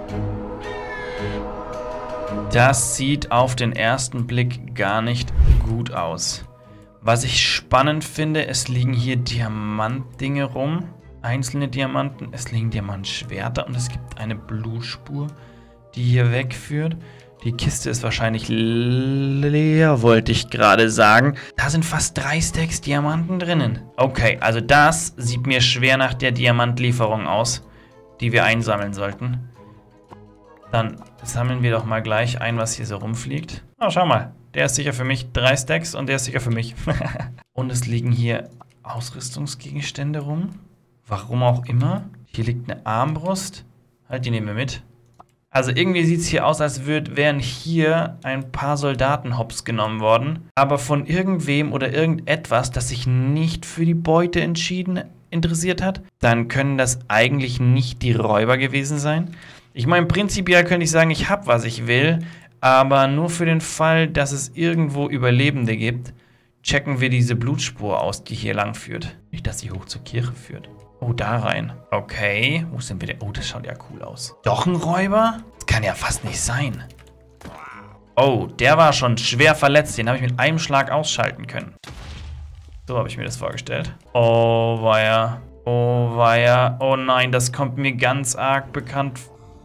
Das sieht auf den ersten Blick gar nicht gut aus. Was ich spannend finde, es liegen hier Diamantdinge rum. Einzelne Diamanten. Es liegen Diamantschwerter und es gibt eine Blutspur, die hier wegführt. Die Kiste ist wahrscheinlich leer, wollte ich gerade sagen. Da sind fast drei Stacks Diamanten drinnen. Okay, also das sieht mir schwer nach der Diamantlieferung aus, die wir einsammeln sollten. Dann sammeln wir doch mal gleich ein, was hier so rumfliegt. Oh, schau mal. Der ist sicher für mich. Drei Stacks und der ist sicher für mich. Und es liegen hier Ausrüstungsgegenstände rum. Warum auch immer. Hier liegt eine Armbrust. Halt, die nehmen wir mit. Also irgendwie sieht es hier aus, als würd, wären hier ein paar Soldaten hops genommen worden. Aber von irgendwem oder irgendetwas, das sich nicht für die Beute entschieden interessiert hat. Dann können das eigentlich nicht die Räuber gewesen sein. Ich meine, prinzipiell könnte ich sagen, ich habe, was ich will. Aber nur für den Fall, dass es irgendwo Überlebende gibt, checken wir diese Blutspur aus, die hier lang führt. Nicht, dass sie hoch zur Kirche führt. Oh, da rein. Okay, wo sind wir denn? Oh, das schaut ja cool aus. Doch ein Räuber? Das kann ja fast nicht sein. Oh, der war schon schwer verletzt. Den habe ich mit einem Schlag ausschalten können. So habe ich mir das vorgestellt. Oh, weia. Oh, weia. Oh nein, das kommt mir ganz arg bekannt.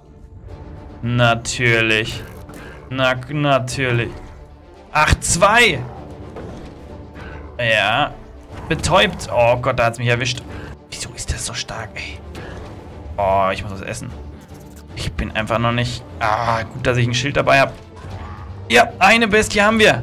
Natürlich. Na, natürlich. Ach, zwei! Ja. Betäubt. Oh Gott, da hat es mich erwischt. Wieso ist das so stark, ey? Oh, ich muss was essen. Ich bin einfach noch nicht... Ah, gut, dass ich ein Schild dabei habe. Ja, eine Bestie haben wir.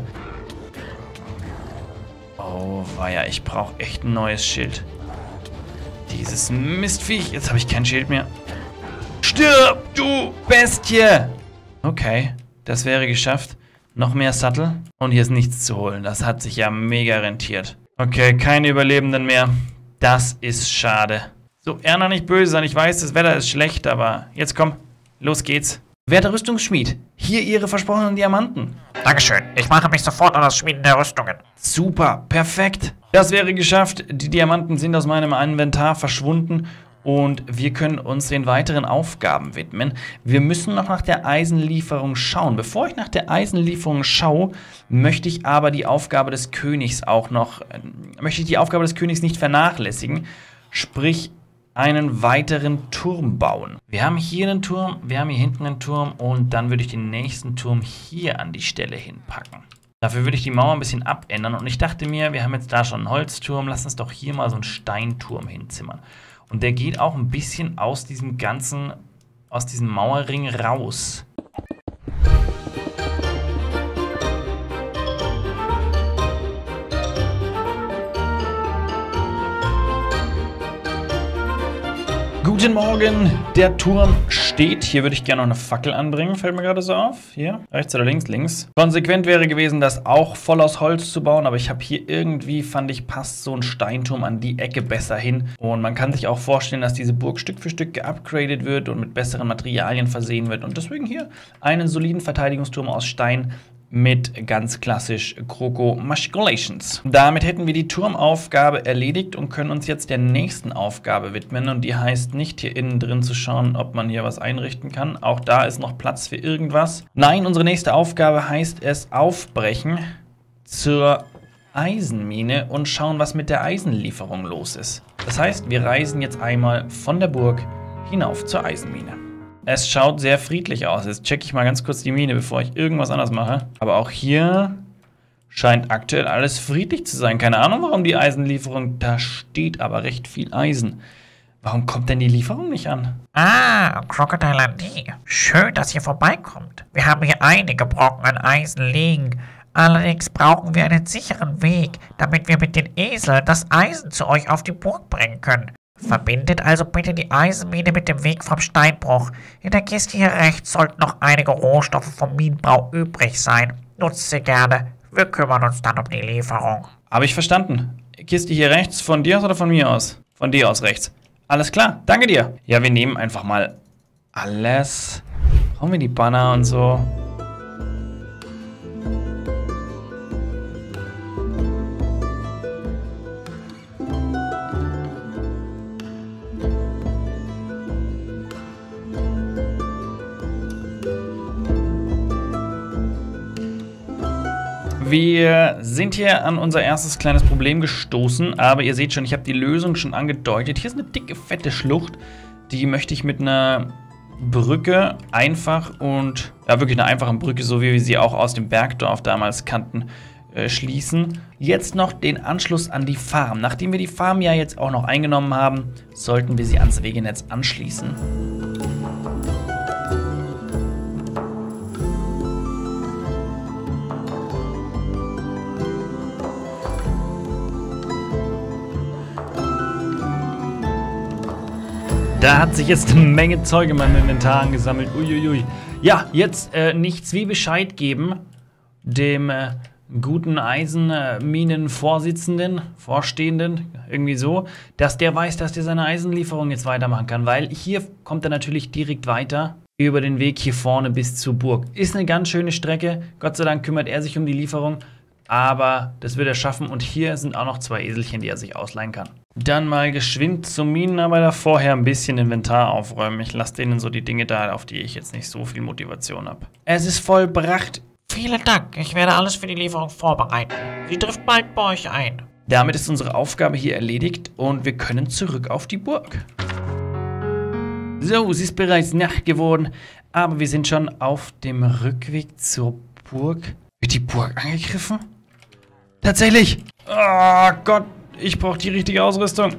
Oh, weia, ich brauche echt ein neues Schild. Dieses Mistviech. Jetzt habe ich kein Schild mehr. Stirb, du Bestie! Okay. Das wäre geschafft. Noch mehr Sattel. Und hier ist nichts zu holen. Das hat sich ja mega rentiert. Okay, keine Überlebenden mehr. Das ist schade. So, Erna, nicht böse sein. Ich weiß, das Wetter ist schlecht, aber jetzt komm. Los geht's. Werter Rüstungsschmied, hier Ihre versprochenen Diamanten. Dankeschön. Ich mache mich sofort an das Schmieden der Rüstungen. Super, perfekt. Das wäre geschafft. Die Diamanten sind aus meinem Inventar verschwunden. Und wir können uns den weiteren Aufgaben widmen. Wir müssen noch nach der Eisenlieferung schauen. Bevor ich nach der Eisenlieferung schaue, möchte ich aber die Aufgabe des Königs auch noch, äh, möchte ich die Aufgabe des Königs nicht vernachlässigen. Sprich, einen weiteren Turm bauen. Wir haben hier einen Turm, wir haben hier hinten einen Turm und dann würde ich den nächsten Turm hier an die Stelle hinpacken. Dafür würde ich die Mauer ein bisschen abändern und ich dachte mir, wir haben jetzt da schon einen Holzturm, lass uns doch hier mal so einen Steinturm hinzimmern. Und der geht auch ein bisschen aus diesem ganzen, aus diesem Mauerring raus. Guten Morgen, der Turm steht. Hier würde ich gerne noch eine Fackel anbringen, fällt mir gerade so auf. Hier, rechts oder links? Links. Konsequent wäre gewesen, das auch voll aus Holz zu bauen, aber ich habe hier irgendwie, fand ich, passt so ein Steinturm an die Ecke besser hin. Und man kann sich auch vorstellen, dass diese Burg Stück für Stück geupgradet wird und mit besseren Materialien versehen wird. Und deswegen hier einen soliden Verteidigungsturm aus Stein mit ganz klassisch Kroko Machicolations. Damit hätten wir die Turmaufgabe erledigt und können uns jetzt der nächsten Aufgabe widmen. Und die heißt nicht, hier innen drin zu schauen, ob man hier was einrichten kann. Auch da ist noch Platz für irgendwas. Nein, unsere nächste Aufgabe heißt es aufbrechen zur Eisenmine und schauen, was mit der Eisenlieferung los ist. Das heißt, wir reisen jetzt einmal von der Burg hinauf zur Eisenmine. Es schaut sehr friedlich aus. Jetzt checke ich mal ganz kurz die Mine, bevor ich irgendwas anderes mache. Aber auch hier scheint aktuell alles friedlich zu sein. Keine Ahnung, warum die Eisenlieferung... Da steht aber recht viel Eisen. Warum kommt denn die Lieferung nicht an? Ah, Crocodile and D. Schön, dass ihr vorbeikommt. Wir haben hier einige Brocken an Eisen liegen. Allerdings brauchen wir einen sicheren Weg, damit wir mit den Eseln das Eisen zu euch auf die Burg bringen können. Verbindet also bitte die Eisenmine mit dem Weg vom Steinbruch. In der Kiste hier rechts sollten noch einige Rohstoffe vom Minenbau übrig sein. Nutzt sie gerne. Wir kümmern uns dann um die Lieferung. Habe ich verstanden. Kiste hier rechts, von dir aus oder von mir aus? Von dir aus rechts. Alles klar, danke dir. Ja, wir nehmen einfach mal alles. Brauchen wir die Banner und so. Wir sind hier an unser erstes kleines Problem gestoßen, aber ihr seht schon, ich habe die Lösung schon angedeutet. Hier ist eine dicke, fette Schlucht, die möchte ich mit einer Brücke einfach und, ja wirklich einer einfachen Brücke, so wie wir sie auch aus dem Bergdorf damals kannten, äh, schließen. Jetzt noch den Anschluss an die Farm. Nachdem wir die Farm ja jetzt auch noch eingenommen haben, sollten wir sie ans Wegenetz anschließen. Da hat sich jetzt eine Menge Zeug in meinem Inventar angesammelt. Uiuiui. Ja, jetzt äh, nichts wie Bescheid geben dem äh, guten Eisenminenvorsitzenden, Vorstehenden, irgendwie so, dass der weiß, dass der seine Eisenlieferung jetzt weitermachen kann, weil hier kommt er natürlich direkt weiter über den Weg hier vorne bis zur Burg. Ist eine ganz schöne Strecke. Gott sei Dank kümmert er sich um die Lieferung, aber das wird er schaffen und hier sind auch noch zwei Eselchen, die er sich ausleihen kann. Dann mal geschwind zum Minenarbeiter, vorher ein bisschen Inventar aufräumen. Ich lasse denen so die Dinge da, auf die ich jetzt nicht so viel Motivation habe. Es ist vollbracht. Vielen Dank, ich werde alles für die Lieferung vorbereiten. Sie trifft bald bei euch ein. Damit ist unsere Aufgabe hier erledigt und wir können zurück auf die Burg. So, es ist bereits Nacht geworden, aber wir sind schon auf dem Rückweg zur Burg. Wird die Burg angegriffen? Tatsächlich! Oh Gott! Ich brauche die richtige Ausrüstung.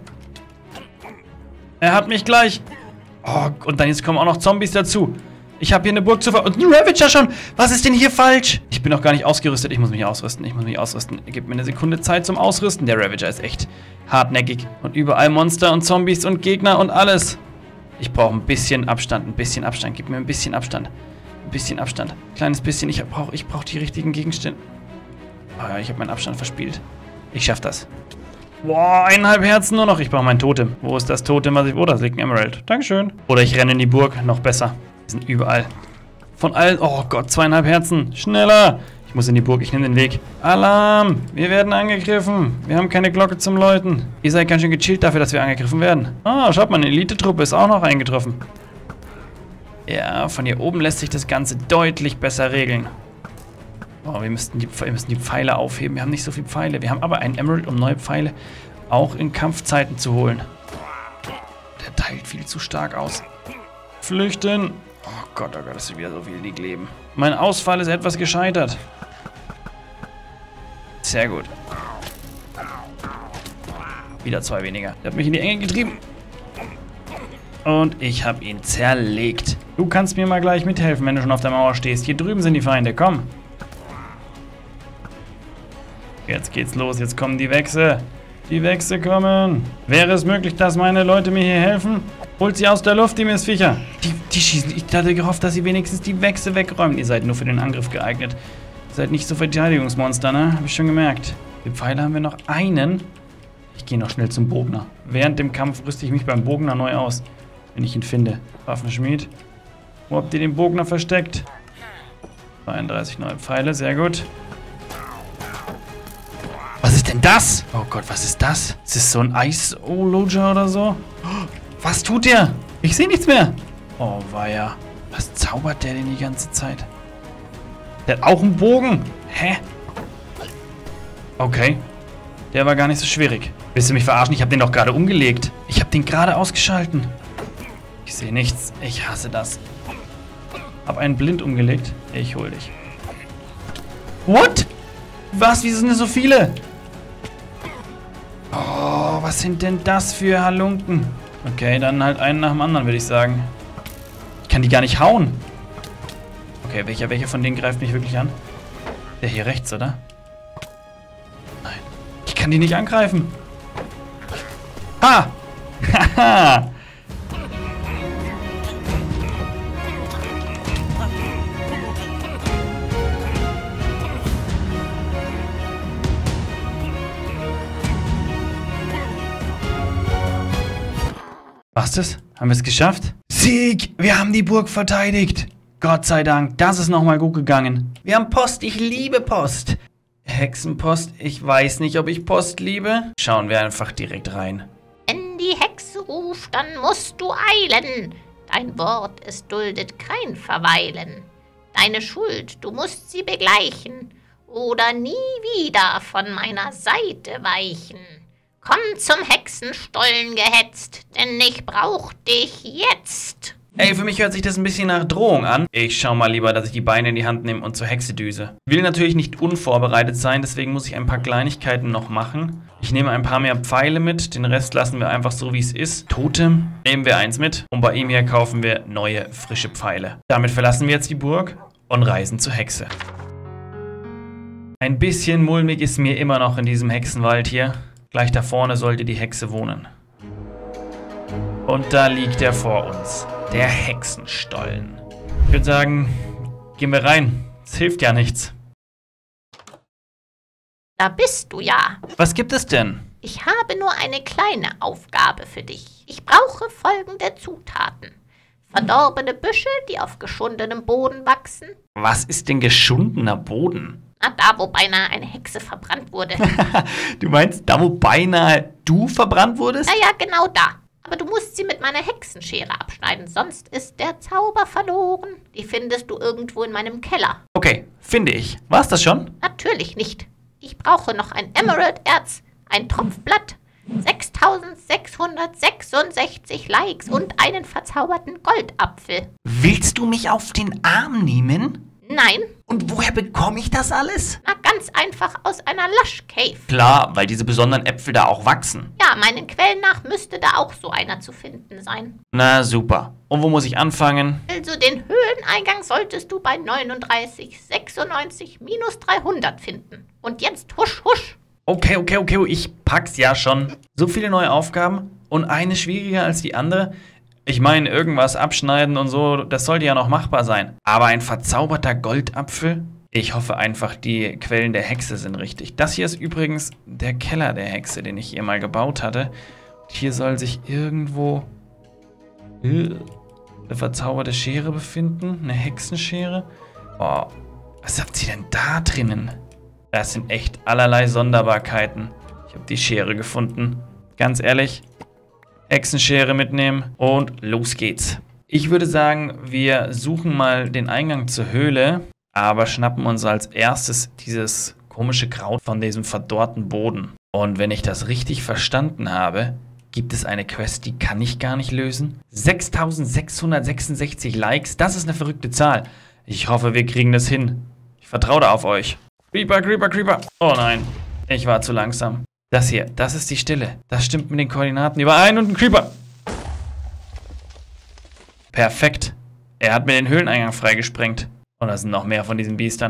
Er hat mich gleich. Oh, und dann jetzt kommen auch noch Zombies dazu. Ich habe hier eine Burg zu ver... Und ein Ravager schon. Was ist denn hier falsch? Ich bin noch gar nicht ausgerüstet. Ich muss mich ausrüsten. Ich muss mich ausrüsten. Gib mir eine Sekunde Zeit zum Ausrüsten. Der Ravager ist echt hartnäckig. Und überall Monster und Zombies und Gegner und alles. Ich brauche ein bisschen Abstand. Ein bisschen Abstand. Gib mir ein bisschen Abstand. Ein bisschen Abstand. Kleines bisschen. Ich brauche ich brauch die richtigen Gegenstände. Oh ja, ich habe meinen Abstand verspielt. Ich schaff das. Boah, eineinhalb Herzen nur noch. Ich brauche mein Totem. Wo ist das Totem, was ich... Oh, da liegt ein Emerald. Dankeschön. Oder ich renne in die Burg. Noch besser. Die sind überall. Von allen... Oh Gott, zweieinhalb Herzen. Schneller. Ich muss in die Burg. Ich nehme den Weg. Alarm. Wir werden angegriffen. Wir haben keine Glocke zum Läuten. Ihr seid ganz schön gechillt dafür, dass wir angegriffen werden. Ah, schaut mal, eine Elite-Truppe ist auch noch eingetroffen. Ja, von hier oben lässt sich das Ganze deutlich besser regeln. Oh, wir müssten, die, wir müssen die Pfeile aufheben. Wir haben nicht so viele Pfeile. Wir haben aber einen Emerald, um neue Pfeile auch in Kampfzeiten zu holen. Der teilt viel zu stark aus. Flüchten. Oh Gott, oh Gott, das ist wieder so viel, die kleben. Mein Ausfall ist etwas gescheitert. Sehr gut. Wieder zwei weniger. Der hat mich in die Enge getrieben. Und ich habe ihn zerlegt. Du kannst mir mal gleich mithelfen, wenn du schon auf der Mauer stehst. Hier drüben sind die Feinde. Komm. Jetzt geht's los, jetzt kommen die Wechsel. Die Wechsel kommen. Wäre es möglich, dass meine Leute mir hier helfen? Holt sie aus der Luft, die Missviecher. Die, die schießen. Ich hatte gehofft, dass sie wenigstens die Wechsel wegräumen. Ihr seid nur für den Angriff geeignet. Ihr seid nicht so Verteidigungsmonster, ne? Hab ich schon gemerkt. Die Pfeile haben wir noch einen. Ich gehe noch schnell zum Bogner. Während dem Kampf rüste ich mich beim Bogner neu aus. Wenn ich ihn finde. Waffenschmied. Wo habt ihr den Bogner versteckt? zweiunddreißig neue Pfeile, sehr gut. Was ist denn das? Oh Gott, was ist das? Ist das so ein Eis-Ologer oder so? Was tut der? Ich sehe nichts mehr. Oh weia. Was zaubert der denn die ganze Zeit? Der hat auch einen Bogen. Hä? Okay. Der war gar nicht so schwierig. Willst du mich verarschen? Ich habe den doch gerade umgelegt. Ich habe den gerade ausgeschalten. Ich sehe nichts. Ich hasse das. Hab einen blind umgelegt. Ich hol dich. What? Was? Wieso sind denn so viele? Oh, was sind denn das für Halunken? Okay, dann halt einen nach dem anderen, würde ich sagen. Ich kann die gar nicht hauen. Okay, welcher, welcher von denen greift mich wirklich an? Der hier rechts, oder? Nein. Ich kann die nicht angreifen. Ha! Haha! Was ist das? Haben wir es geschafft? Sieg! Wir haben die Burg verteidigt! Gott sei Dank, das ist nochmal gut gegangen. Wir haben Post, ich liebe Post. Hexenpost, ich weiß nicht, ob ich Post liebe. Schauen wir einfach direkt rein. Wenn die Hexe ruft, dann musst du eilen. Dein Wort, es duldet kein Verweilen. Deine Schuld, du musst sie begleichen. Oder nie wieder von meiner Seite weichen. Komm zum Hexenstollen gehetzt, denn ich brauch dich jetzt. Ey, für mich hört sich das ein bisschen nach Drohung an. Ich schau mal lieber, dass ich die Beine in die Hand nehme und zur Hexe düse. Will natürlich nicht unvorbereitet sein, deswegen muss ich ein paar Kleinigkeiten noch machen. Ich nehme ein paar mehr Pfeile mit, den Rest lassen wir einfach so, wie es ist. Totem nehmen wir eins mit und bei ihm hier kaufen wir neue, frische Pfeile. Damit verlassen wir jetzt die Burg und reisen zur Hexe. Ein bisschen mulmig ist mir immer noch in diesem Hexenwald hier. Gleich da vorne sollte die Hexe wohnen. Und da liegt er vor uns. Der Hexenstollen. Ich würde sagen, gehen wir rein. Es hilft ja nichts. Da bist du ja. Was gibt es denn? Ich habe nur eine kleine Aufgabe für dich. Ich brauche folgende Zutaten. Verdorbene Büsche, die auf geschundenem Boden wachsen. Was ist denn geschundener Boden? Na, da, wo beinahe eine Hexe verbrannt wurde. Du meinst, da, wo beinahe du verbrannt wurdest? Naja, genau da. Aber du musst sie mit meiner Hexenschere abschneiden, sonst ist der Zauber verloren. Die findest du irgendwo in meinem Keller. Okay, finde ich. War's das schon? Natürlich nicht. Ich brauche noch ein Emerald-Erz, ein Tropf Blatt, sechstausendsechshundertsechsundsechzig Likes und einen verzauberten Goldapfel. Willst du mich auf den Arm nehmen? Nein. Und woher bekomme ich das alles? Na, ganz einfach aus einer Lush Cave. Klar, weil diese besonderen Äpfel da auch wachsen. Ja, meinen Quellen nach müsste da auch so einer zu finden sein. Na super. Und wo muss ich anfangen? Also den Höhleneingang solltest du bei neununddreißig sechsundneunzig minus dreihundert finden. Und jetzt husch, husch. Okay, okay, okay, ich pack's ja schon. So viele neue Aufgaben und eine schwieriger als die andere. Ich meine, irgendwas abschneiden und so, das sollte ja noch machbar sein. Aber ein verzauberter Goldapfel? Ich hoffe einfach, die Quellen der Hexe sind richtig. Das hier ist übrigens der Keller der Hexe, den ich hier mal gebaut hatte. Und hier soll sich irgendwo eine verzauberte Schere befinden. Eine Hexenschere. Oh, was habt ihr denn da drinnen? Das sind echt allerlei Sonderbarkeiten. Ich habe die Schere gefunden. Ganz ehrlich, Hexenschere mitnehmen und los geht's. Ich würde sagen, wir suchen mal den Eingang zur Höhle, aber schnappen uns als erstes dieses komische Kraut von diesem verdorrten Boden. Und wenn ich das richtig verstanden habe, gibt es eine Quest, die kann ich gar nicht lösen. sechstausendsechshundertsechsundsechzig Likes, das ist eine verrückte Zahl. Ich hoffe, wir kriegen das hin. Ich vertraue da auf euch. Creeper, Creeper, Creeper. Oh nein, ich war zu langsam. Das hier, das ist die Stille. Das stimmt mit den Koordinaten überein und ein Creeper. Perfekt. Er hat mir den Höhleneingang freigesprengt. Und da sind noch mehr von diesen Biestern.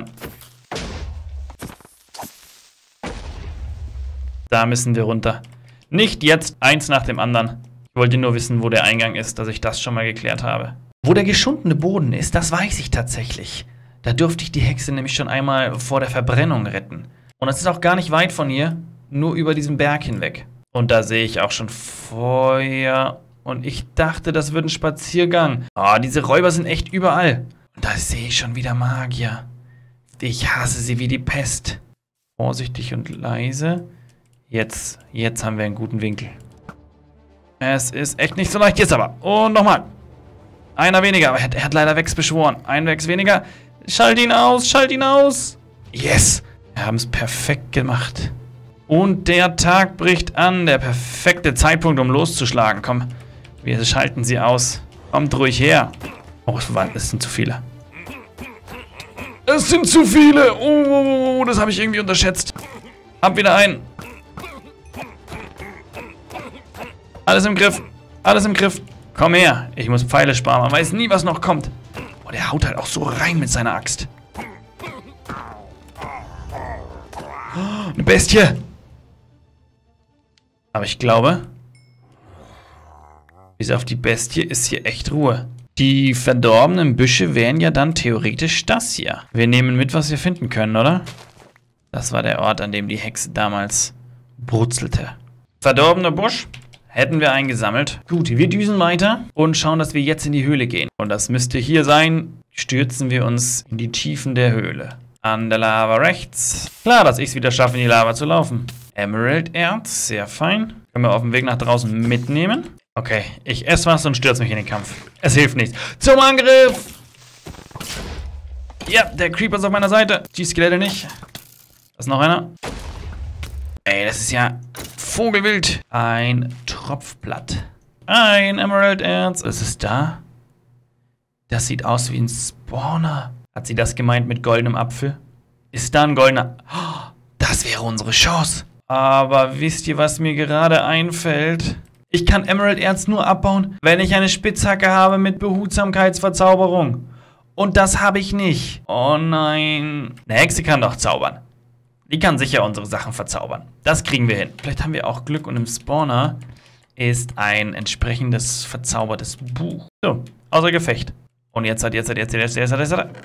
Da müssen wir runter. Nicht jetzt eins nach dem anderen. Ich Ich wollte nur wissen, wo der Eingang ist, dass ich das schon mal geklärt habe. Wo der geschundene Boden ist, das weiß ich tatsächlich. Da dürfte ich die Hexe nämlich schon einmal vor der Verbrennung retten. Und es ist auch gar nicht weit von hier, nur über diesen Berg hinweg. Und da sehe ich auch schon Feuer. Und ich dachte, das wird ein Spaziergang. Oh, diese Räuber sind echt überall. Und da sehe ich schon wieder Magier. Ich hasse sie wie die Pest. Vorsichtig und leise. Jetzt, jetzt haben wir einen guten Winkel. Es ist echt nicht so leicht jetzt aber. Und nochmal. Einer weniger, aber er hat, er hat leider Vex beschworen. Ein Vex weniger. Schalt ihn aus, schalt ihn aus. Yes, wir haben es perfekt gemacht. Und der Tag bricht an. Der perfekte Zeitpunkt, um loszuschlagen. Komm, wir schalten sie aus. Kommt ruhig her. Oh, es sind zu viele. Es sind zu viele. Oh, das habe ich irgendwie unterschätzt. Hab wieder ein. Alles im Griff. Alles im Griff. Komm her. Ich muss Pfeile sparen. Man weiß nie, was noch kommt. Oh, der haut halt auch so rein mit seiner Axt. Oh, eine Bestie. Aber ich glaube, bis auf die Bestie ist hier echt Ruhe. Die verdorbenen Büsche wären ja dann theoretisch das hier. Wir nehmen mit, was wir finden können, oder? Das war der Ort, an dem die Hexe damals brutzelte. Verdorbener Busch. Hätten wir eingesammelt. Gut, wir düsen weiter und schauen, dass wir jetzt in die Höhle gehen. Und das müsste hier sein. Stürzen wir uns in die Tiefen der Höhle. An der Lava rechts. Klar, dass ich es wieder schaffe, in die Lava zu laufen. Emerald-Erz, sehr fein. Können wir auf dem Weg nach draußen mitnehmen. Okay, ich esse was und stürze mich in den Kampf. Es hilft nichts. Zum Angriff! Ja, der Creeper ist auf meiner Seite. Die Skelette nicht. Da ist noch einer. Ey, das ist ja Vogelwild. Ein Tropfblatt. Ein Emerald-Erz. Ist es da? Das sieht aus wie ein Spawner. Hat sie das gemeint mit goldenem Apfel? Ist da ein goldener... Oh, das wäre unsere Chance. Aber wisst ihr, was mir gerade einfällt? Ich kann Emerald-Erz nur abbauen, wenn ich eine Spitzhacke habe mit Behutsamkeitsverzauberung. Und das habe ich nicht. Oh nein. Eine Hexe kann doch zaubern. Die kann sicher unsere Sachen verzaubern. Das kriegen wir hin. Vielleicht haben wir auch Glück und im Spawner ist ein entsprechendes verzaubertes Buch. So, außer Gefecht. Und jetzt hat, jetzt hat, jetzt hat, jetzt hat, jetzt hat, jetzt hat.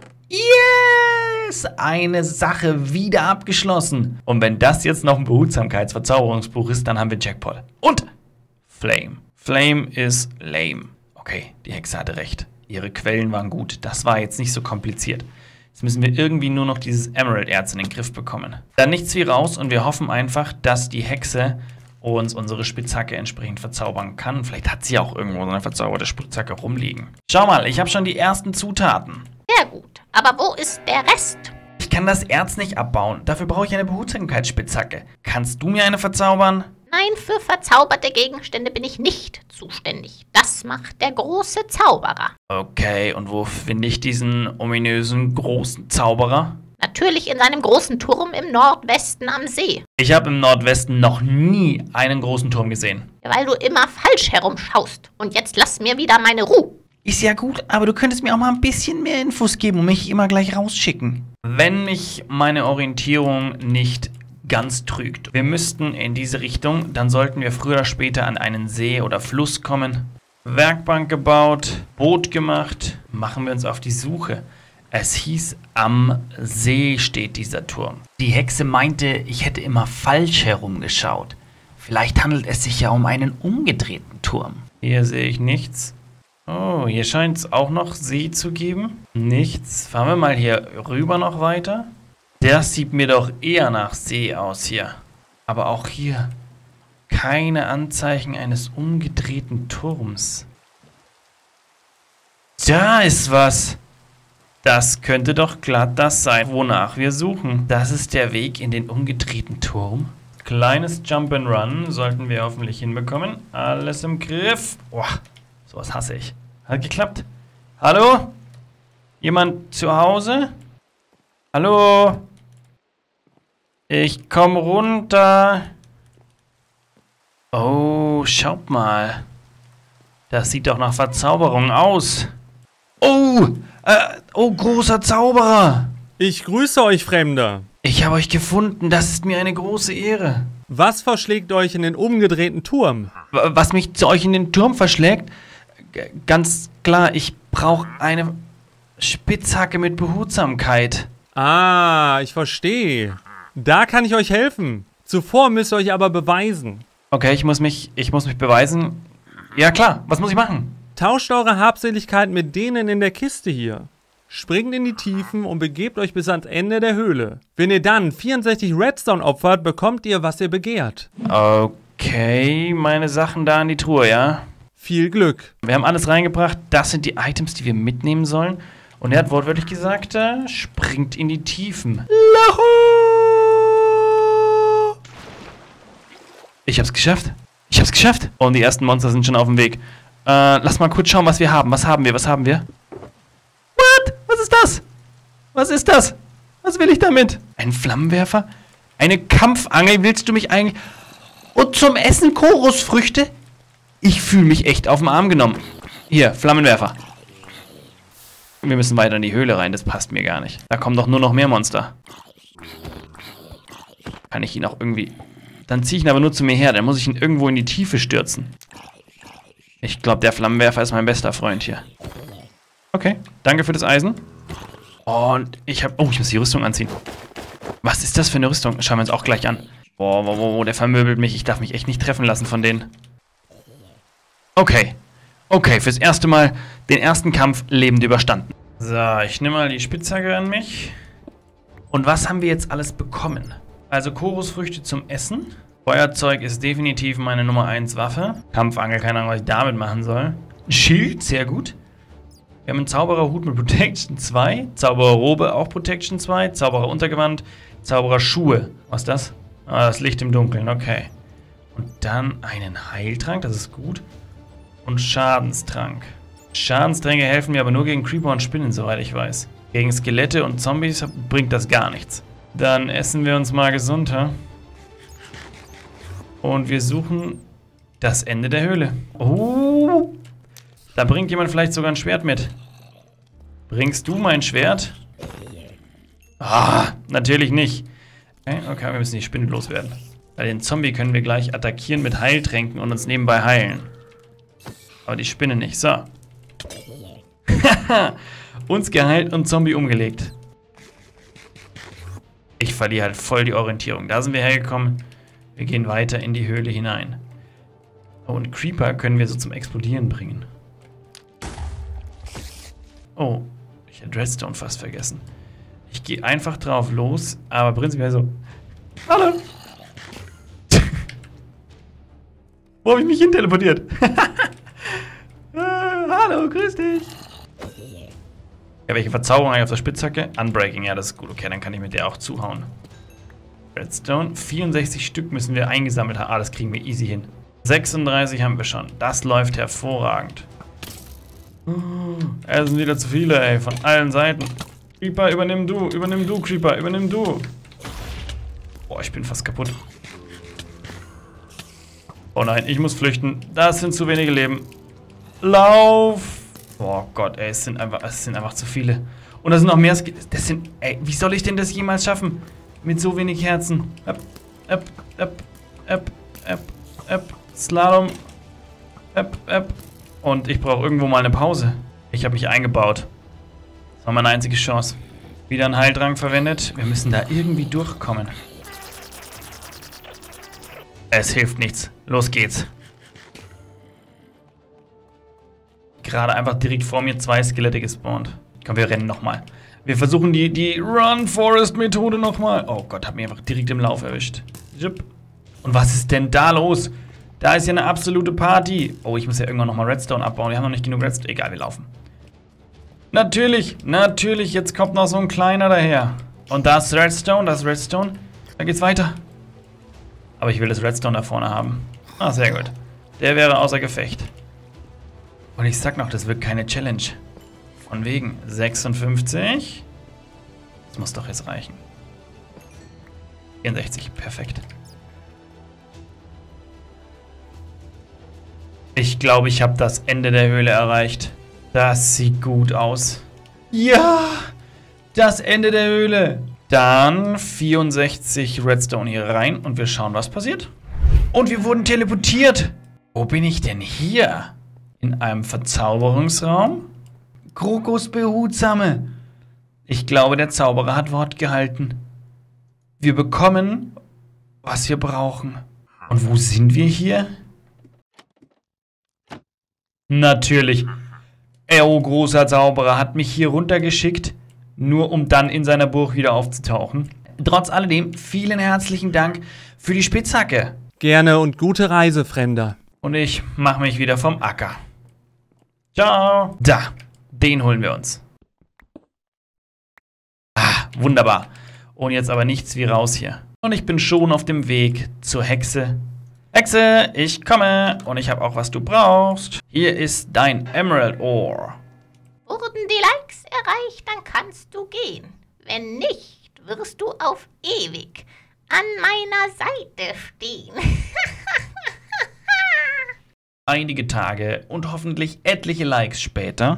Yes! Eine Sache wieder abgeschlossen. Und wenn das jetzt noch ein Behutsamkeitsverzauberungsbuch ist, dann haben wir Jackpot. Und Flame. Flame ist lame. Okay, die Hexe hatte recht. Ihre Quellen waren gut. Das war jetzt nicht so kompliziert. Jetzt müssen wir irgendwie nur noch dieses Emerald-Erz in den Griff bekommen. Dann nichts wie raus und wir hoffen einfach, dass die Hexe uns unsere Spitzhacke entsprechend verzaubern kann. Vielleicht hat sie auch irgendwo so eine verzauberte Spitzhacke rumliegen. Schau mal, ich habe schon die ersten Zutaten. Sehr gut. Aber wo ist der Rest? Ich kann das Erz nicht abbauen. Dafür brauche ich eine Behutsamkeitsspitzhacke. Kannst du mir eine verzaubern? Nein, für verzauberte Gegenstände bin ich nicht zuständig. Das macht der große Zauberer. Okay, und wo finde ich diesen ominösen großen Zauberer? Natürlich in seinem großen Turm im Nordwesten am See. Ich habe im Nordwesten noch nie einen großen Turm gesehen. Weil du immer falsch herumschaust. Und jetzt lass mir wieder meine Ruhe. Ist ja gut, aber du könntest mir auch mal ein bisschen mehr Infos geben und mich immer gleich rausschicken. Wenn mich meine Orientierung nicht ganz trügt. Wir müssten in diese Richtung, dann sollten wir früher oder später an einen See oder Fluss kommen. Werkbank gebaut, Boot gemacht, machen wir uns auf die Suche. Es hieß, am See steht dieser Turm. Die Hexe meinte, ich hätte immer falsch herumgeschaut. Vielleicht handelt es sich ja um einen umgedrehten Turm. Hier sehe ich nichts. Oh, hier scheint es auch noch See zu geben. Nichts. Fahren wir mal hier rüber noch weiter. Das sieht mir doch eher nach See aus hier. Aber auch hier keine Anzeichen eines umgedrehten Turms. Da ist was. Das könnte doch glatt das sein, wonach wir suchen. Das ist der Weg in den umgedrehten Turm. Kleines Jump and Run sollten wir hoffentlich hinbekommen. Alles im Griff. Boah, sowas hasse ich. Hat geklappt. Hallo? Jemand zu Hause? Hallo? Ich komm runter. Oh, schaut mal. Das sieht doch nach Verzauberung aus. Oh, äh, oh, großer Zauberer. Ich grüße euch, Fremder. Ich habe euch gefunden. Das ist mir eine große Ehre. Was verschlägt euch in den umgedrehten Turm? Was mich zu euch in den Turm verschlägt? G ganz klar, ich brauche eine Spitzhacke mit Behutsamkeit. Ah, ich verstehe. Da kann ich euch helfen. Zuvor müsst ihr euch aber beweisen. Okay, ich muss mich, ich muss mich beweisen. Ja klar, was muss ich machen? Tauscht eure Habseligkeit mit denen in der Kiste hier. Springt in die Tiefen und begebt euch bis ans Ende der Höhle. Wenn ihr dann vierundsechzig Redstone opfert, bekommt ihr, was ihr begehrt. Okay, meine Sachen da in die Truhe, ja? Viel Glück. Wir haben alles reingebracht. Das sind die Items, die wir mitnehmen sollen. Und er hat wortwörtlich gesagt, äh, springt in die Tiefen. Lahu! Ich hab's geschafft. Ich hab's geschafft. Und die ersten Monster sind schon auf dem Weg. Äh, lass mal kurz schauen, was wir haben. Was haben wir? Was haben wir? What? Was ist das? Was ist das? Was will ich damit? Ein Flammenwerfer? Eine Kampfangel? Willst du mich eigentlich... Und zum Essen Chorusfrüchte? Ich fühle mich echt auf den Arm genommen. Hier, Flammenwerfer. Wir müssen weiter in die Höhle rein. Das passt mir gar nicht. Da kommen doch nur noch mehr Monster. Kann ich ihn auch irgendwie... Dann ziehe ich ihn aber nur zu mir her. Dann muss ich ihn irgendwo in die Tiefe stürzen. Ich glaube, der Flammenwerfer ist mein bester Freund hier. Okay, danke für das Eisen. Und ich habe... Oh, ich muss die Rüstung anziehen. Was ist das für eine Rüstung? Schauen wir uns auch gleich an. Boah, boah, boah, der vermöbelt mich. Ich darf mich echt nicht treffen lassen von denen. Okay. Okay, fürs erste Mal den ersten Kampf lebend überstanden. So, ich nehme mal die Spitzhacke an mich. Und was haben wir jetzt alles bekommen? Also Chorusfrüchte zum Essen. Feuerzeug ist definitiv meine Nummer eins Waffe. Kampfangel, keine Ahnung, was ich damit machen soll. Schild, sehr gut. Wir haben einen Zaubererhut mit Protection zwei. Zaubererrobe, auch Protection zwei. Zaubereruntergewand. Zaubererschuhe. Was ist das? Ah, das Licht im Dunkeln, okay. Und dann einen Heiltrank, das ist gut. Und Schadenstrank. Schadenstränke helfen mir aber nur gegen Creeper und Spinnen, soweit ich weiß. Gegen Skelette und Zombies bringt das gar nichts. Dann essen wir uns mal gesunder. Und wir suchen das Ende der Höhle. Oh, da bringt jemand vielleicht sogar ein Schwert mit. Bringst du mein Schwert? Ah, natürlich nicht. Okay, okay, wir müssen die Spinne loswerden. Weil den Zombie können wir gleich attackieren mit Heiltränken und uns nebenbei heilen. Aber die Spinne nicht. So. Uns geheilt und Zombie umgelegt. Ich verliere halt voll die Orientierung. Da sind wir hergekommen. Wir gehen weiter in die Höhle hinein. Oh, und Creeper können wir so zum Explodieren bringen. Oh, ich hätte Redstone fast vergessen. Ich gehe einfach drauf los, aber prinzipiell so. Hallo! Wo habe ich mich hin teleportiert? äh, hallo, grüß dich! Ja, welche Verzauberung habe ich auf der Spitzhacke? Unbreaking, ja, das ist gut. Okay, dann kann ich mit der auch zuhauen. Redstone, vierundsechzig Stück müssen wir eingesammelt haben. Ah, das kriegen wir easy hin. sechsunddreißig haben wir schon. Das läuft hervorragend. Es sind wieder zu viele, ey, von allen Seiten. Creeper, übernimm du, übernimm du, Creeper, übernimm du. Boah, ich bin fast kaputt. Oh nein, ich muss flüchten. Das sind zu wenige Leben. Lauf! Oh Gott, ey, es sind einfach, es sind einfach zu viele. Und da sind noch mehr. Das sind, ey, wie soll ich denn das jemals schaffen? Mit so wenig Herzen. Up, up, up, up, up, up. Slalom. Up, up. Und ich brauche irgendwo mal eine Pause. Ich habe mich eingebaut. Das war meine einzige Chance. Wieder einen Heildrang verwendet. Wir müssen da irgendwie durchkommen. Es hilft nichts. Los geht's. Gerade einfach direkt vor mir zwei Skelette gespawnt. Komm, wir rennen nochmal. Wir versuchen die, die Run-Forest-Methode nochmal. Oh Gott, hat mich einfach direkt im Lauf erwischt. Und was ist denn da los? Da ist ja eine absolute Party. Oh, ich muss ja irgendwann nochmal Redstone abbauen. Wir haben noch nicht genug Redstone. Egal, wir laufen. Natürlich, natürlich. Jetzt kommt noch so ein kleiner daher. Und da ist Redstone, das ist Redstone. Da geht's weiter. Aber ich will das Redstone da vorne haben. Ah, sehr gut. Der wäre außer Gefecht. Und ich sag noch, das wird keine Challenge. Von wegen sechsundfünfzig. Das muss doch jetzt reichen. vierundsechzig, perfekt. Ich glaube, ich habe das Ende der Höhle erreicht. Das sieht gut aus. Ja! Das Ende der Höhle. Dann vierundsechzig Redstone hier rein und wir schauen, was passiert. Und wir wurden teleportiert. Wo bin ich denn hier? In einem Verzauberungsraum? Krokos Behutsame. Ich glaube, der Zauberer hat Wort gehalten. Wir bekommen, was wir brauchen. Und wo sind wir hier? Natürlich. Oh, großer Zauberer hat mich hier runtergeschickt, nur um dann in seiner Burg wieder aufzutauchen. Trotz alledem, vielen herzlichen Dank für die Spitzhacke. Gerne und gute Reise, Fremder. Und ich mache mich wieder vom Acker. Ciao. Da, den holen wir uns. Ah, wunderbar. Und jetzt aber nichts wie raus hier. Und ich bin schon auf dem Weg zur Hexe. Hexe, ich komme und ich habe auch, was du brauchst. Hier ist dein Emerald Ore. Wurden die Likes erreicht, dann kannst du gehen. Wenn nicht, wirst du auf ewig an meiner Seite stehen. Einige Tage und hoffentlich etliche Likes später,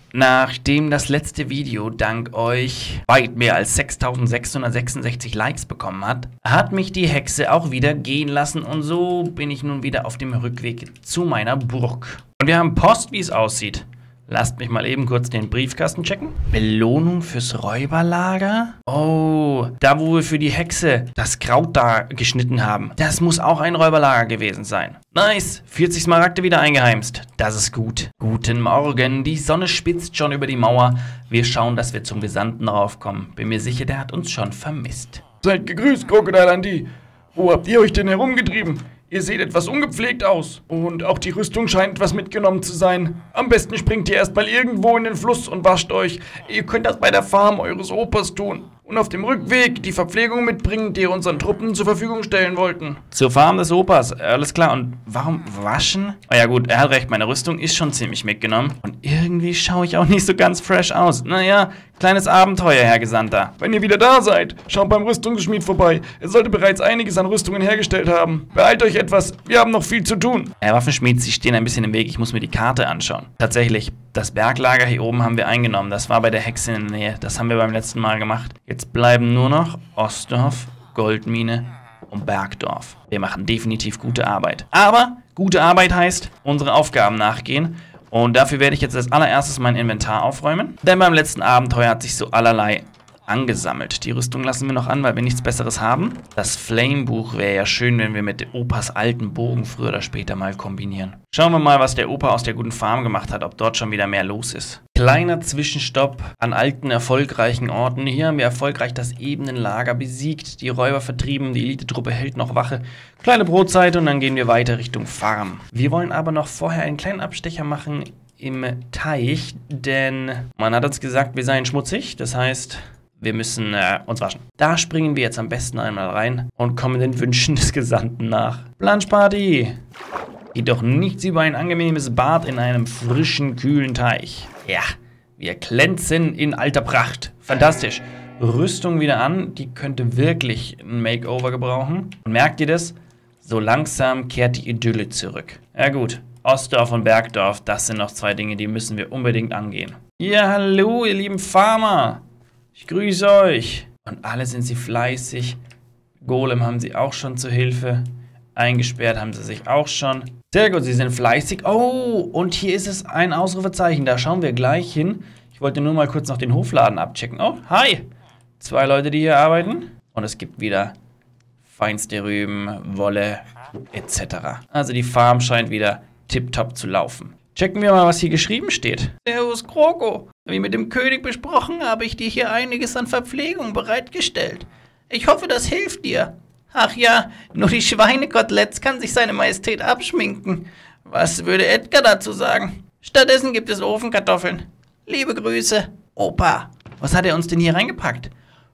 nachdem das letzte Video dank euch weit mehr als sechstausendsechshundertsechsundsechzig Likes bekommen hat, hat mich die Hexe auch wieder gehen lassen und so bin ich nun wieder auf dem Rückweg zu meiner Burg. Und wir haben Post, wie es aussieht. Lasst mich mal eben kurz den Briefkasten checken. Belohnung fürs Räuberlager? Oh, da wo wir für die Hexe das Kraut da geschnitten haben. Das muss auch ein Räuberlager gewesen sein. Nice, vierzig Smaragde wieder eingeheimst. Das ist gut. Guten Morgen, die Sonne spitzt schon über die Mauer. Wir schauen, dass wir zum Gesandten raufkommen. Bin mir sicher, der hat uns schon vermisst. Seid gegrüßt, Crocodile Andy. Wo habt ihr euch denn herumgetrieben? Ihr seht etwas ungepflegt aus. Und auch die Rüstung scheint etwas mitgenommen zu sein. Am besten springt ihr erstmal irgendwo in den Fluss und wascht euch. Ihr könnt das bei der Farm eures Opas tun. Und auf dem Rückweg die Verpflegung mitbringen, die ihr unseren Truppen zur Verfügung stellen wollten. Zur Farm des Opas, alles klar. Und warum waschen? Oh ja gut, er hat recht, meine Rüstung ist schon ziemlich mitgenommen. Und irgendwie schaue ich auch nicht so ganz fresh aus. Naja, kleines Abenteuer, Herr Gesandter. Wenn ihr wieder da seid, schaut beim Rüstungsschmied vorbei. Er sollte bereits einiges an Rüstungen hergestellt haben. Beeilt euch etwas, wir haben noch viel zu tun. Herr Waffenschmied, Sie stehen ein bisschen im Weg, ich muss mir die Karte anschauen. Tatsächlich, das Berglager hier oben haben wir eingenommen. Das war bei der Hexe in der Nähe. Das haben wir beim letzten Mal gemacht. Jetzt bleiben nur noch Ostdorf, Goldmine und Bergdorf. Wir machen definitiv gute Arbeit. Aber gute Arbeit heißt, unsere Aufgaben nachgehen. Und dafür werde ich jetzt als allererstes mein Inventar aufräumen. Denn beim letzten Abenteuer hat sich so allerlei angesammelt. Die Rüstung lassen wir noch an, weil wir nichts Besseres haben. Das Flamebuch wäre ja schön, wenn wir mit Opas alten Bogen früher oder später mal kombinieren. Schauen wir mal, was der Opa aus der guten Farm gemacht hat, ob dort schon wieder mehr los ist. Kleiner Zwischenstopp an alten, erfolgreichen Orten. Hier haben wir erfolgreich das Ebenenlager besiegt, die Räuber vertrieben, die Elitetruppe hält noch Wache. Kleine Brotzeit und dann gehen wir weiter Richtung Farm. Wir wollen aber noch vorher einen kleinen Abstecher machen im Teich, denn man hat uns gesagt, wir seien schmutzig, das heißt, wir müssen äh, uns waschen. Da springen wir jetzt am besten einmal rein und kommen den Wünschen des Gesandten nach. Planschparty! Geht doch nichts über ein angenehmes Bad in einem frischen, kühlen Teich. Ja, wir glänzen in alter Pracht. Fantastisch. Rüstung wieder an, die könnte wirklich ein Makeover gebrauchen. Und merkt ihr das? So langsam kehrt die Idylle zurück. Ja gut, Ostdorf und Bergdorf, das sind noch zwei Dinge, die müssen wir unbedingt angehen. Ja, hallo, ihr lieben Farmer. Ich grüße euch. Und alle sind sie fleißig. Golem haben sie auch schon zur Hilfe. Eingesperrt haben sie sich auch schon. Sehr gut, sie sind fleißig. Oh, und hier ist es ein Ausrufezeichen. Da schauen wir gleich hin. Ich wollte nur mal kurz noch den Hofladen abchecken. Oh, hi. Zwei Leute, die hier arbeiten. Und es gibt wieder feinste Rüben, Wolle et cetera. Also die Farm scheint wieder tipptopp zu laufen. Checken wir mal, was hier geschrieben steht. Servus, Kroko. Wie mit dem König besprochen, habe ich dir hier einiges an Verpflegung bereitgestellt. Ich hoffe, das hilft dir. Ach ja, nur die Schweinekoteletts kann sich seine Majestät abschminken. Was würde Edgar dazu sagen? Stattdessen gibt es Ofenkartoffeln. Liebe Grüße, Opa. Was hat er uns denn hier reingepackt?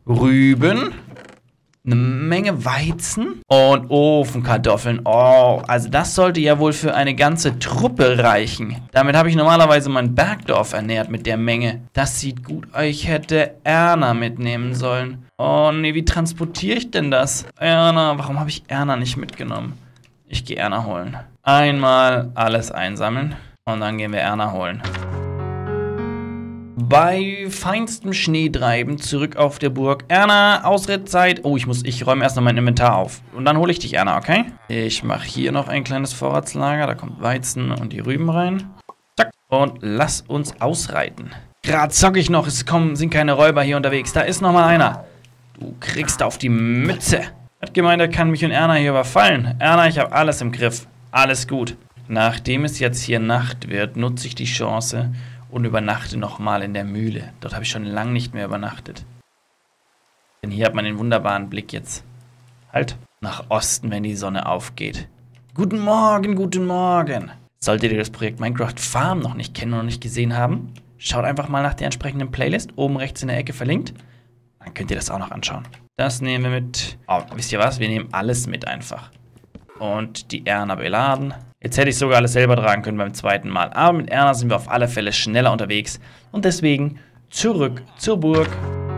Rüben, eine Menge Weizen und Ofenkartoffeln. Oh, also das sollte ja wohl für eine ganze Truppe reichen. Damit habe ich normalerweise mein Bergdorf ernährt mit der Menge. Das sieht gut aus. Ich hätte Erna mitnehmen sollen. Oh nee, wie transportiere ich denn das? Erna, warum habe ich Erna nicht mitgenommen? Ich gehe Erna holen. Einmal alles einsammeln und dann gehen wir Erna holen. Bei feinstem Schneetreiben zurück auf der Burg. Erna, Ausrittzeit. Oh, ich muss, ich räume erst noch mein Inventar auf. Und dann hole ich dich, Erna, okay? Ich mache hier noch ein kleines Vorratslager. Da kommt Weizen und die Rüben rein. Zack. Und lass uns ausreiten. Gerade zocke ich noch. Es kommen, sind keine Räuber hier unterwegs. Da ist noch mal einer. Du kriegst auf die Mütze. Hat gemeint, er kann mich und Erna hier überfallen. Erna, ich habe alles im Griff. Alles gut. Nachdem es jetzt hier Nacht wird, nutze ich die Chance und übernachte nochmal in der Mühle. Dort habe ich schon lange nicht mehr übernachtet. Denn hier hat man den wunderbaren Blick jetzt. Halt, nach Osten, wenn die Sonne aufgeht. Guten Morgen, guten Morgen. Solltet ihr das Projekt Minecraft Farm noch nicht kennen oder noch nicht gesehen haben, schaut einfach mal nach der entsprechenden Playlist, oben rechts in der Ecke verlinkt. Dann könnt ihr das auch noch anschauen. Das nehmen wir mit. Oh, wisst ihr was? Wir nehmen alles mit einfach. Und die Erna beladen. Jetzt hätte ich sogar alles selber tragen können beim zweiten Mal. Aber mit Erna sind wir auf alle Fälle schneller unterwegs. Und deswegen zurück zur Burg.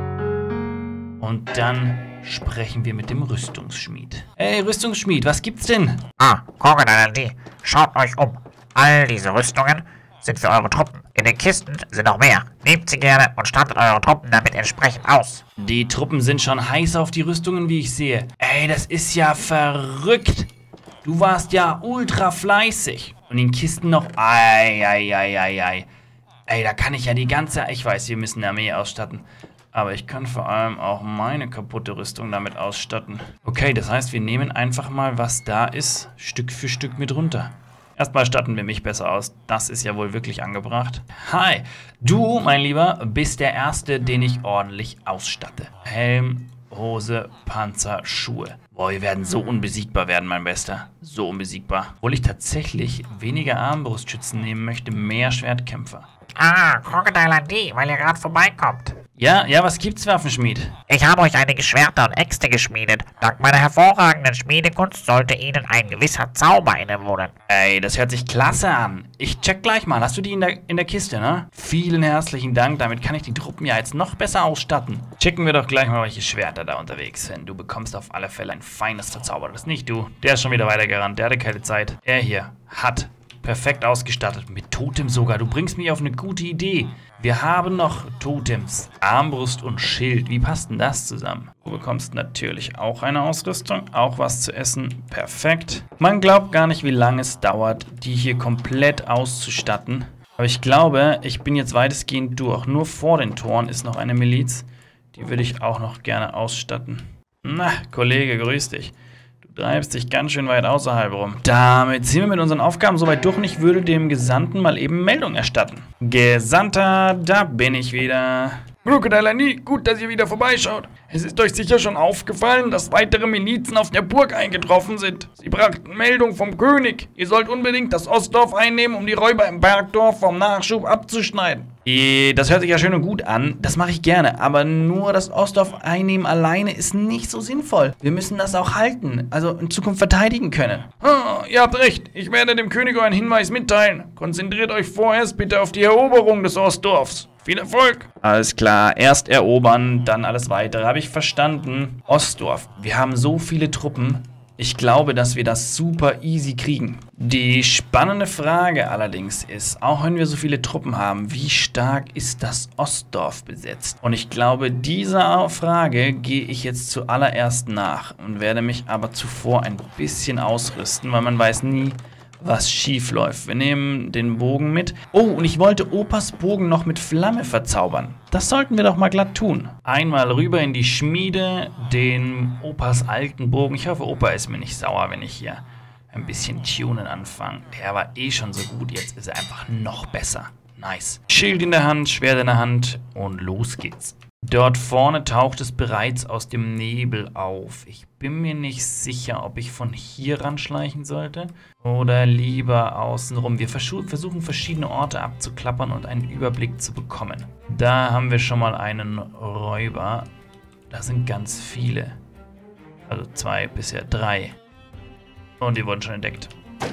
Und dann sprechen wir mit dem Rüstungsschmied. Hey, Rüstungsschmied, was gibt's denn? Ah, Crocodile L D, schaut euch um. All diese Rüstungen sind für eure Truppen. In den Kisten sind noch mehr. Nehmt sie gerne und stattet eure Truppen damit entsprechend aus. Die Truppen sind schon heiß auf die Rüstungen, wie ich sehe. Ey, das ist ja verrückt. Du warst ja ultra fleißig. Und in Kisten noch... Ei, ei, ei, ei, ei. Ey, da kann ich ja die ganze... Ich weiß, wir müssen eine Armee ausstatten. Aber ich kann vor allem auch meine kaputte Rüstung damit ausstatten. Okay, das heißt, wir nehmen einfach mal, was da ist, Stück für Stück mit runter. Erstmal statten wir mich besser aus. Das ist ja wohl wirklich angebracht. Hi, du, mein Lieber, bist der Erste, den ich ordentlich ausstatte. Helm, Hose, Panzer, Schuhe. Boah, wir werden so unbesiegbar werden, mein Bester. So unbesiegbar. Obwohl ich tatsächlich weniger Armbrustschützen nehmen möchte, mehr Schwertkämpfer. Ah, Crocodile L D, weil ihr gerade vorbeikommt. Ja, ja, was gibt's, Waffenschmied? Ich habe euch einige Schwerter und Äxte geschmiedet. Dank meiner hervorragenden Schmiedekunst sollte ihnen ein gewisser Zauber innewohnen. Ey, das hört sich klasse an. Ich check gleich mal. Hast du die in der, in der Kiste, ne? Vielen herzlichen Dank. Damit kann ich die Truppen ja jetzt noch besser ausstatten. Checken wir doch gleich mal, welche Schwerter da unterwegs sind. Du bekommst auf alle Fälle ein feines verzaubertes. Nicht du. Der ist schon wieder weitergerannt. Der hatte keine Zeit. Er hier hat perfekt ausgestattet. Mit Totem sogar. Du bringst mich auf eine gute Idee. Wir haben noch Totems, Armbrust und Schild. Wie passt denn das zusammen? Du bekommst natürlich auch eine Ausrüstung, auch was zu essen. Perfekt. Man glaubt gar nicht, wie lange es dauert, die hier komplett auszustatten. Aber ich glaube, ich bin jetzt weitestgehend durch. Nur vor den Toren ist noch eine Miliz. Die würde ich auch noch gerne ausstatten. Na, Kollege, grüß dich. Du treibst dich ganz schön weit außerhalb rum. Damit sind wir mit unseren Aufgaben soweit durch und ich würde dem Gesandten mal eben Meldung erstatten. Gesandter, da bin ich wieder. Crocodile L D, gut, dass ihr wieder vorbeischaut. Es ist euch sicher schon aufgefallen, dass weitere Milizen auf der Burg eingetroffen sind. Sie brachten Meldung vom König. Ihr sollt unbedingt das Ostdorf einnehmen, um die Räuber im Bergdorf vom Nachschub abzuschneiden. Das hört sich ja schön und gut an. Das mache ich gerne. Aber nur das Ostdorf einnehmen alleine ist nicht so sinnvoll. Wir müssen das auch halten. Also in Zukunft verteidigen können. Ah, ihr habt recht. Ich werde dem König euren Hinweis mitteilen. Konzentriert euch vorerst bitte auf die Eroberung des Ostdorfs. Viel Erfolg! Alles klar, erst erobern, dann alles weitere. Habe ich verstanden. Ostdorf, wir haben so viele Truppen. Ich glaube, dass wir das super easy kriegen. Die spannende Frage allerdings ist, auch wenn wir so viele Truppen haben, wie stark ist das Ostdorf besetzt? Und ich glaube, dieser Frage gehe ich jetzt zuallererst nach und werde mich aber zuvor ein bisschen ausrüsten, weil man weiß nie, was schief läuft. Wir nehmen den Bogen mit. Oh, und ich wollte Opas Bogen noch mit Flamme verzaubern. Das sollten wir doch mal glatt tun. Einmal rüber in die Schmiede, den Opas alten Bogen. Ich hoffe, Opa ist mir nicht sauer, wenn ich hier ein bisschen tunen anfange. Der war eh schon so gut, jetzt ist er einfach noch besser. Nice. Schild in der Hand, Schwert in der Hand und los geht's. Dort vorne taucht es bereits aus dem Nebel auf. Ich bin mir nicht sicher, ob ich von hier ranschleichen sollte oder lieber außenrum. Wir versuchen verschiedene Orte abzuklappern und einen Überblick zu bekommen. Da haben wir schon mal einen Räuber. Da sind ganz viele. Also zwei, bisher drei. Und die wurden schon entdeckt.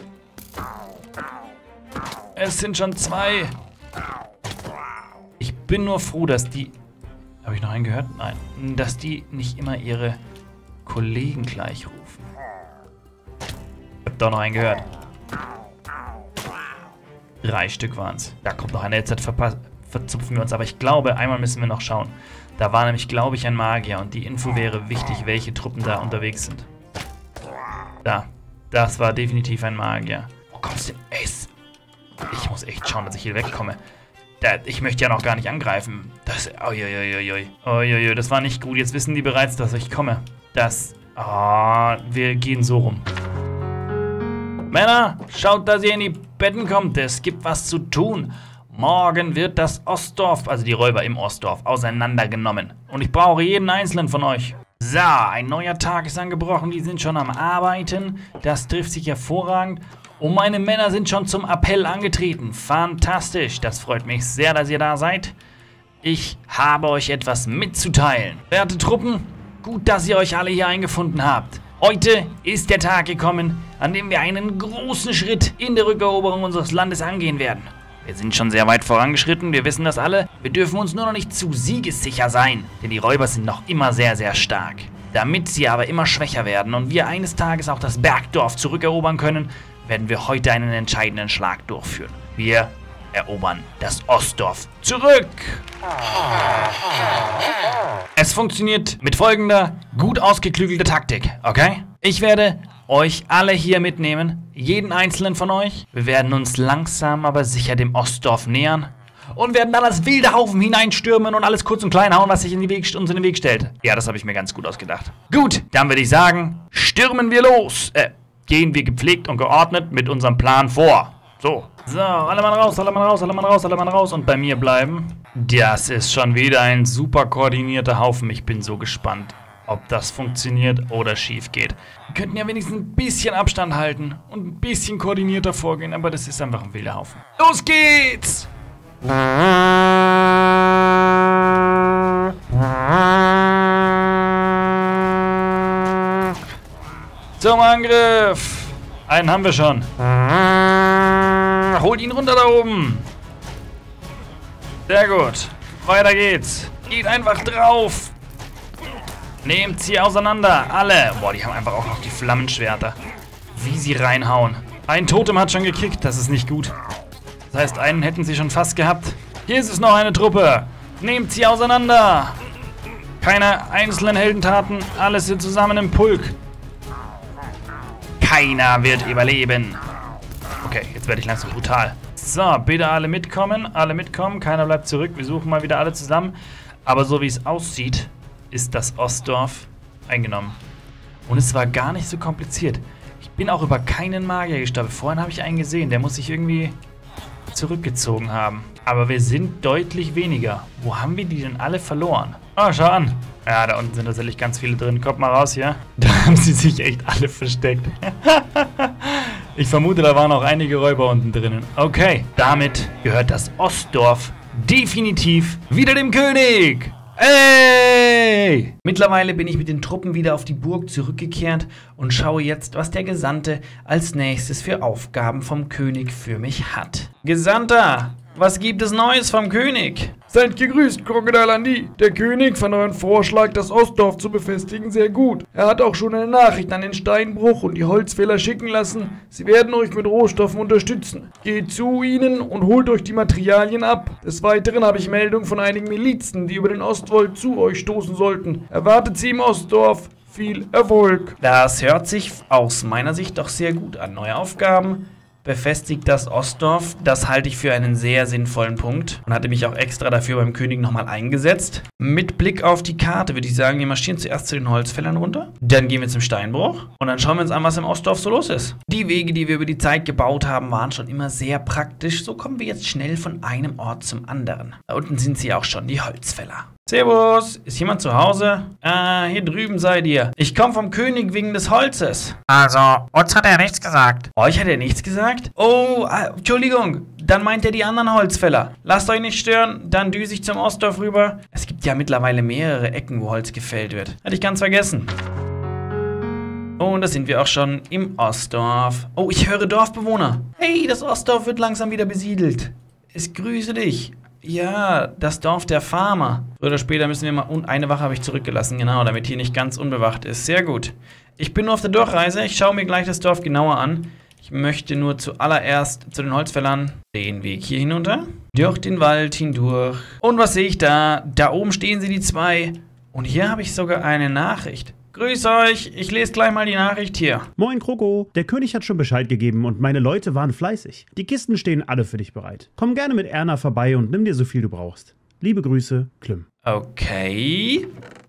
Es sind schon zwei. Ich bin nur froh, dass die... Habe ich noch einen gehört? Nein. Dass die nicht immer ihre Kollegen gleich rufen. Ich habe doch noch einen gehört. Drei Stück waren es. Da kommt noch einer. Jetzt hat verpasst. verzupfen wir uns. Aber ich glaube, einmal müssen wir noch schauen. Da war nämlich, glaube ich, ein Magier. Und die Info wäre wichtig, welche Truppen da unterwegs sind. Da. Das war definitiv ein Magier. Wo kommst du denn? Es? Ich muss echt schauen, dass ich hier wegkomme. Da, ich möchte ja noch gar nicht angreifen. Das... Uiuiuiui. Uiuiui, das war nicht gut. Jetzt wissen die bereits, dass ich komme. Das... Ah, wir gehen so rum. Männer, schaut, dass ihr in die Betten kommt. Es gibt was zu tun. Morgen wird das Ostdorf, also die Räuber im Ostdorf, auseinandergenommen. Und ich brauche jeden einzelnen von euch. So, ein neuer Tag ist angebrochen. Die sind schon am Arbeiten. Das trifft sich hervorragend. Und meine Männer sind schon zum Appell angetreten. Fantastisch. Das freut mich sehr, dass ihr da seid. Ich habe euch etwas mitzuteilen. Werte Truppen, gut, dass ihr euch alle hier eingefunden habt. Heute ist der Tag gekommen, an dem wir einen großen Schritt in der Rückeroberung unseres Landes angehen werden. Wir sind schon sehr weit vorangeschritten, wir wissen das alle. Wir dürfen uns nur noch nicht zu siegessicher sein, denn die Räuber sind noch immer sehr, sehr stark. Damit sie aber immer schwächer werden und wir eines Tages auch das Bergdorf zurückerobern können, werden wir heute einen entscheidenden Schlag durchführen. Wir erobern das Ostdorf zurück. Es funktioniert mit folgender gut ausgeklügelter Taktik, okay? Ich werde euch alle hier mitnehmen, jeden einzelnen von euch. Wir werden uns langsam aber sicher dem Ostdorf nähern und werden dann als wilde Haufen hineinstürmen und alles kurz und klein hauen, was sich in die Weg, uns in den Weg stellt. Ja, das habe ich mir ganz gut ausgedacht. Gut, dann würde ich sagen, stürmen wir los. Äh, gehen wir gepflegt und geordnet mit unserem Plan vor. So. So, alle Mann raus, alle Mann raus, alle Mann raus, alle Mann raus und bei mir bleiben. Das ist schon wieder ein super koordinierter Haufen. Ich bin so gespannt, ob das funktioniert oder schief geht. Wir könnten ja wenigstens ein bisschen Abstand halten und ein bisschen koordinierter vorgehen, aber das ist einfach ein wilder Haufen. Los geht's! Zum Angriff! Einen haben wir schon. Holt ihn runter da oben. Sehr gut. Weiter geht's. Geht einfach drauf. Nehmt sie auseinander. Alle. Boah, die haben einfach auch noch die Flammenschwerter. Wie sie reinhauen. Ein Totem hat schon gekickt. Das ist nicht gut. Das heißt, einen hätten sie schon fast gehabt. Hier ist es noch eine Truppe. Nehmt sie auseinander. Keine einzelnen Heldentaten. Alles hier zusammen im Pulk. Keiner wird überleben. Okay, jetzt werde ich langsam brutal. So, bitte alle mitkommen. Alle mitkommen. Keiner bleibt zurück. Wir suchen mal wieder alle zusammen. Aber so wie es aussieht, ist das Ostdorf eingenommen. Und es war gar nicht so kompliziert. Ich bin auch über keinen Magier gestolpert. Vorhin habe ich einen gesehen. Der muss sich irgendwie zurückgezogen haben. Aber wir sind deutlich weniger. Wo haben wir die denn alle verloren? Oh, schau an. Ja, da unten sind tatsächlich ganz viele drin. Kommt mal raus hier. Da haben sie sich echt alle versteckt. Ich vermute, da waren auch einige Räuber unten drinnen. Okay, damit gehört das Ostdorf definitiv wieder dem König. Hey! Mittlerweile bin ich mit den Truppen wieder auf die Burg zurückgekehrt und schaue jetzt, was der Gesandte als nächstes für Aufgaben vom König für mich hat. Gesandter, was gibt es Neues vom König? Seid gegrüßt, Krokodil Andi. Der König fand euren Vorschlag, das Ostdorf zu befestigen, sehr gut. Er hat auch schon eine Nachricht an den Steinbruch und die Holzfäller schicken lassen. Sie werden euch mit Rohstoffen unterstützen. Geht zu ihnen und holt euch die Materialien ab. Des Weiteren habe ich Meldung von einigen Milizen, die über den Ostwall zu euch stoßen sollten. Erwartet sie im Ostdorf. Viel Erfolg. Das hört sich aus meiner Sicht doch sehr gut an. Neue Aufgaben. Befestigt das Ostdorf. Das halte ich für einen sehr sinnvollen Punkt und hatte mich auch extra dafür beim König nochmal eingesetzt. Mit Blick auf die Karte würde ich sagen, wir marschieren zuerst zu den Holzfällern runter. Dann gehen wir zum Steinbruch und dann schauen wir uns an, was im Ostdorf so los ist. Die Wege, die wir über die Zeit gebaut haben, waren schon immer sehr praktisch. So kommen wir jetzt schnell von einem Ort zum anderen. Da unten sind sie auch schon, die Holzfäller. Servus, ist jemand zu Hause? Ah, hier drüben seid ihr. Ich komme vom König wegen des Holzes. Also, uns hat er nichts gesagt. Euch hat er nichts gesagt? Oh, ah, Entschuldigung. Dann meint er die anderen Holzfäller. Lasst euch nicht stören, dann düse ich zum Ostdorf rüber. Es gibt ja mittlerweile mehrere Ecken, wo Holz gefällt wird. Hatte ich ganz vergessen. Und da sind wir auch schon im Ostdorf. Oh, ich höre Dorfbewohner. Hey, das Ostdorf wird langsam wieder besiedelt. Ich grüße dich. Ja, das Dorf der Farmer. Früher oder später müssen wir mal... Und eine Wache habe ich zurückgelassen, genau, damit hier nicht ganz unbewacht ist. Sehr gut. Ich bin nur auf der Durchreise. Ich schaue mir gleich das Dorf genauer an. Ich möchte nur zuallererst zu den Holzfällern den Weg hier hinunter. Durch den Wald hindurch. Und was sehe ich da? Da oben stehen sie, die zwei. Und hier habe ich sogar eine Nachricht. Grüß euch, ich lese gleich mal die Nachricht hier. Moin Kroko, der König hat schon Bescheid gegeben und meine Leute waren fleißig. Die Kisten stehen alle für dich bereit. Komm gerne mit Erna vorbei und nimm dir so viel du brauchst. Liebe Grüße, Klüm. Okay.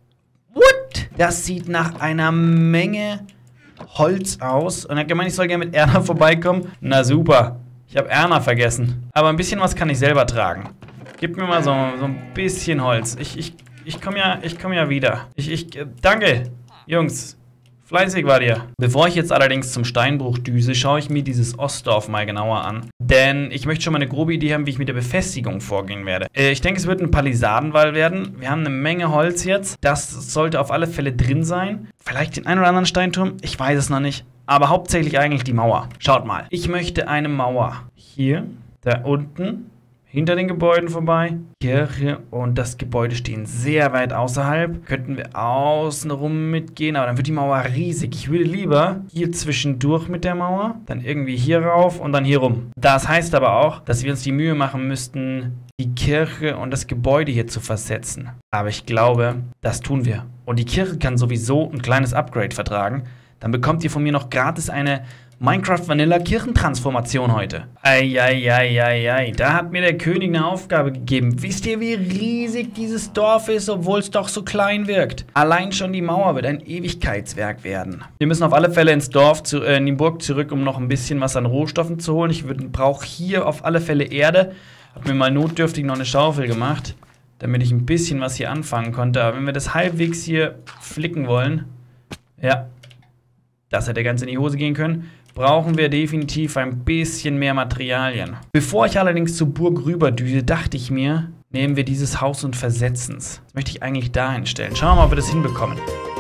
What? Das sieht nach einer Menge Holz aus. Und er hat gemeint, ich soll gerne mit Erna vorbeikommen. Na super, ich habe Erna vergessen. Aber ein bisschen was kann ich selber tragen. Gib mir mal so, so ein bisschen Holz. Ich, ich, ich komme ja, ich komm ja wieder. Ich, ich, äh, danke. Jungs, fleißig wart ihr. Bevor ich jetzt allerdings zum Steinbruch düse, schaue ich mir dieses Ostdorf mal genauer an. Denn ich möchte schon mal eine grobe Idee haben, wie ich mit der Befestigung vorgehen werde. Äh, ich denke, es wird ein Palisadenwall werden. Wir haben eine Menge Holz jetzt. Das sollte auf alle Fälle drin sein. Vielleicht den einen oder anderen Steinturm. Ich weiß es noch nicht. Aber hauptsächlich eigentlich die Mauer. Schaut mal. Ich möchte eine Mauer. Hier, da unten. Hinter den Gebäuden vorbei. Kirche und das Gebäude stehen sehr weit außerhalb. Könnten wir außenrum mitgehen, aber dann wird die Mauer riesig. Ich würde lieber hier zwischendurch mit der Mauer, dann irgendwie hier rauf und dann hier rum. Das heißt aber auch, dass wir uns die Mühe machen müssten, die Kirche und das Gebäude hier zu versetzen. Aber ich glaube, das tun wir. Und die Kirche kann sowieso ein kleines Upgrade vertragen. Dann bekommt ihr von mir noch gratis eine Minecraft Vanilla Kirchentransformation heute. Eieieiei, da hat mir der König eine Aufgabe gegeben. Wisst ihr, wie riesig dieses Dorf ist, obwohl es doch so klein wirkt? Allein schon die Mauer wird ein Ewigkeitswerk werden. Wir müssen auf alle Fälle ins Dorf, zu, äh, in die Burg zurück, um noch ein bisschen was an Rohstoffen zu holen. Ich brauche hier auf alle Fälle Erde. Hab mir mal notdürftig noch eine Schaufel gemacht, damit ich ein bisschen was hier anfangen konnte. Aber wenn wir das halbwegs hier flicken wollen, ja, das hätte ganz in die Hose gehen können, brauchen wir definitiv ein bisschen mehr Materialien. Bevor ich allerdings zur Burg rüberdüse, dachte ich mir, nehmen wir dieses Haus und versetzen es. Das möchte ich eigentlich dahin stellen. Schauen wir mal, ob wir das hinbekommen.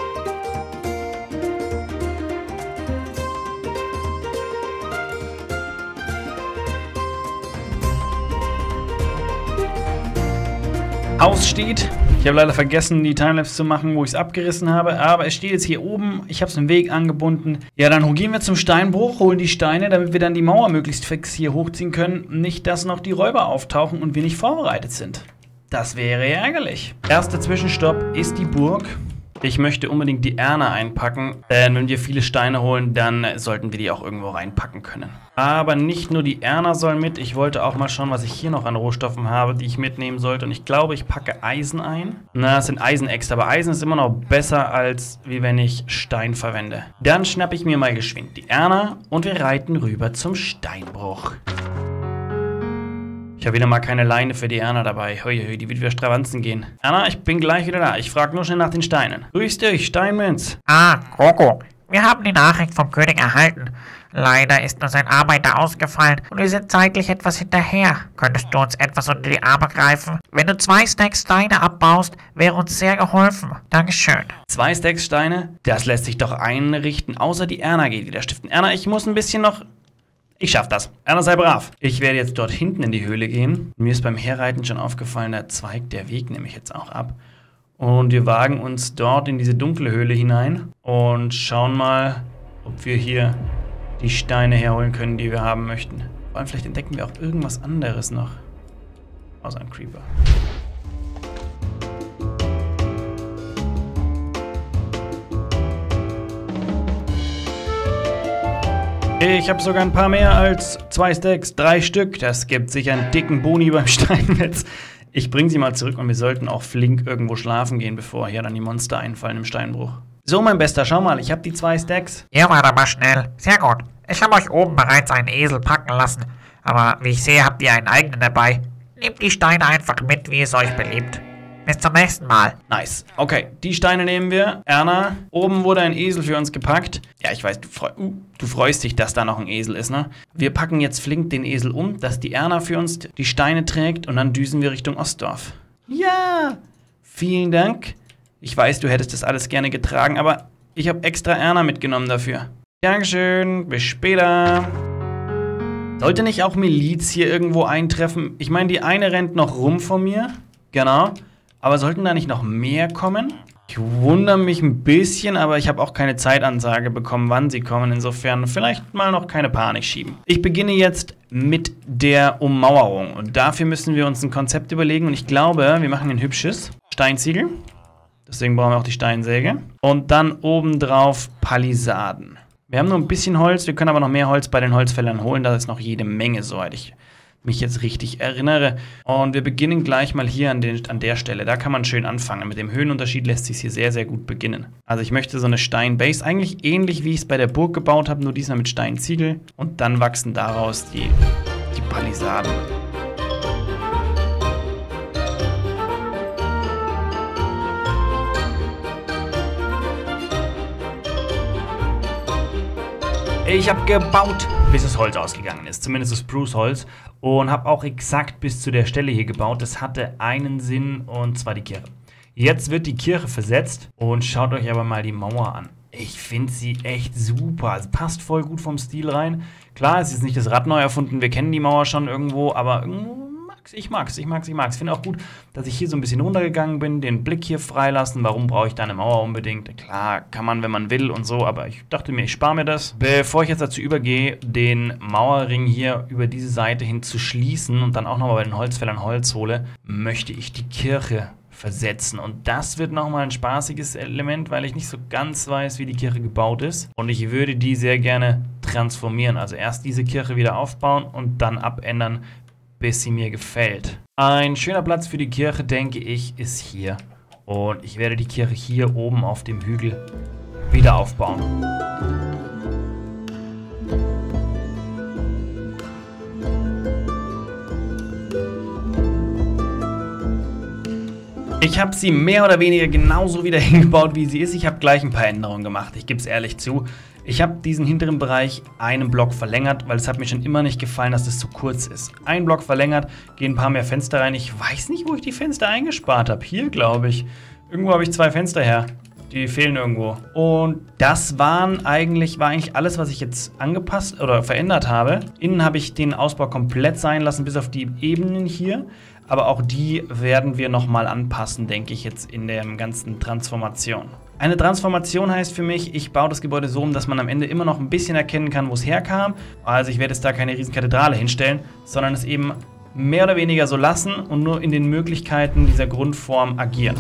Haus steht. Ich habe leider vergessen, die Timelapse zu machen, wo ich es abgerissen habe. Aber es steht jetzt hier oben. Ich habe es im Weg angebunden. Ja, dann gehen wir zum Steinbruch, holen die Steine, damit wir dann die Mauer möglichst fix hier hochziehen können. Nicht, dass noch die Räuber auftauchen und wir nicht vorbereitet sind. Das wäre ärgerlich. Erster Zwischenstopp ist die Burg. Ich möchte unbedingt die Erna einpacken, denn wenn wir viele Steine holen, dann sollten wir die auch irgendwo reinpacken können. Aber nicht nur die Erna soll mit, ich wollte auch mal schauen, was ich hier noch an Rohstoffen habe, die ich mitnehmen sollte. Und ich glaube, ich packe Eisen ein. Na, das sind Eisenäxte, aber Eisen ist immer noch besser, als wie wenn ich Stein verwende. Dann schnappe ich mir mal geschwind die Erna und wir reiten rüber zum Steinbruch. Ich habe wieder mal keine Leine für die Erna dabei. Hui, hui, die wird wieder Stravanzen gehen. Erna, ich bin gleich wieder da. Ich frage nur schnell nach den Steinen. Grüß dich, Steinmensch. Ah, Kroko. Wir haben die Nachricht vom König erhalten. Leider ist nur sein Arbeiter ausgefallen und wir sind zeitlich etwas hinterher. Könntest du uns etwas unter die Arme greifen? Wenn du zwei Stacks Steine abbaust, wäre uns sehr geholfen. Dankeschön. Zwei Stacks Steine? Das lässt sich doch einrichten, außer die Erna geht wieder stiften. Erna, ich muss ein bisschen noch... Ich schaff das. Erna, sei brav. Ich werde jetzt dort hinten in die Höhle gehen. Mir ist beim Herreiten schon aufgefallen, da zweigt der Weg nämlich jetzt auch ab. Und wir wagen uns dort in diese dunkle Höhle hinein und schauen mal, ob wir hier die Steine herholen können, die wir haben möchten. Vor allem vielleicht entdecken wir auch irgendwas anderes noch. Außer ein Creeper. Ich habe sogar ein paar mehr als zwei Stacks, drei Stück. Das gibt sicher einen dicken Boni beim Steinmetz. Ich bringe sie mal zurück und wir sollten auch flink irgendwo schlafen gehen, bevor hier dann die Monster einfallen im Steinbruch. So, mein Bester, schau mal, ich habe die zwei Stacks. Ihr wart aber schnell. Sehr gut. Ich habe euch oben bereits einen Esel packen lassen. Aber wie ich sehe, habt ihr einen eigenen dabei. Nehmt die Steine einfach mit, wie es euch beliebt. Bis zum nächsten Mal. Nice. Okay, die Steine nehmen wir. Erna, oben wurde ein Esel für uns gepackt. Ja, ich weiß, du, freu uh, du freust dich, dass da noch ein Esel ist, ne? Wir packen jetzt flink den Esel um, dass die Erna für uns die Steine trägt und dann düsen wir Richtung Ostdorf. Ja, vielen Dank. Ich weiß, du hättest das alles gerne getragen, aber ich habe extra Erna mitgenommen dafür. Dankeschön, bis später. Sollte nicht auch Miliz hier irgendwo eintreffen? Ich meine, die eine rennt noch rum von mir. Genau. Aber sollten da nicht noch mehr kommen? Ich wundere mich ein bisschen, aber ich habe auch keine Zeitansage bekommen, wann sie kommen. Insofern vielleicht mal noch keine Panik schieben. Ich beginne jetzt mit der Ummauerung. Und dafür müssen wir uns ein Konzept überlegen. Und ich glaube, wir machen ein hübsches Steinziegel. Deswegen brauchen wir auch die Steinsäge. Und dann obendrauf Palisaden. Wir haben nur ein bisschen Holz. Wir können aber noch mehr Holz bei den Holzfällern holen. Da ist noch jede Menge, soweit ich mich jetzt richtig erinnere. Und wir beginnen gleich mal hier an, den, an der Stelle. Da kann man schön anfangen. Mit dem Höhenunterschied lässt sich hier sehr, sehr gut beginnen. Also ich möchte so eine Steinbase, eigentlich ähnlich wie ich es bei der Burg gebaut habe, nur diesmal mit Steinziegel. Und dann wachsen daraus die, die Palisaden. Ich habe gebaut, bis das Holz ausgegangen ist, zumindest das Spruce-Holz, und habe auch exakt bis zu der Stelle hier gebaut. Das hatte einen Sinn, und zwar die Kirche. Jetzt wird die Kirche versetzt und schaut euch aber mal die Mauer an. Ich finde sie echt super, es passt voll gut vom Stil rein. Klar, es ist nicht das Rad neu erfunden, wir kennen die Mauer schon irgendwo, aber irgendwo ich mag's, ich mag's, ich mag's. Ich finde auch gut, dass ich hier so ein bisschen runtergegangen bin, den Blick hier freilassen. Warum brauche ich da eine Mauer unbedingt? Klar, kann man, wenn man will und so, aber ich dachte mir, ich spare mir das. Bevor ich jetzt dazu übergehe, den Mauerring hier über diese Seite hin zu schließen und dann auch nochmal bei den Holzfällern Holz hole, möchte ich die Kirche versetzen. Und das wird nochmal ein spaßiges Element, weil ich nicht so ganz weiß, wie die Kirche gebaut ist. Und ich würde die sehr gerne transformieren. Also erst diese Kirche wieder aufbauen und dann abändern, bis sie mir gefällt. Ein schöner Platz für die Kirche, denke ich, ist hier. Und ich werde die Kirche hier oben auf dem Hügel wieder aufbauen. Ich habe sie mehr oder weniger genauso wieder hingebaut, wie sie ist. Ich habe gleich ein paar Änderungen gemacht, ich gebe es ehrlich zu. Ich habe diesen hinteren Bereich einen Block verlängert, weil es hat mir schon immer nicht gefallen, dass das zu kurz ist. Ein Block verlängert, gehen ein paar mehr Fenster rein. Ich weiß nicht, wo ich die Fenster eingespart habe. Hier, glaube ich. Irgendwo habe ich zwei Fenster her. Die fehlen irgendwo. Und das waren eigentlich, war eigentlich alles, was ich jetzt angepasst oder verändert habe. Innen habe ich den Ausbau komplett sein lassen, bis auf die Ebenen hier. Aber auch die werden wir nochmal anpassen, denke ich, jetzt in der ganzen Transformation. Eine Transformation heißt für mich, ich baue das Gebäude so um, dass man am Ende immer noch ein bisschen erkennen kann, wo es herkam. Also ich werde jetzt da keine riesen Kathedrale hinstellen, sondern es eben mehr oder weniger so lassen und nur in den Möglichkeiten dieser Grundform agieren.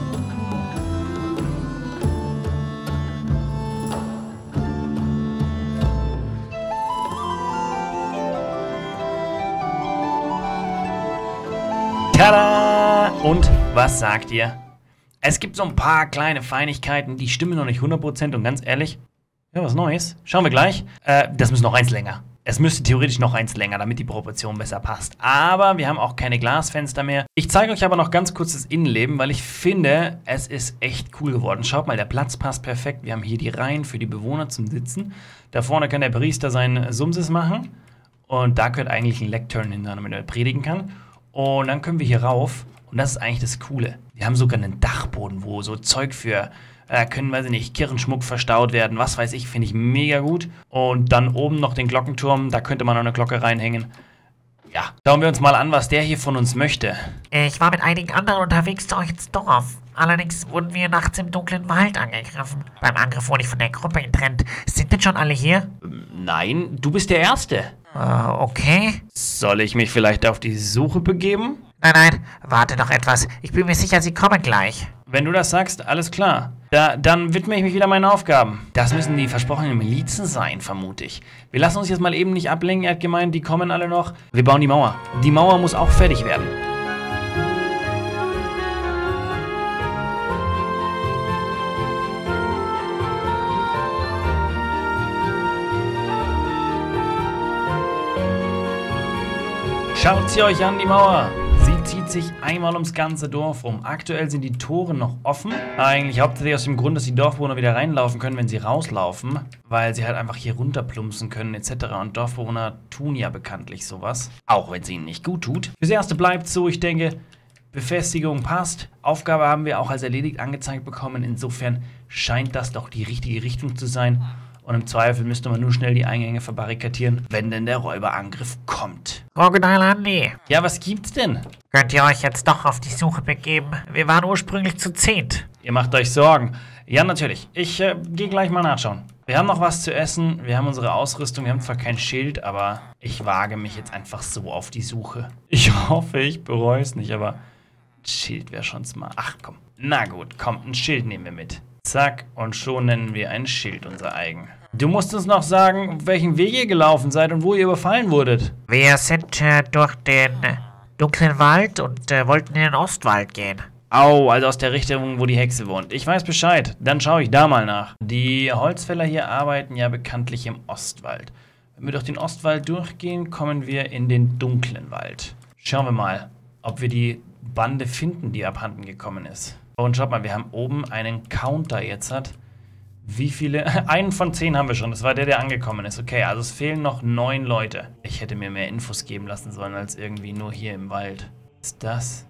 Tada! Und was sagt ihr? Es gibt so ein paar kleine Feinigkeiten, die stimmen noch nicht hundert Prozent und ganz ehrlich, ja, was Neues. Schauen wir gleich. Äh, das muss noch eins länger. Es müsste theoretisch noch eins länger, damit die Proportion besser passt. Aber wir haben auch keine Glasfenster mehr. Ich zeige euch aber noch ganz kurz das Innenleben, weil ich finde, es ist echt cool geworden. Schaut mal, der Platz passt perfekt. Wir haben hier die Reihen für die Bewohner zum Sitzen. Da vorne kann der Priester seinen Sumses machen. Und da könnte eigentlich ein Lectern hin, damit er predigen kann. Und dann können wir hier rauf. Und das ist eigentlich das Coole. Wir haben sogar einen Dachboden, wo so Zeug für, äh, können, weiß ich nicht, Kirchenschmuck verstaut werden. Was weiß ich, finde ich mega gut. Und dann oben noch den Glockenturm, da könnte man noch eine Glocke reinhängen. Ja, schauen wir uns mal an, was der hier von uns möchte. Ich war mit einigen anderen unterwegs zu euch ins Dorf. Allerdings wurden wir nachts im dunklen Wald angegriffen. Beim Angriff wurde ich von der Gruppe getrennt. Sind denn schon alle hier? Nein, du bist der Erste. Äh, okay. Soll ich mich vielleicht auf die Suche begeben? Nein, nein, warte noch etwas. Ich bin mir sicher, sie kommen gleich. Wenn du das sagst, alles klar. Da, dann widme ich mich wieder meinen Aufgaben. Das müssen die versprochenen Milizen sein, vermute ich. Wir lassen uns jetzt mal eben nicht ablenken. Er hat gemeint, die kommen alle noch. Wir bauen die Mauer. Die Mauer muss auch fertig werden. Schaut sie euch an, die Mauer. Sie zieht sich einmal ums ganze Dorf rum. Aktuell sind die Tore noch offen. Eigentlich hauptsächlich aus dem Grund, dass die Dorfbewohner wieder reinlaufen können, wenn sie rauslaufen. Weil sie halt einfach hier runterplumpsen können et cetera. Und Dorfbewohner tun ja bekanntlich sowas. Auch wenn es ihnen nicht gut tut. Fürs Erste bleibt so, ich denke, Befestigung passt. Aufgabe haben wir auch als erledigt angezeigt bekommen. Insofern scheint das doch die richtige Richtung zu sein. Und im Zweifel müsste man nur schnell die Eingänge verbarrikadieren, wenn denn der Räuberangriff kommt. Crocodile Andy, Ja, was gibt's denn? könnt ihr euch jetzt doch auf die Suche begeben? Wir waren ursprünglich zu zehnt. Ihr macht euch Sorgen. Ja, natürlich. Ich äh, gehe gleich mal nachschauen. Wir haben noch was zu essen, wir haben unsere Ausrüstung, wir haben zwar kein Schild, aber ich wage mich jetzt einfach so auf die Suche. Ich hoffe, ich bereue es nicht, aber ein Schild wäre schon smart. Ach komm, na gut, komm, ein Schild nehmen wir mit. Zack, und schon nennen wir ein Schild unser eigen. Du musst uns noch sagen, welchen Weg ihr gelaufen seid und wo ihr überfallen wurdet. Wir sind äh, durch den äh, dunklen Wald und äh, wollten in den Ostwald gehen. Au, also aus der Richtung, wo die Hexe wohnt. Ich weiß Bescheid, dann schaue ich da mal nach. Die Holzfäller hier arbeiten ja bekanntlich im Ostwald. Wenn wir durch den Ostwald durchgehen, kommen wir in den dunklen Wald. Schauen wir mal, ob wir die Bande finden, die abhanden gekommen ist. Und schaut mal, wir haben oben einen Counter jetzt hat. Wie viele? Einen von zehn haben wir schon. Das war der, der angekommen ist. Okay, also es fehlen noch neun Leute. Ich hätte mir mehr Infos geben lassen sollen, als irgendwie nur hier im Wald. Was ist das?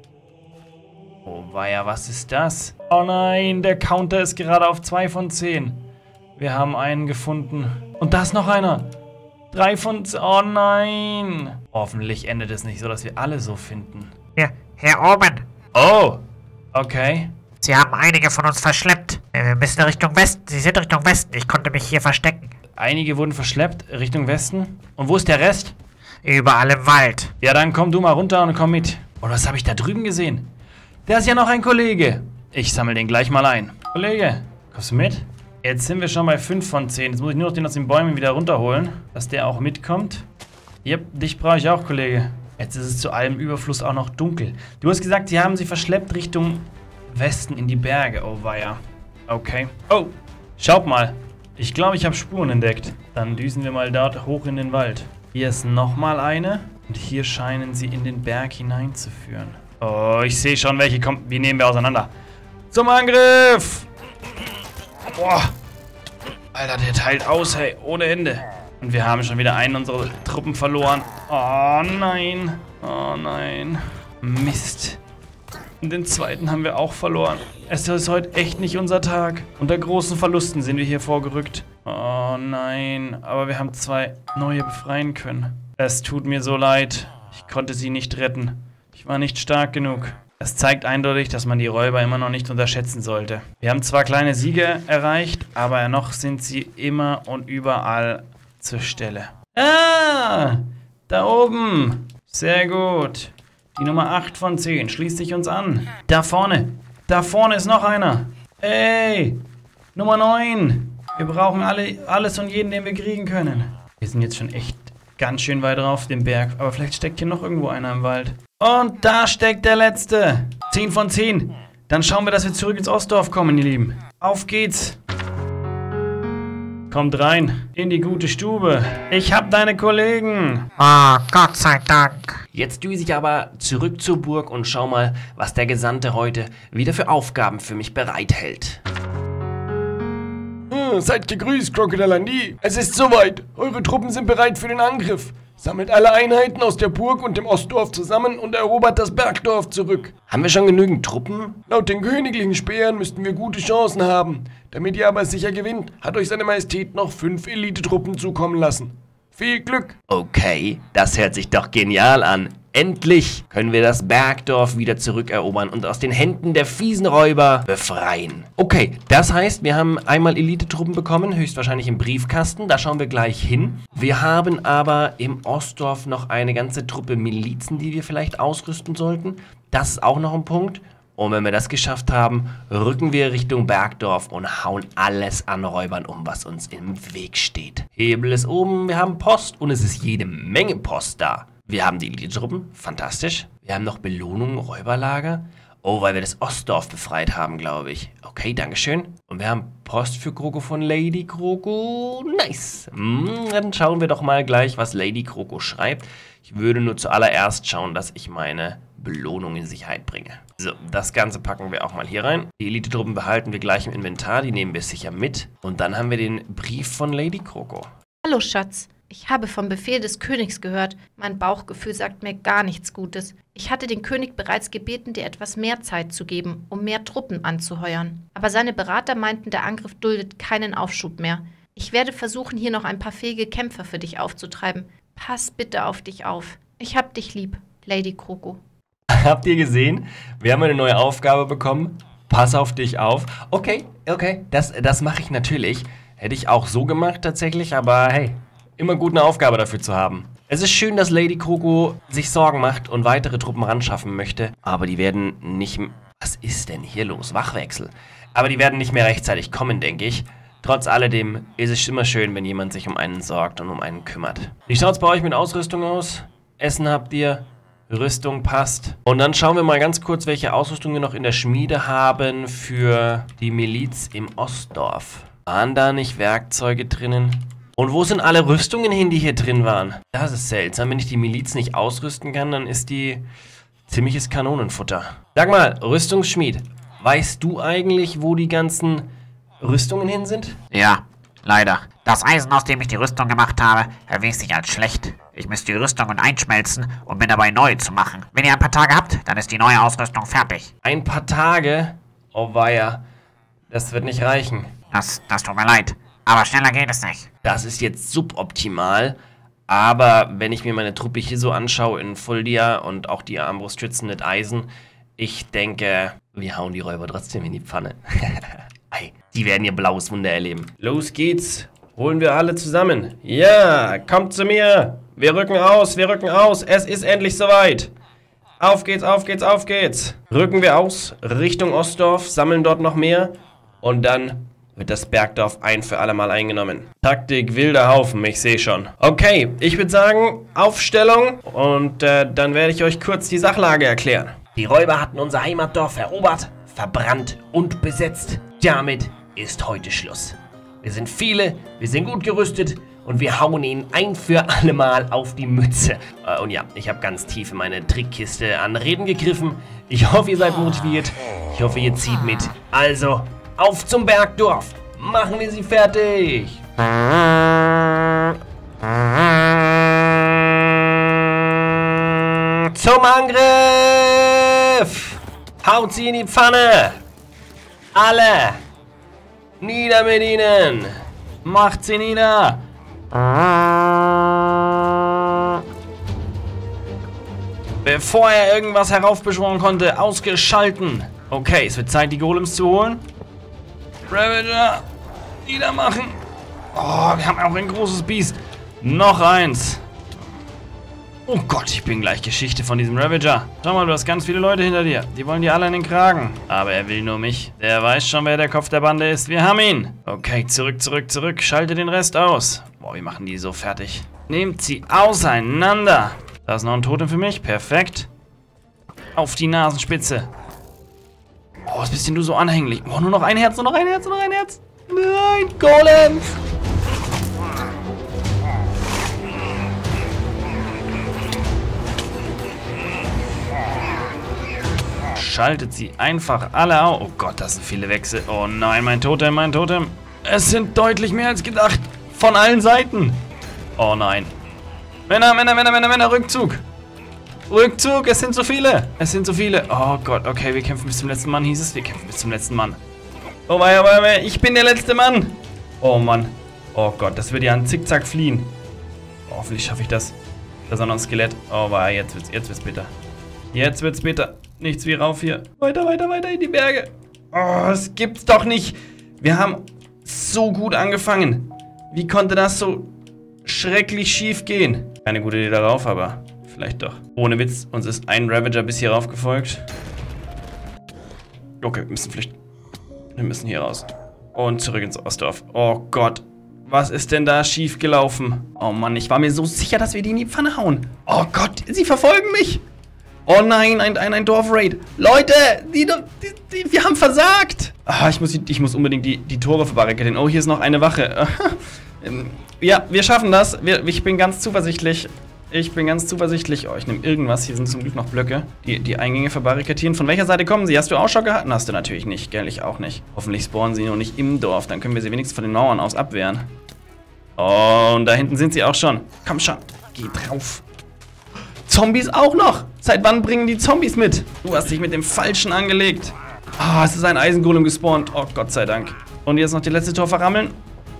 Oh weia, was ist das? Oh nein, der Counter ist gerade auf zwei von zehn. Wir haben einen gefunden. Und da ist noch einer. drei von zehn. Oh nein. Hoffentlich endet es nicht so, dass wir alle so finden. Hier, hier oben. Oh, okay. Sie haben einige von uns verschleppt. Äh, Wir müssen Richtung Westen. Sie sind Richtung Westen. Ich konnte mich hier verstecken. Einige wurden verschleppt Richtung Westen. Und wo ist der Rest? Überall im Wald. Ja, dann komm du mal runter und komm mit. Und was habe ich da drüben gesehen? Da ist ja noch ein Kollege. Ich sammle den gleich mal ein. Kollege, kommst du mit? Jetzt sind wir schon bei fünf von zehn. Jetzt muss ich nur noch den aus den Bäumen wieder runterholen, dass der auch mitkommt. Yep, dich brauche ich auch, Kollege. Jetzt ist es zu allem Überfluss auch noch dunkel. Du hast gesagt, sie haben sie verschleppt Richtung Westen in die Berge. Oh weia. Okay. Oh, schaut mal. Ich glaube, ich habe Spuren entdeckt. Dann düsen wir mal dort hoch in den Wald. Hier ist nochmal eine. Und hier scheinen sie in den Berg hineinzuführen. Oh, ich sehe schon, welche kommt. Die nehmen wir auseinander. Zum Angriff! Boah. Alter, der teilt aus, hey. Ohne Ende. Und wir haben schon wieder einen unserer Truppen verloren. Oh nein. Oh nein. Mist. Und den zweiten haben wir auch verloren. Es ist heute echt nicht unser Tag. Unter großen Verlusten sind wir hier vorgerückt. Oh nein. Aber wir haben zwei neue befreien können. Es tut mir so leid. Ich konnte sie nicht retten. Ich war nicht stark genug. Es zeigt eindeutig, dass man die Räuber immer noch nicht unterschätzen sollte. Wir haben zwar kleine Siege erreicht, aber noch sind sie immer und überall zur Stelle. Ah, da oben. Sehr gut. Die Nummer acht von zehn schließt sich uns an. Da vorne. Da vorne ist noch einer. Ey, Nummer neun. Wir brauchen alle, alles und jeden, den wir kriegen können. Wir sind jetzt schon echt ganz schön weit drauf den Berg. Aber vielleicht steckt hier noch irgendwo einer im Wald. Und da steckt der letzte. zehn von zehn. Dann schauen wir, dass wir zurück ins Ostdorf kommen, ihr Lieben. Auf geht's. Kommt rein in die gute Stube. Ich hab deine Kollegen. Oh, Gott sei Dank. Jetzt düse ich aber zurück zur Burg und schau mal, was der Gesandte heute wieder für Aufgaben für mich bereithält. Hm, seid gegrüßt, Crocodile Andy. Es ist soweit. Eure Truppen sind bereit für den Angriff. Sammelt alle Einheiten aus der Burg und dem Ostdorf zusammen und erobert das Bergdorf zurück. Haben wir schon genügend Truppen? Laut den königlichen Spähern müssten wir gute Chancen haben. Damit ihr aber sicher gewinnt, hat euch seine Majestät noch fünf Elite-Truppen zukommen lassen. Viel Glück! Okay, das hört sich doch genial an. Endlich können wir das Bergdorf wieder zurückerobern und aus den Händen der fiesen Räuber befreien. Okay, das heißt, wir haben einmal Elite-Truppen bekommen, höchstwahrscheinlich im Briefkasten, da schauen wir gleich hin. Wir haben aber im Ostdorf noch eine ganze Truppe Milizen, die wir vielleicht ausrüsten sollten. Das ist auch noch ein Punkt. Und wenn wir das geschafft haben, rücken wir Richtung Bergdorf und hauen alles an Räubern um, was uns im Weg steht. Hebel ist oben, wir haben Post und es ist jede Menge Post da. Wir haben die Elite-Truppen, fantastisch. Wir haben noch Belohnungen, Räuberlager. Oh, weil wir das Ostdorf befreit haben, glaube ich. Okay, dankeschön. Und wir haben Post für Kroko von Lady Kroko. Nice. Hm, dann schauen wir doch mal gleich, was Lady Kroko schreibt. Ich würde nur zuallererst schauen, dass ich meine Belohnung in Sicherheit bringe. So, das Ganze packen wir auch mal hier rein. Die Elite-Truppen behalten wir gleich im Inventar. Die nehmen wir sicher mit. Und dann haben wir den Brief von Lady Kroko. Hallo, Schatz. Ich habe vom Befehl des Königs gehört. Mein Bauchgefühl sagt mir gar nichts Gutes. Ich hatte den König bereits gebeten, dir etwas mehr Zeit zu geben, um mehr Truppen anzuheuern. Aber seine Berater meinten, der Angriff duldet keinen Aufschub mehr. Ich werde versuchen, hier noch ein paar fähige Kämpfer für dich aufzutreiben. Pass bitte auf dich auf. Ich hab dich lieb, Lady Kroko. Habt ihr gesehen? Wir haben eine neue Aufgabe bekommen. Pass auf dich auf. Okay, okay, das, das mache ich natürlich. Hätte ich auch so gemacht tatsächlich, aber hey, immer gut eine Aufgabe dafür zu haben. Es ist schön, dass Lady Kroko sich Sorgen macht und weitere Truppen ranschaffen möchte, aber die werden nicht... Was ist denn hier los? Wachwechsel. Aber die werden nicht mehr rechtzeitig kommen, denke ich. Trotz alledem ist es immer schön, wenn jemand sich um einen sorgt und um einen kümmert. Wie schaut es bei euch mit Ausrüstung aus? Essen habt ihr? Rüstung passt. Und dann schauen wir mal ganz kurz, welche Ausrüstung wir noch in der Schmiede haben für die Miliz im Ostdorf. Waren da nicht Werkzeuge drinnen? Und wo sind alle Rüstungen hin, die hier drin waren? Das ist seltsam. Wenn ich die Miliz nicht ausrüsten kann, dann ist die ziemliches Kanonenfutter. Sag mal, Rüstungsschmied, weißt du eigentlich, wo die ganzen Rüstungen hin sind? Ja, leider. Das Eisen, aus dem ich die Rüstung gemacht habe, erwies sich als schlecht. Ich müsste die Rüstungen einschmelzen, um mir dabei neu zu machen. Wenn ihr ein paar Tage habt, dann ist die neue Ausrüstung fertig. Ein paar Tage? Oh weia, das wird nicht reichen. Das, das tut mir leid, aber schneller geht es nicht. Das ist jetzt suboptimal, aber wenn ich mir meine Truppe hier so anschaue in Fuldia und auch die Armbrustschützen mit Eisen, ich denke, wir hauen die Räuber trotzdem in die Pfanne. Ei, die werden ihr blaues Wunder erleben. Los geht's. Holen wir alle zusammen. Ja, kommt zu mir. Wir rücken aus, wir rücken aus. Es ist endlich soweit. Auf geht's, auf geht's, auf geht's. Rücken wir aus, Richtung Ostdorf, sammeln dort noch mehr. Und dann wird das Bergdorf ein für alle Mal eingenommen. Taktik wilder Haufen, ich sehe schon. Okay, ich würde sagen, Aufstellung. Und äh, dann werde ich euch kurz die Sachlage erklären. Die Räuber hatten unser Heimatdorf erobert, verbrannt und besetzt. Damit ist heute Schluss. Wir sind viele, wir sind gut gerüstet und wir hauen ihnen ein für alle Mal auf die Mütze. Äh, und ja, ich habe ganz tief in meine Trickkiste an Reden gegriffen. Ich hoffe, ihr seid motiviert. Ich hoffe, ihr zieht mit. Also, auf zum Bergdorf. Machen wir sie fertig. Zum Angriff! Haut sie in die Pfanne! Alle! Nieder mit ihnen! Macht sie nieder! Bevor er irgendwas heraufbeschworen konnte, ausgeschalten! Okay, es wird Zeit, die Golems zu holen. Ravager! Niedermachen! Oh, wir haben auch ein großes Biest. Noch eins. Oh Gott, ich bin gleich Geschichte von diesem Ravager. Schau mal, du hast ganz viele Leute hinter dir. Die wollen dir alle in den Kragen. Aber er will nur mich. Der weiß schon, wer der Kopf der Bande ist. Wir haben ihn. Okay, zurück, zurück, zurück. Schalte den Rest aus. Boah, wir machen die so fertig. Nehmt sie auseinander. Da ist noch ein Totem für mich. Perfekt. Auf die Nasenspitze. Oh, was bist denn du so anhänglich? Oh, nur noch ein Herz, nur noch ein Herz, nur noch ein Herz. Nein, Golems. Schaltet sie einfach alle auf. Oh Gott, das sind viele Wechsel. Oh nein, mein Totem, mein Totem. Es sind deutlich mehr als gedacht. Von allen Seiten. Oh nein. Männer, Männer, Männer, Männer, Männer, Rückzug. Rückzug, es sind so viele. Es sind so viele. Oh Gott, okay, wir kämpfen bis zum letzten Mann, hieß es. Wir kämpfen bis zum letzten Mann. Oh wei, oh wei, ich bin der letzte Mann. Oh Mann. Oh Gott, das wird ja ein Zickzack fliehen. Oh, hoffentlich schaffe ich das. Da ist auch noch ein Skelett. Oh wei, jetzt wird's, jetzt wird's bitter. Jetzt wird's bitter. Nichts wie rauf hier. Weiter, weiter, weiter in die Berge. Oh, das gibt's doch nicht. Wir haben so gut angefangen. Wie konnte das so schrecklich schief gehen? Keine gute Idee darauf, aber vielleicht doch. Ohne Witz, uns ist ein Ravager bis hier rauf gefolgt. Okay, wir müssen flüchten. Wir müssen hier raus. Und zurück ins Ostdorf. Oh Gott. Was ist denn da schief gelaufen? Oh Mann, ich war mir so sicher, dass wir die in die Pfanne hauen. Oh Gott, sie verfolgen mich. Oh nein, ein, ein, ein Dorfraid. Leute, die, die, die, wir haben versagt. Ah, ich, muss, ich muss unbedingt die, die Tore verbarrikadieren. Oh, hier ist noch eine Wache. Ja, wir schaffen das. Wir, ich bin ganz zuversichtlich. Ich bin ganz zuversichtlich. Oh, ich nehme irgendwas. Hier sind zum Glück noch Blöcke. Die, die Eingänge verbarrikadieren. Von welcher Seite kommen sie? Hast du Ausschau gehalten? Hast du natürlich nicht, gell? Ich auch nicht. Hoffentlich spawnen sie nur nicht im Dorf. Dann können wir sie wenigstens von den Mauern aus abwehren. Oh, und da hinten sind sie auch schon. Komm schon. Geh drauf. Zombies auch noch. Seit wann bringen die Zombies mit? Du hast dich mit dem Falschen angelegt. Ah, oh, es ist ein Eisengolem gespawnt. Oh, Gott sei Dank. Und jetzt noch die letzte Tor verrammeln.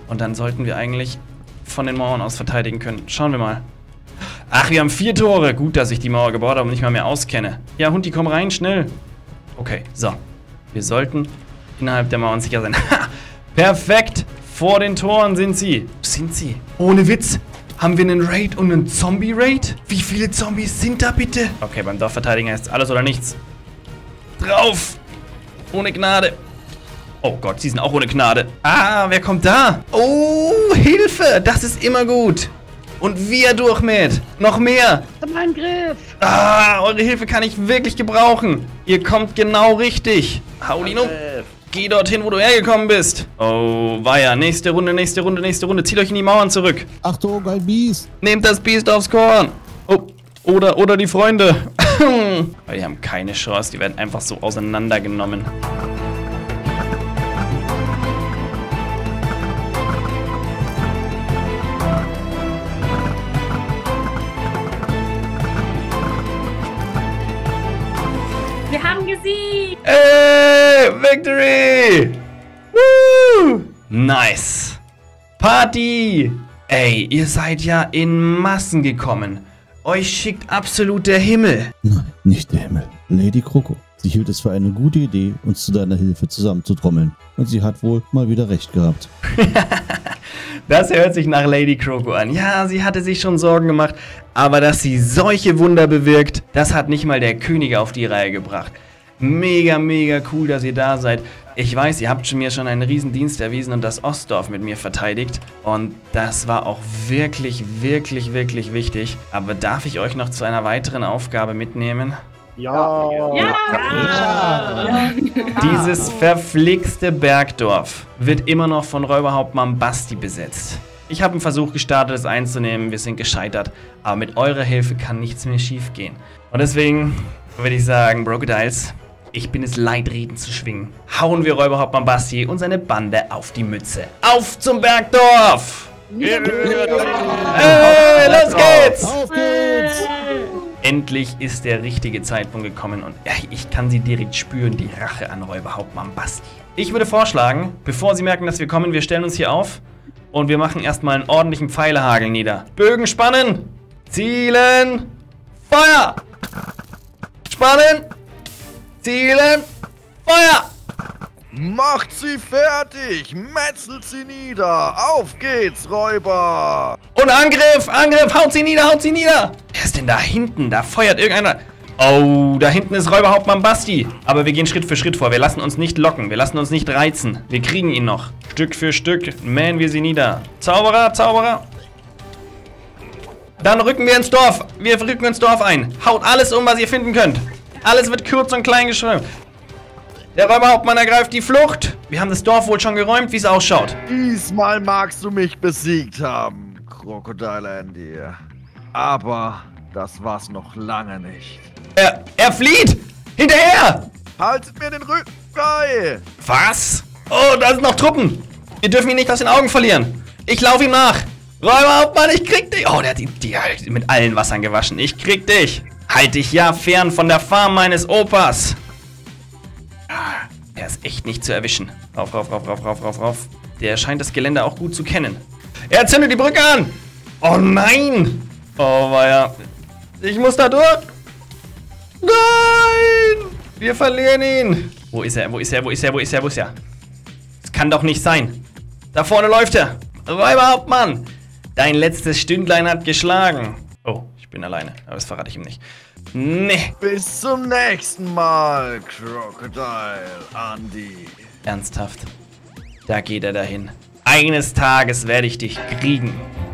Und dann sollten wir eigentlich von den Mauern aus verteidigen können. Schauen wir mal. Ach, wir haben vier Tore. Gut, dass ich die Mauer gebaut habe und nicht mal mehr auskenne. Ja, Hundi, komm rein, schnell. Okay, so. Wir sollten innerhalb der Mauern sicher sein. Ha! Perfekt. Vor den Toren sind sie. Wo sind sie? Ohne Witz. Haben wir einen Raid und einen Zombie-Raid? Wie viele Zombies sind da bitte? Okay, beim Dorfverteidigen heißt alles oder nichts. Drauf. Ohne Gnade. Oh Gott, sie sind auch ohne Gnade. Ah, wer kommt da? Oh, Hilfe. Das ist immer gut. Und wir durch mit. Noch mehr. Zum Angriff. Ah, eure Hilfe kann ich wirklich gebrauchen. Ihr kommt genau richtig. Hau ihn um. Geh dorthin, wo du hergekommen bist. Oh, weia. Nächste Runde, nächste Runde, nächste Runde. Zieht euch in die Mauern zurück. Achtung, ein Biest. Nehmt das Biest aufs Korn. Oh, oder, oder die Freunde. Weil die haben keine Chance. Die werden einfach so auseinandergenommen. Wir haben gesiegt. Hey, Victory! Woo! Nice. Party! Ey, ihr seid ja in Massen gekommen. Euch schickt absolut der Himmel. Nein, nicht der Himmel. Lady Kroko. Sie hielt es für eine gute Idee, uns zu deiner Hilfe zusammenzutrommeln. Und sie hat wohl mal wieder recht gehabt. Das hört sich nach Lady Kroko an. Ja, sie hatte sich schon Sorgen gemacht. Aber dass sie solche Wunder bewirkt, das hat nicht mal der König auf die Reihe gebracht. Mega, mega cool, dass ihr da seid. Ich weiß, ihr habt mir schon einen Riesendienst erwiesen und das Ostdorf mit mir verteidigt. Und das war auch wirklich, wirklich, wirklich wichtig. Aber darf ich euch noch zu einer weiteren Aufgabe mitnehmen? Ja. Ja. Ja. Dieses verflixte Bergdorf wird immer noch von Räuberhauptmann Basti besetzt. Ich habe einen Versuch gestartet, es einzunehmen. Wir sind gescheitert. Aber mit eurer Hilfe kann nichts mehr schief gehen. Und deswegen würde ich sagen, Brocodiles, ich bin es leid, Reden zu schwingen. Hauen wir Räuberhauptmann Basti und seine Bande auf die Mütze. Auf zum Bergdorf! Hey, los geht's! Auf geht's! Endlich ist der richtige Zeitpunkt gekommen und ja, ich kann sie direkt spüren, die Rache an Räuberhauptmann Basti. Ich würde vorschlagen, bevor sie merken, dass wir kommen, wir stellen uns hier auf und wir machen erstmal einen ordentlichen Pfeilehagel nieder. Bögen spannen! Zielen! Feuer! Spannen! Zielen! Feuer! Macht sie fertig! Metzelt sie nieder! Auf geht's, Räuber! Und Angriff! Angriff! Haut sie nieder! Haut sie nieder! Wer ist denn da hinten? Da feuert irgendeiner. Oh, da hinten ist Räuberhauptmann Basti. Aber wir gehen Schritt für Schritt vor. Wir lassen uns nicht locken. Wir lassen uns nicht reizen. Wir kriegen ihn noch. Stück für Stück mähen wir sie nieder. Zauberer, Zauberer! Dann rücken wir ins Dorf. Wir rücken ins Dorf ein. Haut alles um, was ihr finden könnt. Alles wird kurz und klein geschrieben. Der Räuberhauptmann ergreift die Flucht. Wir haben das Dorf wohl schon geräumt, wie es ausschaut. Diesmal magst du mich besiegt haben, Crocodile Andy. Aber das war's noch lange nicht. Er, er flieht! Hinterher! Haltet mir den Rücken frei! Was? Oh, da sind noch Truppen. Wir dürfen ihn nicht aus den Augen verlieren. Ich laufe ihm nach. Räuberhauptmann, ich krieg dich. Oh, der hat die, die halt mit allen Wassern gewaschen. Ich krieg dich. Halt dich ja fern von der Farm meines Opas. Er ist echt nicht zu erwischen. Rauf, rauf, rauf, rauf, rauf, rauf, rauf. Der scheint das Gelände auch gut zu kennen. Er zündet die Brücke an. Oh nein. Oh, weia. Ich muss da durch. Nein. Wir verlieren ihn. Wo ist er? Wo ist er? Wo ist er? Wo ist er? Wo ist er? Das kann doch nicht sein. Da vorne läuft er. Räuberhauptmann. Dein letztes Stündlein hat geschlagen. Oh, ich bin alleine. Aber das verrate ich ihm nicht. Nee. Bis zum nächsten Mal, Crocodile Andy. Ernsthaft. Da geht er dahin. Eines Tages werde ich dich kriegen.